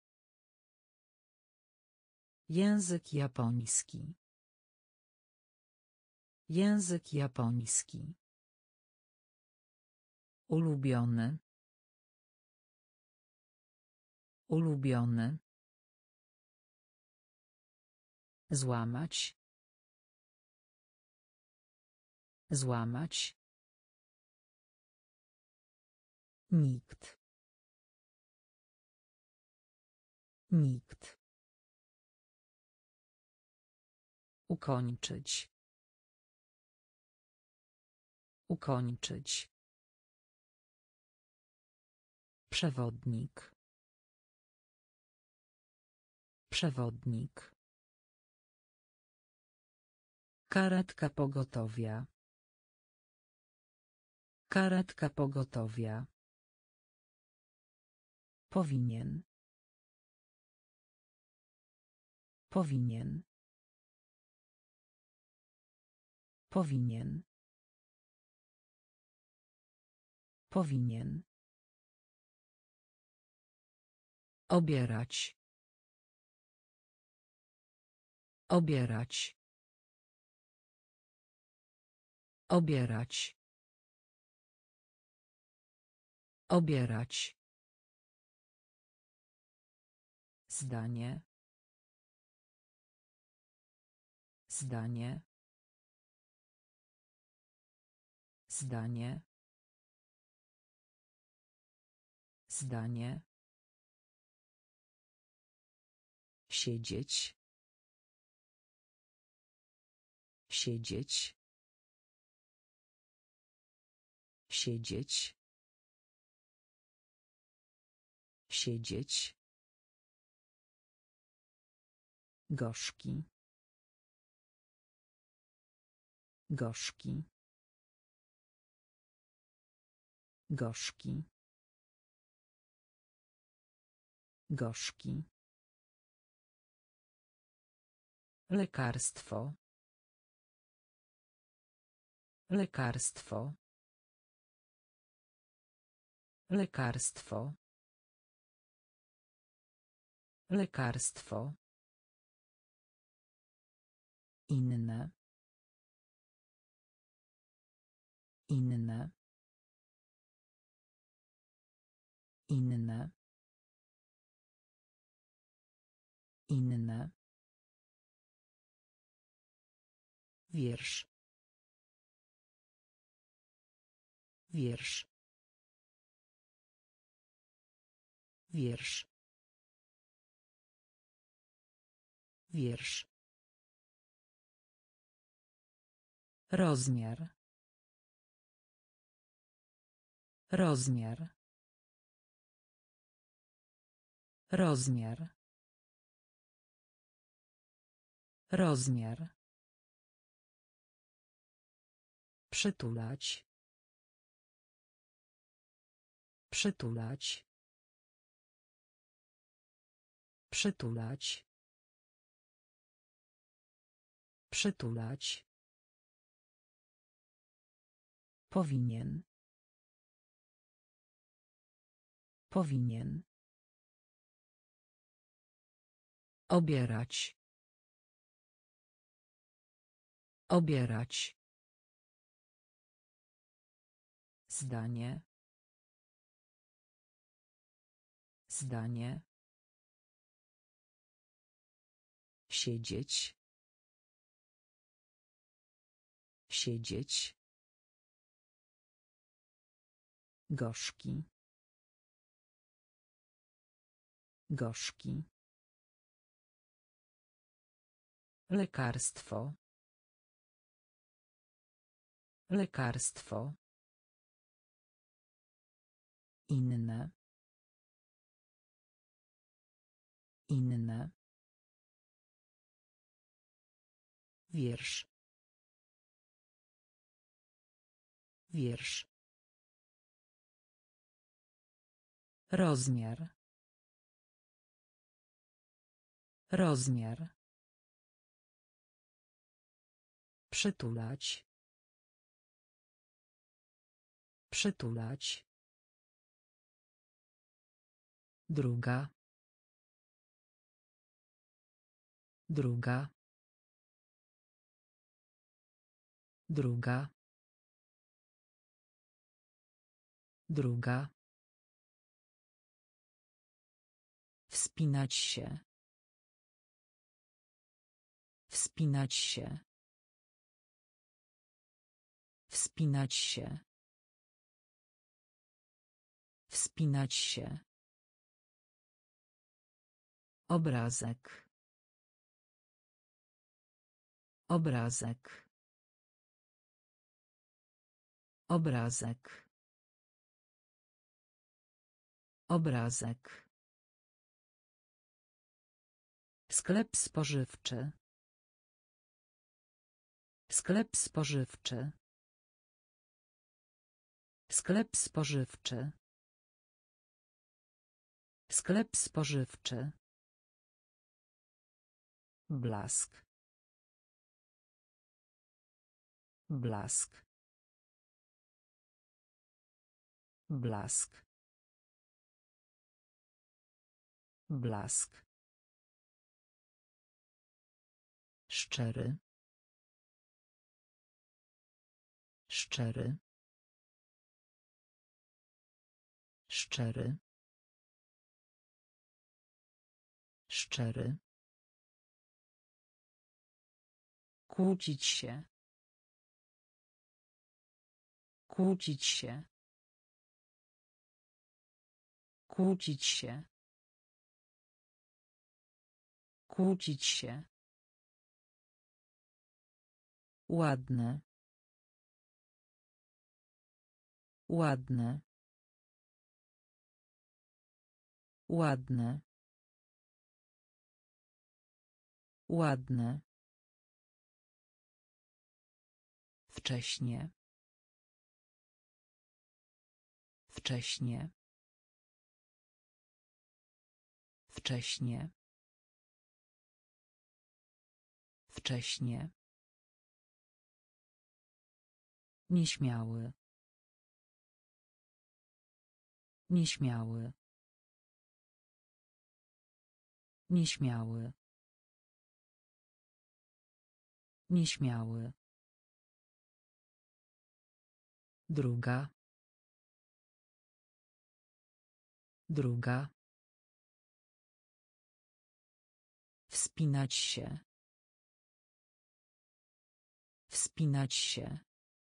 Język japoński. Język japoński. Ulubiony. Ulubiony. Złamać. Złamać. Nikt. Nikt. Ukończyć. Ukończyć. Przewodnik. Przewodnik. Karetka pogotowia. Karetka pogotowia. Powinien. Powinien. Powinien. Powinien. Obierać. Obierać. Obierać. Obierać. Zdanie. Zdanie. Zdanie. Zdanie. Siedzieć. Siedzieć. Siedzieć. Siedzieć. Gorzki. Gorzki. Gorzki. Gorzki. Lekarstwo. Lekarstwo. Lekarstwo. Lekarstwo. Inne. Inne. Inne. Inne. Wiersz. Wiersz. Wiersz. Wiersz. Rozmiar. Rozmiar. Rozmiar. Rozmiar. Przytulać. Przytulać. Przytulać. Przytulać. Powinien. Powinien. Obierać. Obierać. Zdanie. Zdanie. Siedzieć. Siedzieć. Gorzki. Gorzki. Lekarstwo. Lekarstwo. Inne. Inne. Wiersz. Wiersz. Rozmiar. Rozmiar. Przytulać. Przytulać. Druga. Druga. Druga. Druga. Wspinać się. Wspinać się. Wspinać się. Wspinać się. Obrazek. Obrazek. Obrazek. Obrazek. Sklep spożywczy. Sklep spożywczy. Sklep spożywczy. Sklep spożywczy. Blask. Blask. Blask. Blask. Szczery. Szczery. Szczery. Szczery. Kłócić się. Kłócić się. Kłócić się. Kłócić się. Ładne. Ładne. Ładne. Ładne. Wcześnie. Wcześnie. Wcześnie. Wcześnie. Nieśmiały. Nieśmiały. Nieśmiały. Nieśmiały. Druga. Druga. Wspinać się. Wspinać się.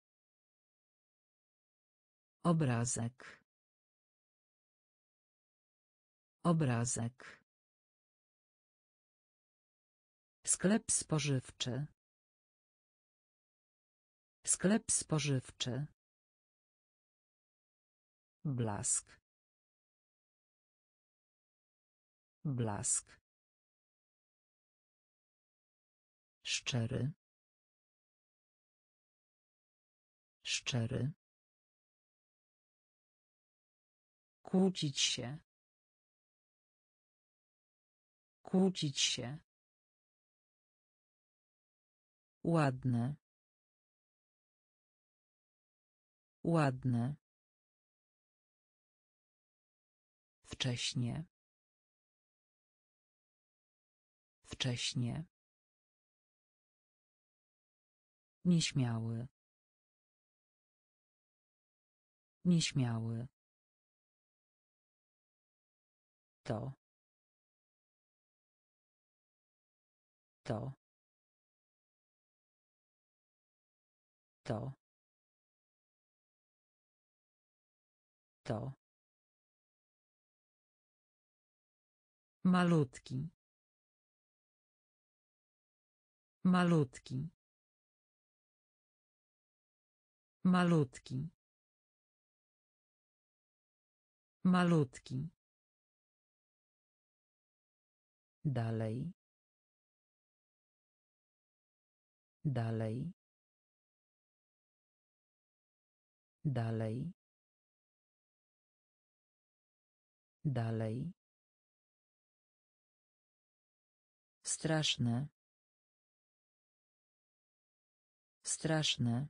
Obrazek. Obrazek. Sklep spożywczy. Sklep spożywczy. Blask. Blask. Szczery. Szczery. Kłócić się. Kłócić się. Ładne. Ładne. Wcześnie. Wcześnie. Nieśmiały. Nieśmiały. To. To. To. To. Malutki. Malutki. Malutki. Malutki. Dalej. Dalej. Dalej. Dalej. Straszne. Straszne.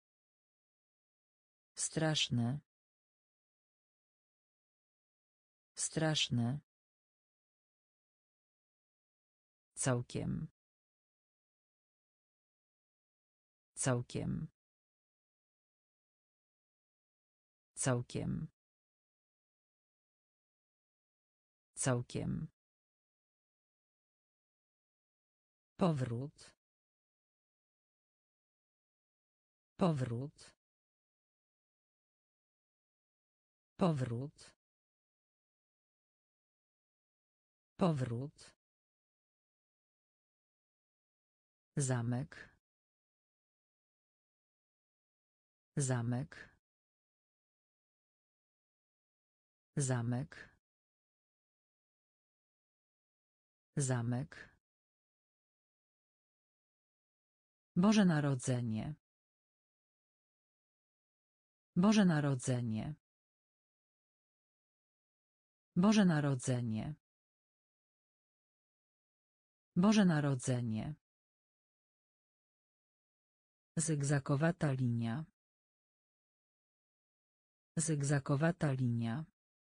Straszne. Straszne. Całkiem. Całkiem. Całkiem. Całkiem. Powrót. Powrót. Powrót. Powrót. Zamek. Zamek. Zamek. Zamek. Boże Narodzenie. Boże Narodzenie. Boże Narodzenie. Boże Narodzenie. Zygzakowata linia. Zygzakowata linia.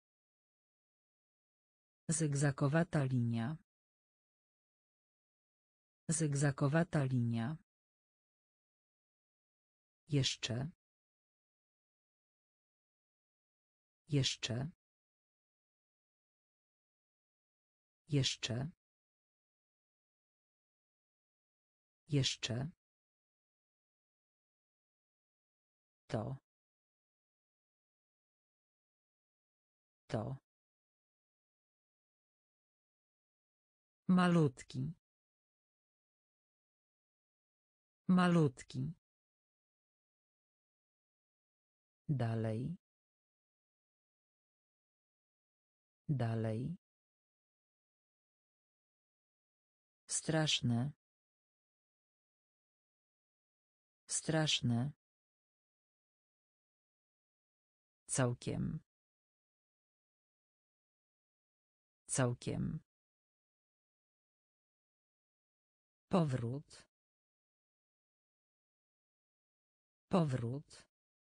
Zygzakowata linia. Zygzakowata linia. Jeszcze. Jeszcze. Jeszcze. Jeszcze. To. To. Malutki. Malutki. Dalej. Dalej. Straszne. Straszne. Całkiem. Całkiem. Powrót. Powrót.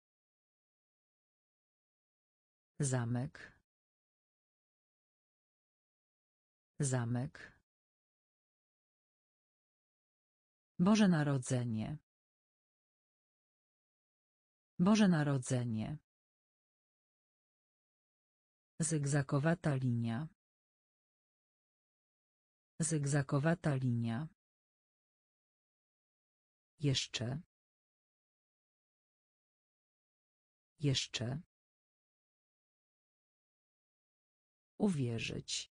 Zamek. Zamek. Boże Narodzenie. Boże Narodzenie. Zygzakowata linia. Zygzakowata linia. Jeszcze. Jeszcze. Uwierzyć.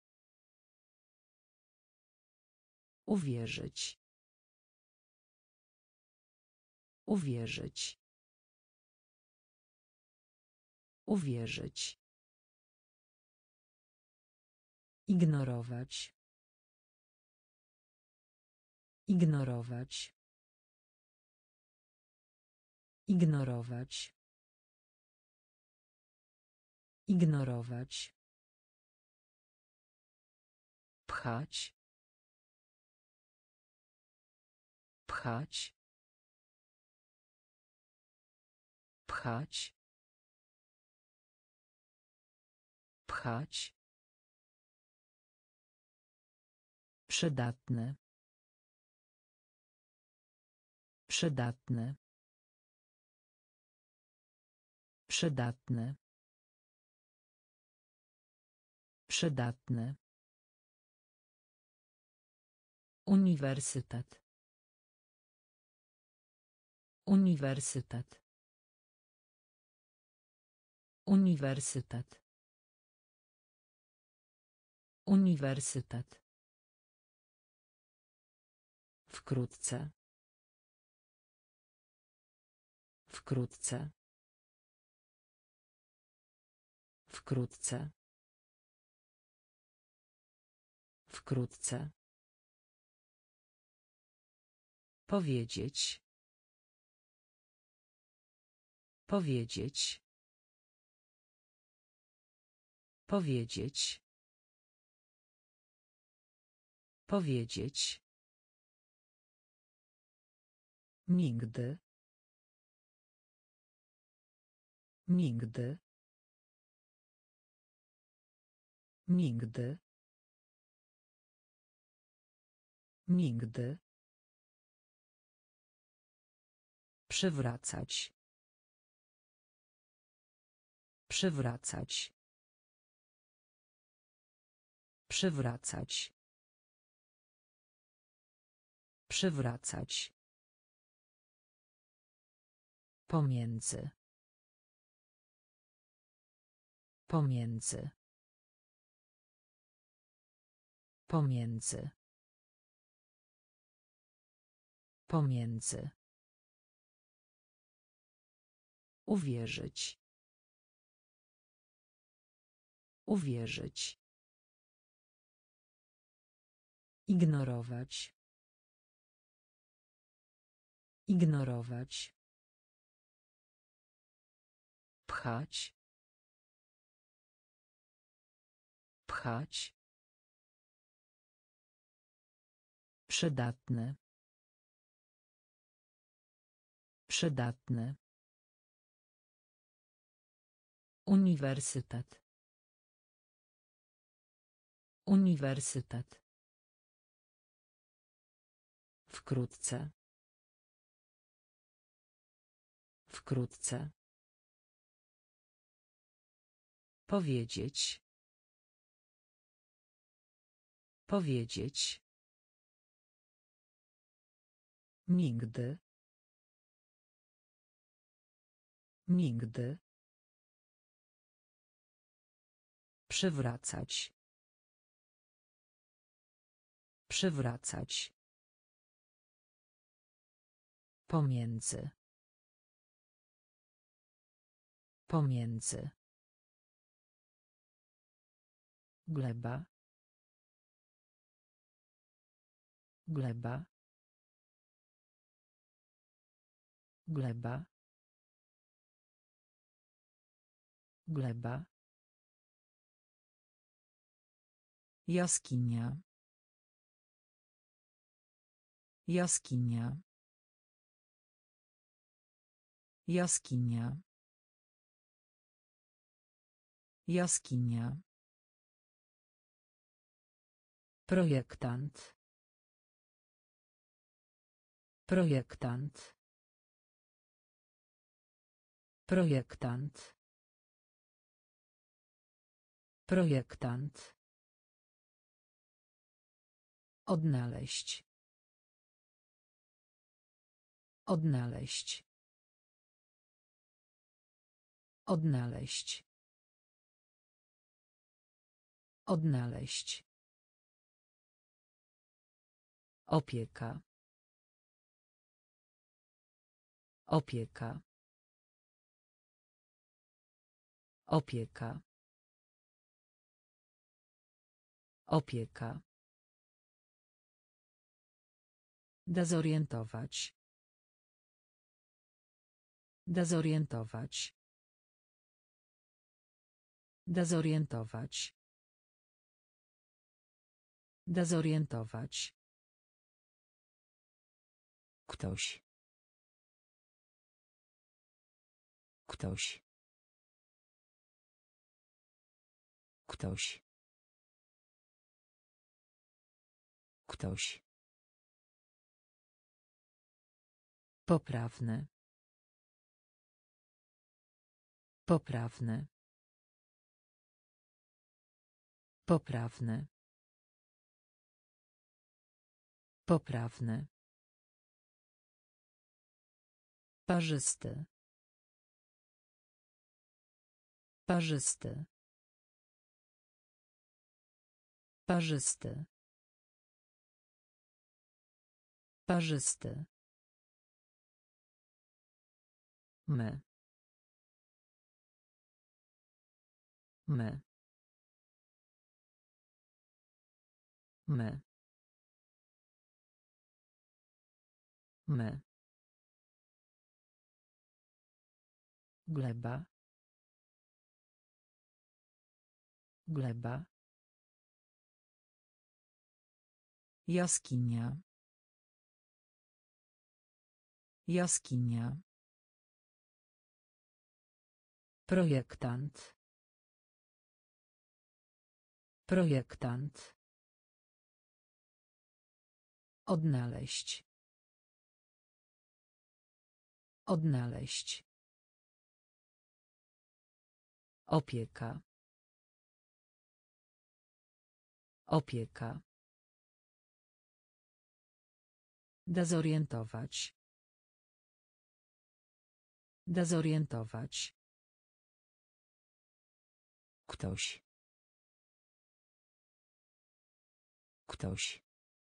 Uwierzyć. Uwierzyć. Uwierzyć. Ignorować. Ignorować. Ignorować. Ignorować. Pchać. Pchać. Pchać. Pchać. Przydatne. Przydatne. Przydatne. Przydatne. Uniwersytet. Uniwersytet. Uniwersytet. Uniwersytet. Wkrótce. Wkrótce. Wkrótce. Wkrótce. Powiedzieć. Powiedzieć. Powiedzieć. Powiedzieć. Nigdy. Nigdy. Nigdy. Nigdy. Przywracać. Przywracać. Przywracać. Przywracać. Pomiędzy. Pomiędzy. Pomiędzy. Pomiędzy. Uwierzyć. Uwierzyć. Ignorować. Ignorować. Pchać. Pchać. Przydatne. Przydatne. Uniwersytet. Uniwersytet. Wkrótce. Wkrótce. Powiedzieć. Powiedzieć. Nigdy. Nigdy. Przywracać. Przywracać. Pomiędzy. Pomiędzy. Gleba. Gleba. Gleba. Gleba. Jaskinia. Jaskinia. Jaskinia. Jaskinia. Projektant. Projektant. Projektant. Projektant. Odnaleźć. Odnaleźć. Odnaleźć. Odnaleźć. Opieka. Opieka. Opieka. Opieka. Dezorientować. Dezorientować. Dezorientować. Dezorientować. Ktoś. Ktoś. Ktoś. Ktoś. Poprawne. Poprawne. Poprawne. Poprawne. Parzysty. Parzysty. Parzysty. Parzysty. My. My. My. My. Gleba. Gleba. Jaskinia. Jaskinia. Projektant. Projektant. Odnaleźć. Odnaleźć. Opieka. Opieka. Dezorientować. Dezorientować. Ktoś. Ktoś.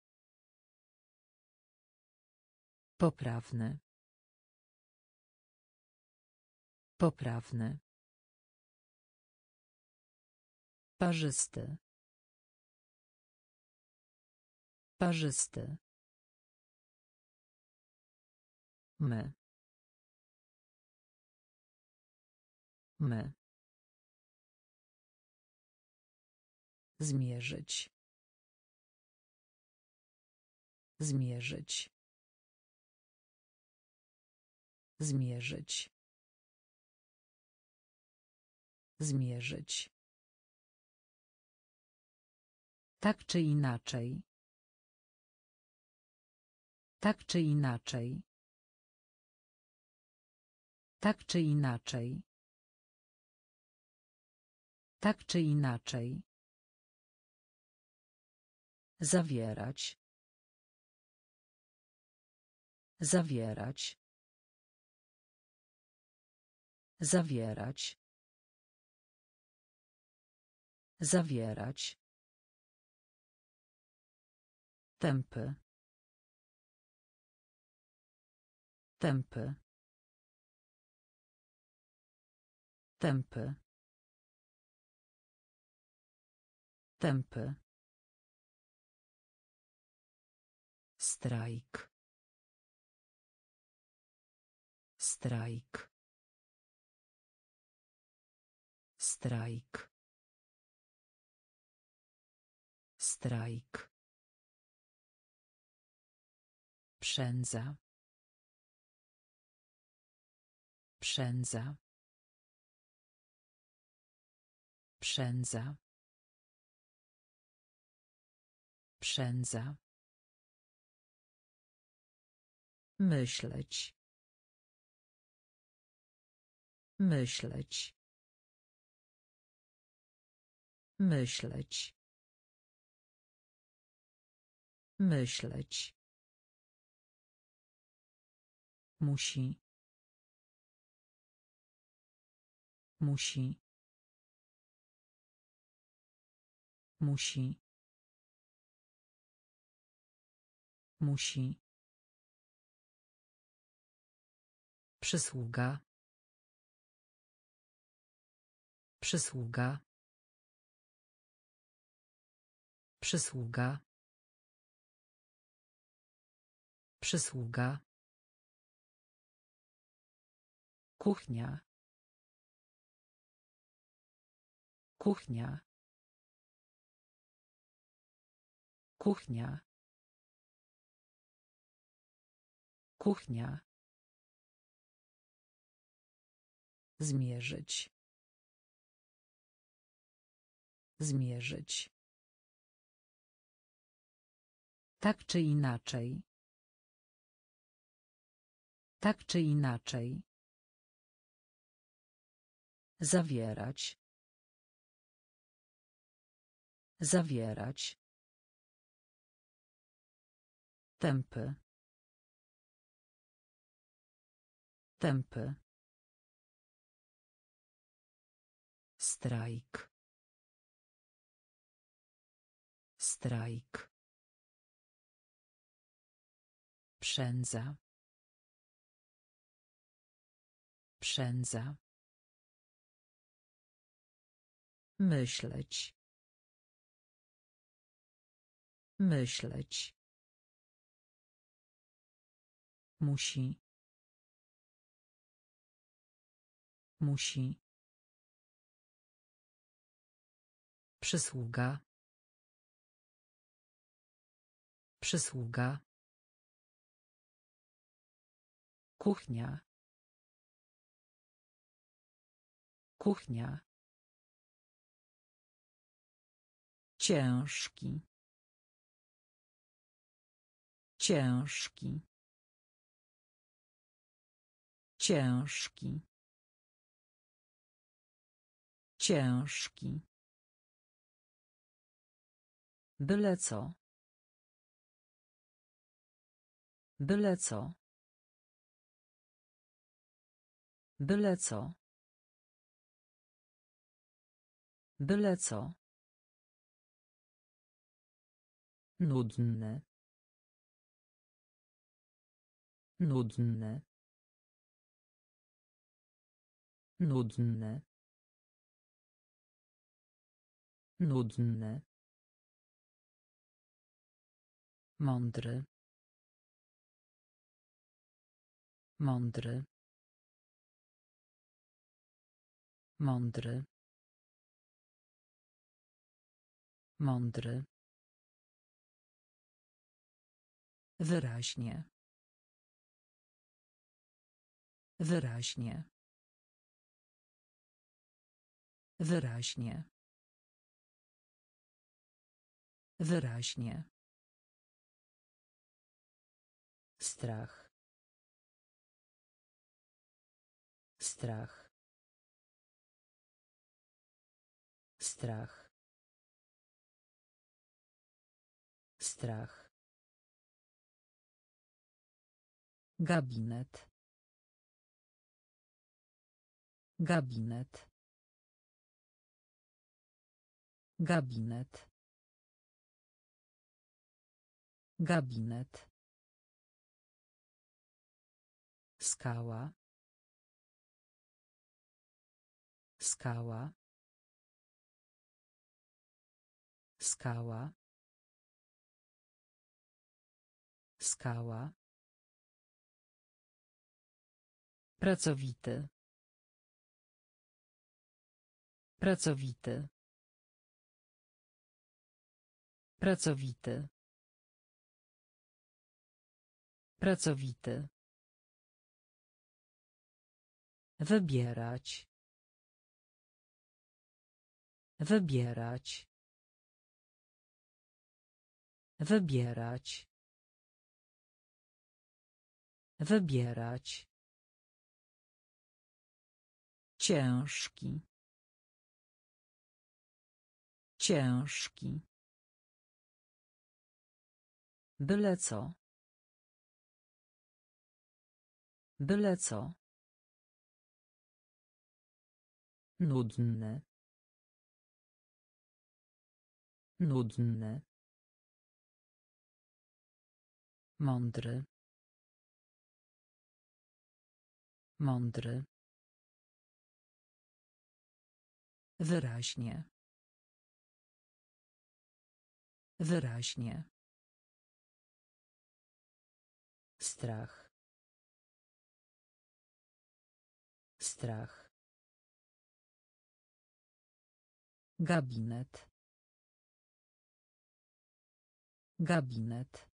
Poprawny. Poprawny. Parzysty. Parzysty. My. My. Zmierzyć. Zmierzyć. Zmierzyć. Zmierzyć. Tak czy inaczej. Tak czy inaczej. Tak czy inaczej. Tak czy inaczej. Zawierać. Zawierać. Zawierać. Zawierać. Tępy. Tępy. Tępy. Tępy. Strajk. Strajk. Strajk. Strajk. Przędza. Przędza. Przędza. Przędza. Myśleć. Myśleć. Myśleć. Myśleć. Musi. Musi. Musi. Musi. Przysługa. Przysługa. Przysługa. Przysługa. Kuchnia. Kuchnia. Kuchnia. Kuchnia. Zmierzyć. Zmierzyć. Tak czy inaczej. Tak czy inaczej. Zawierać. Zawierać. Tępy. Tępy. Strajk. Strajk. Przędza. Przędza. Myśleć. Myśleć. Musi. Musi. Przysługa. Przysługa. Kuchnia. Kuchnia. Ciężki. Ciężki. Ciężki. Ciężki. Byle co. Byle co. Byle co. Byle co. Nudny. Nudny. Nudny. Nudny. Mądry. Mądry. Mądry. Mądry. Wyraźnie. Wyraźnie. Wyraźnie. Wyraźnie. Strach. Strach. Strach. Strach. Gabinet. Gabinet. Gabinet. Gabinet. Skała. Skała. Skała. Skała. Pracowity. Pracowity. Pracowity. Pracowity. Wybierać. Wybierać. Wybierać. Wybierać. Ciężki. Ciężki. Byle co. Byle co. Nudny. Nudny. Mądry. Mądry. Wyraźnie. Wyraźnie. Strach. Strach. Gabinet. Gabinet.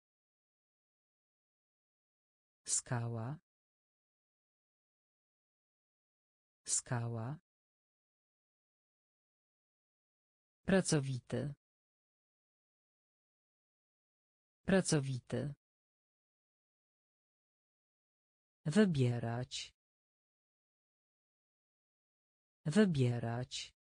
Skała. Skała. Pracowity. Pracowity. Wybierać. Wybierać.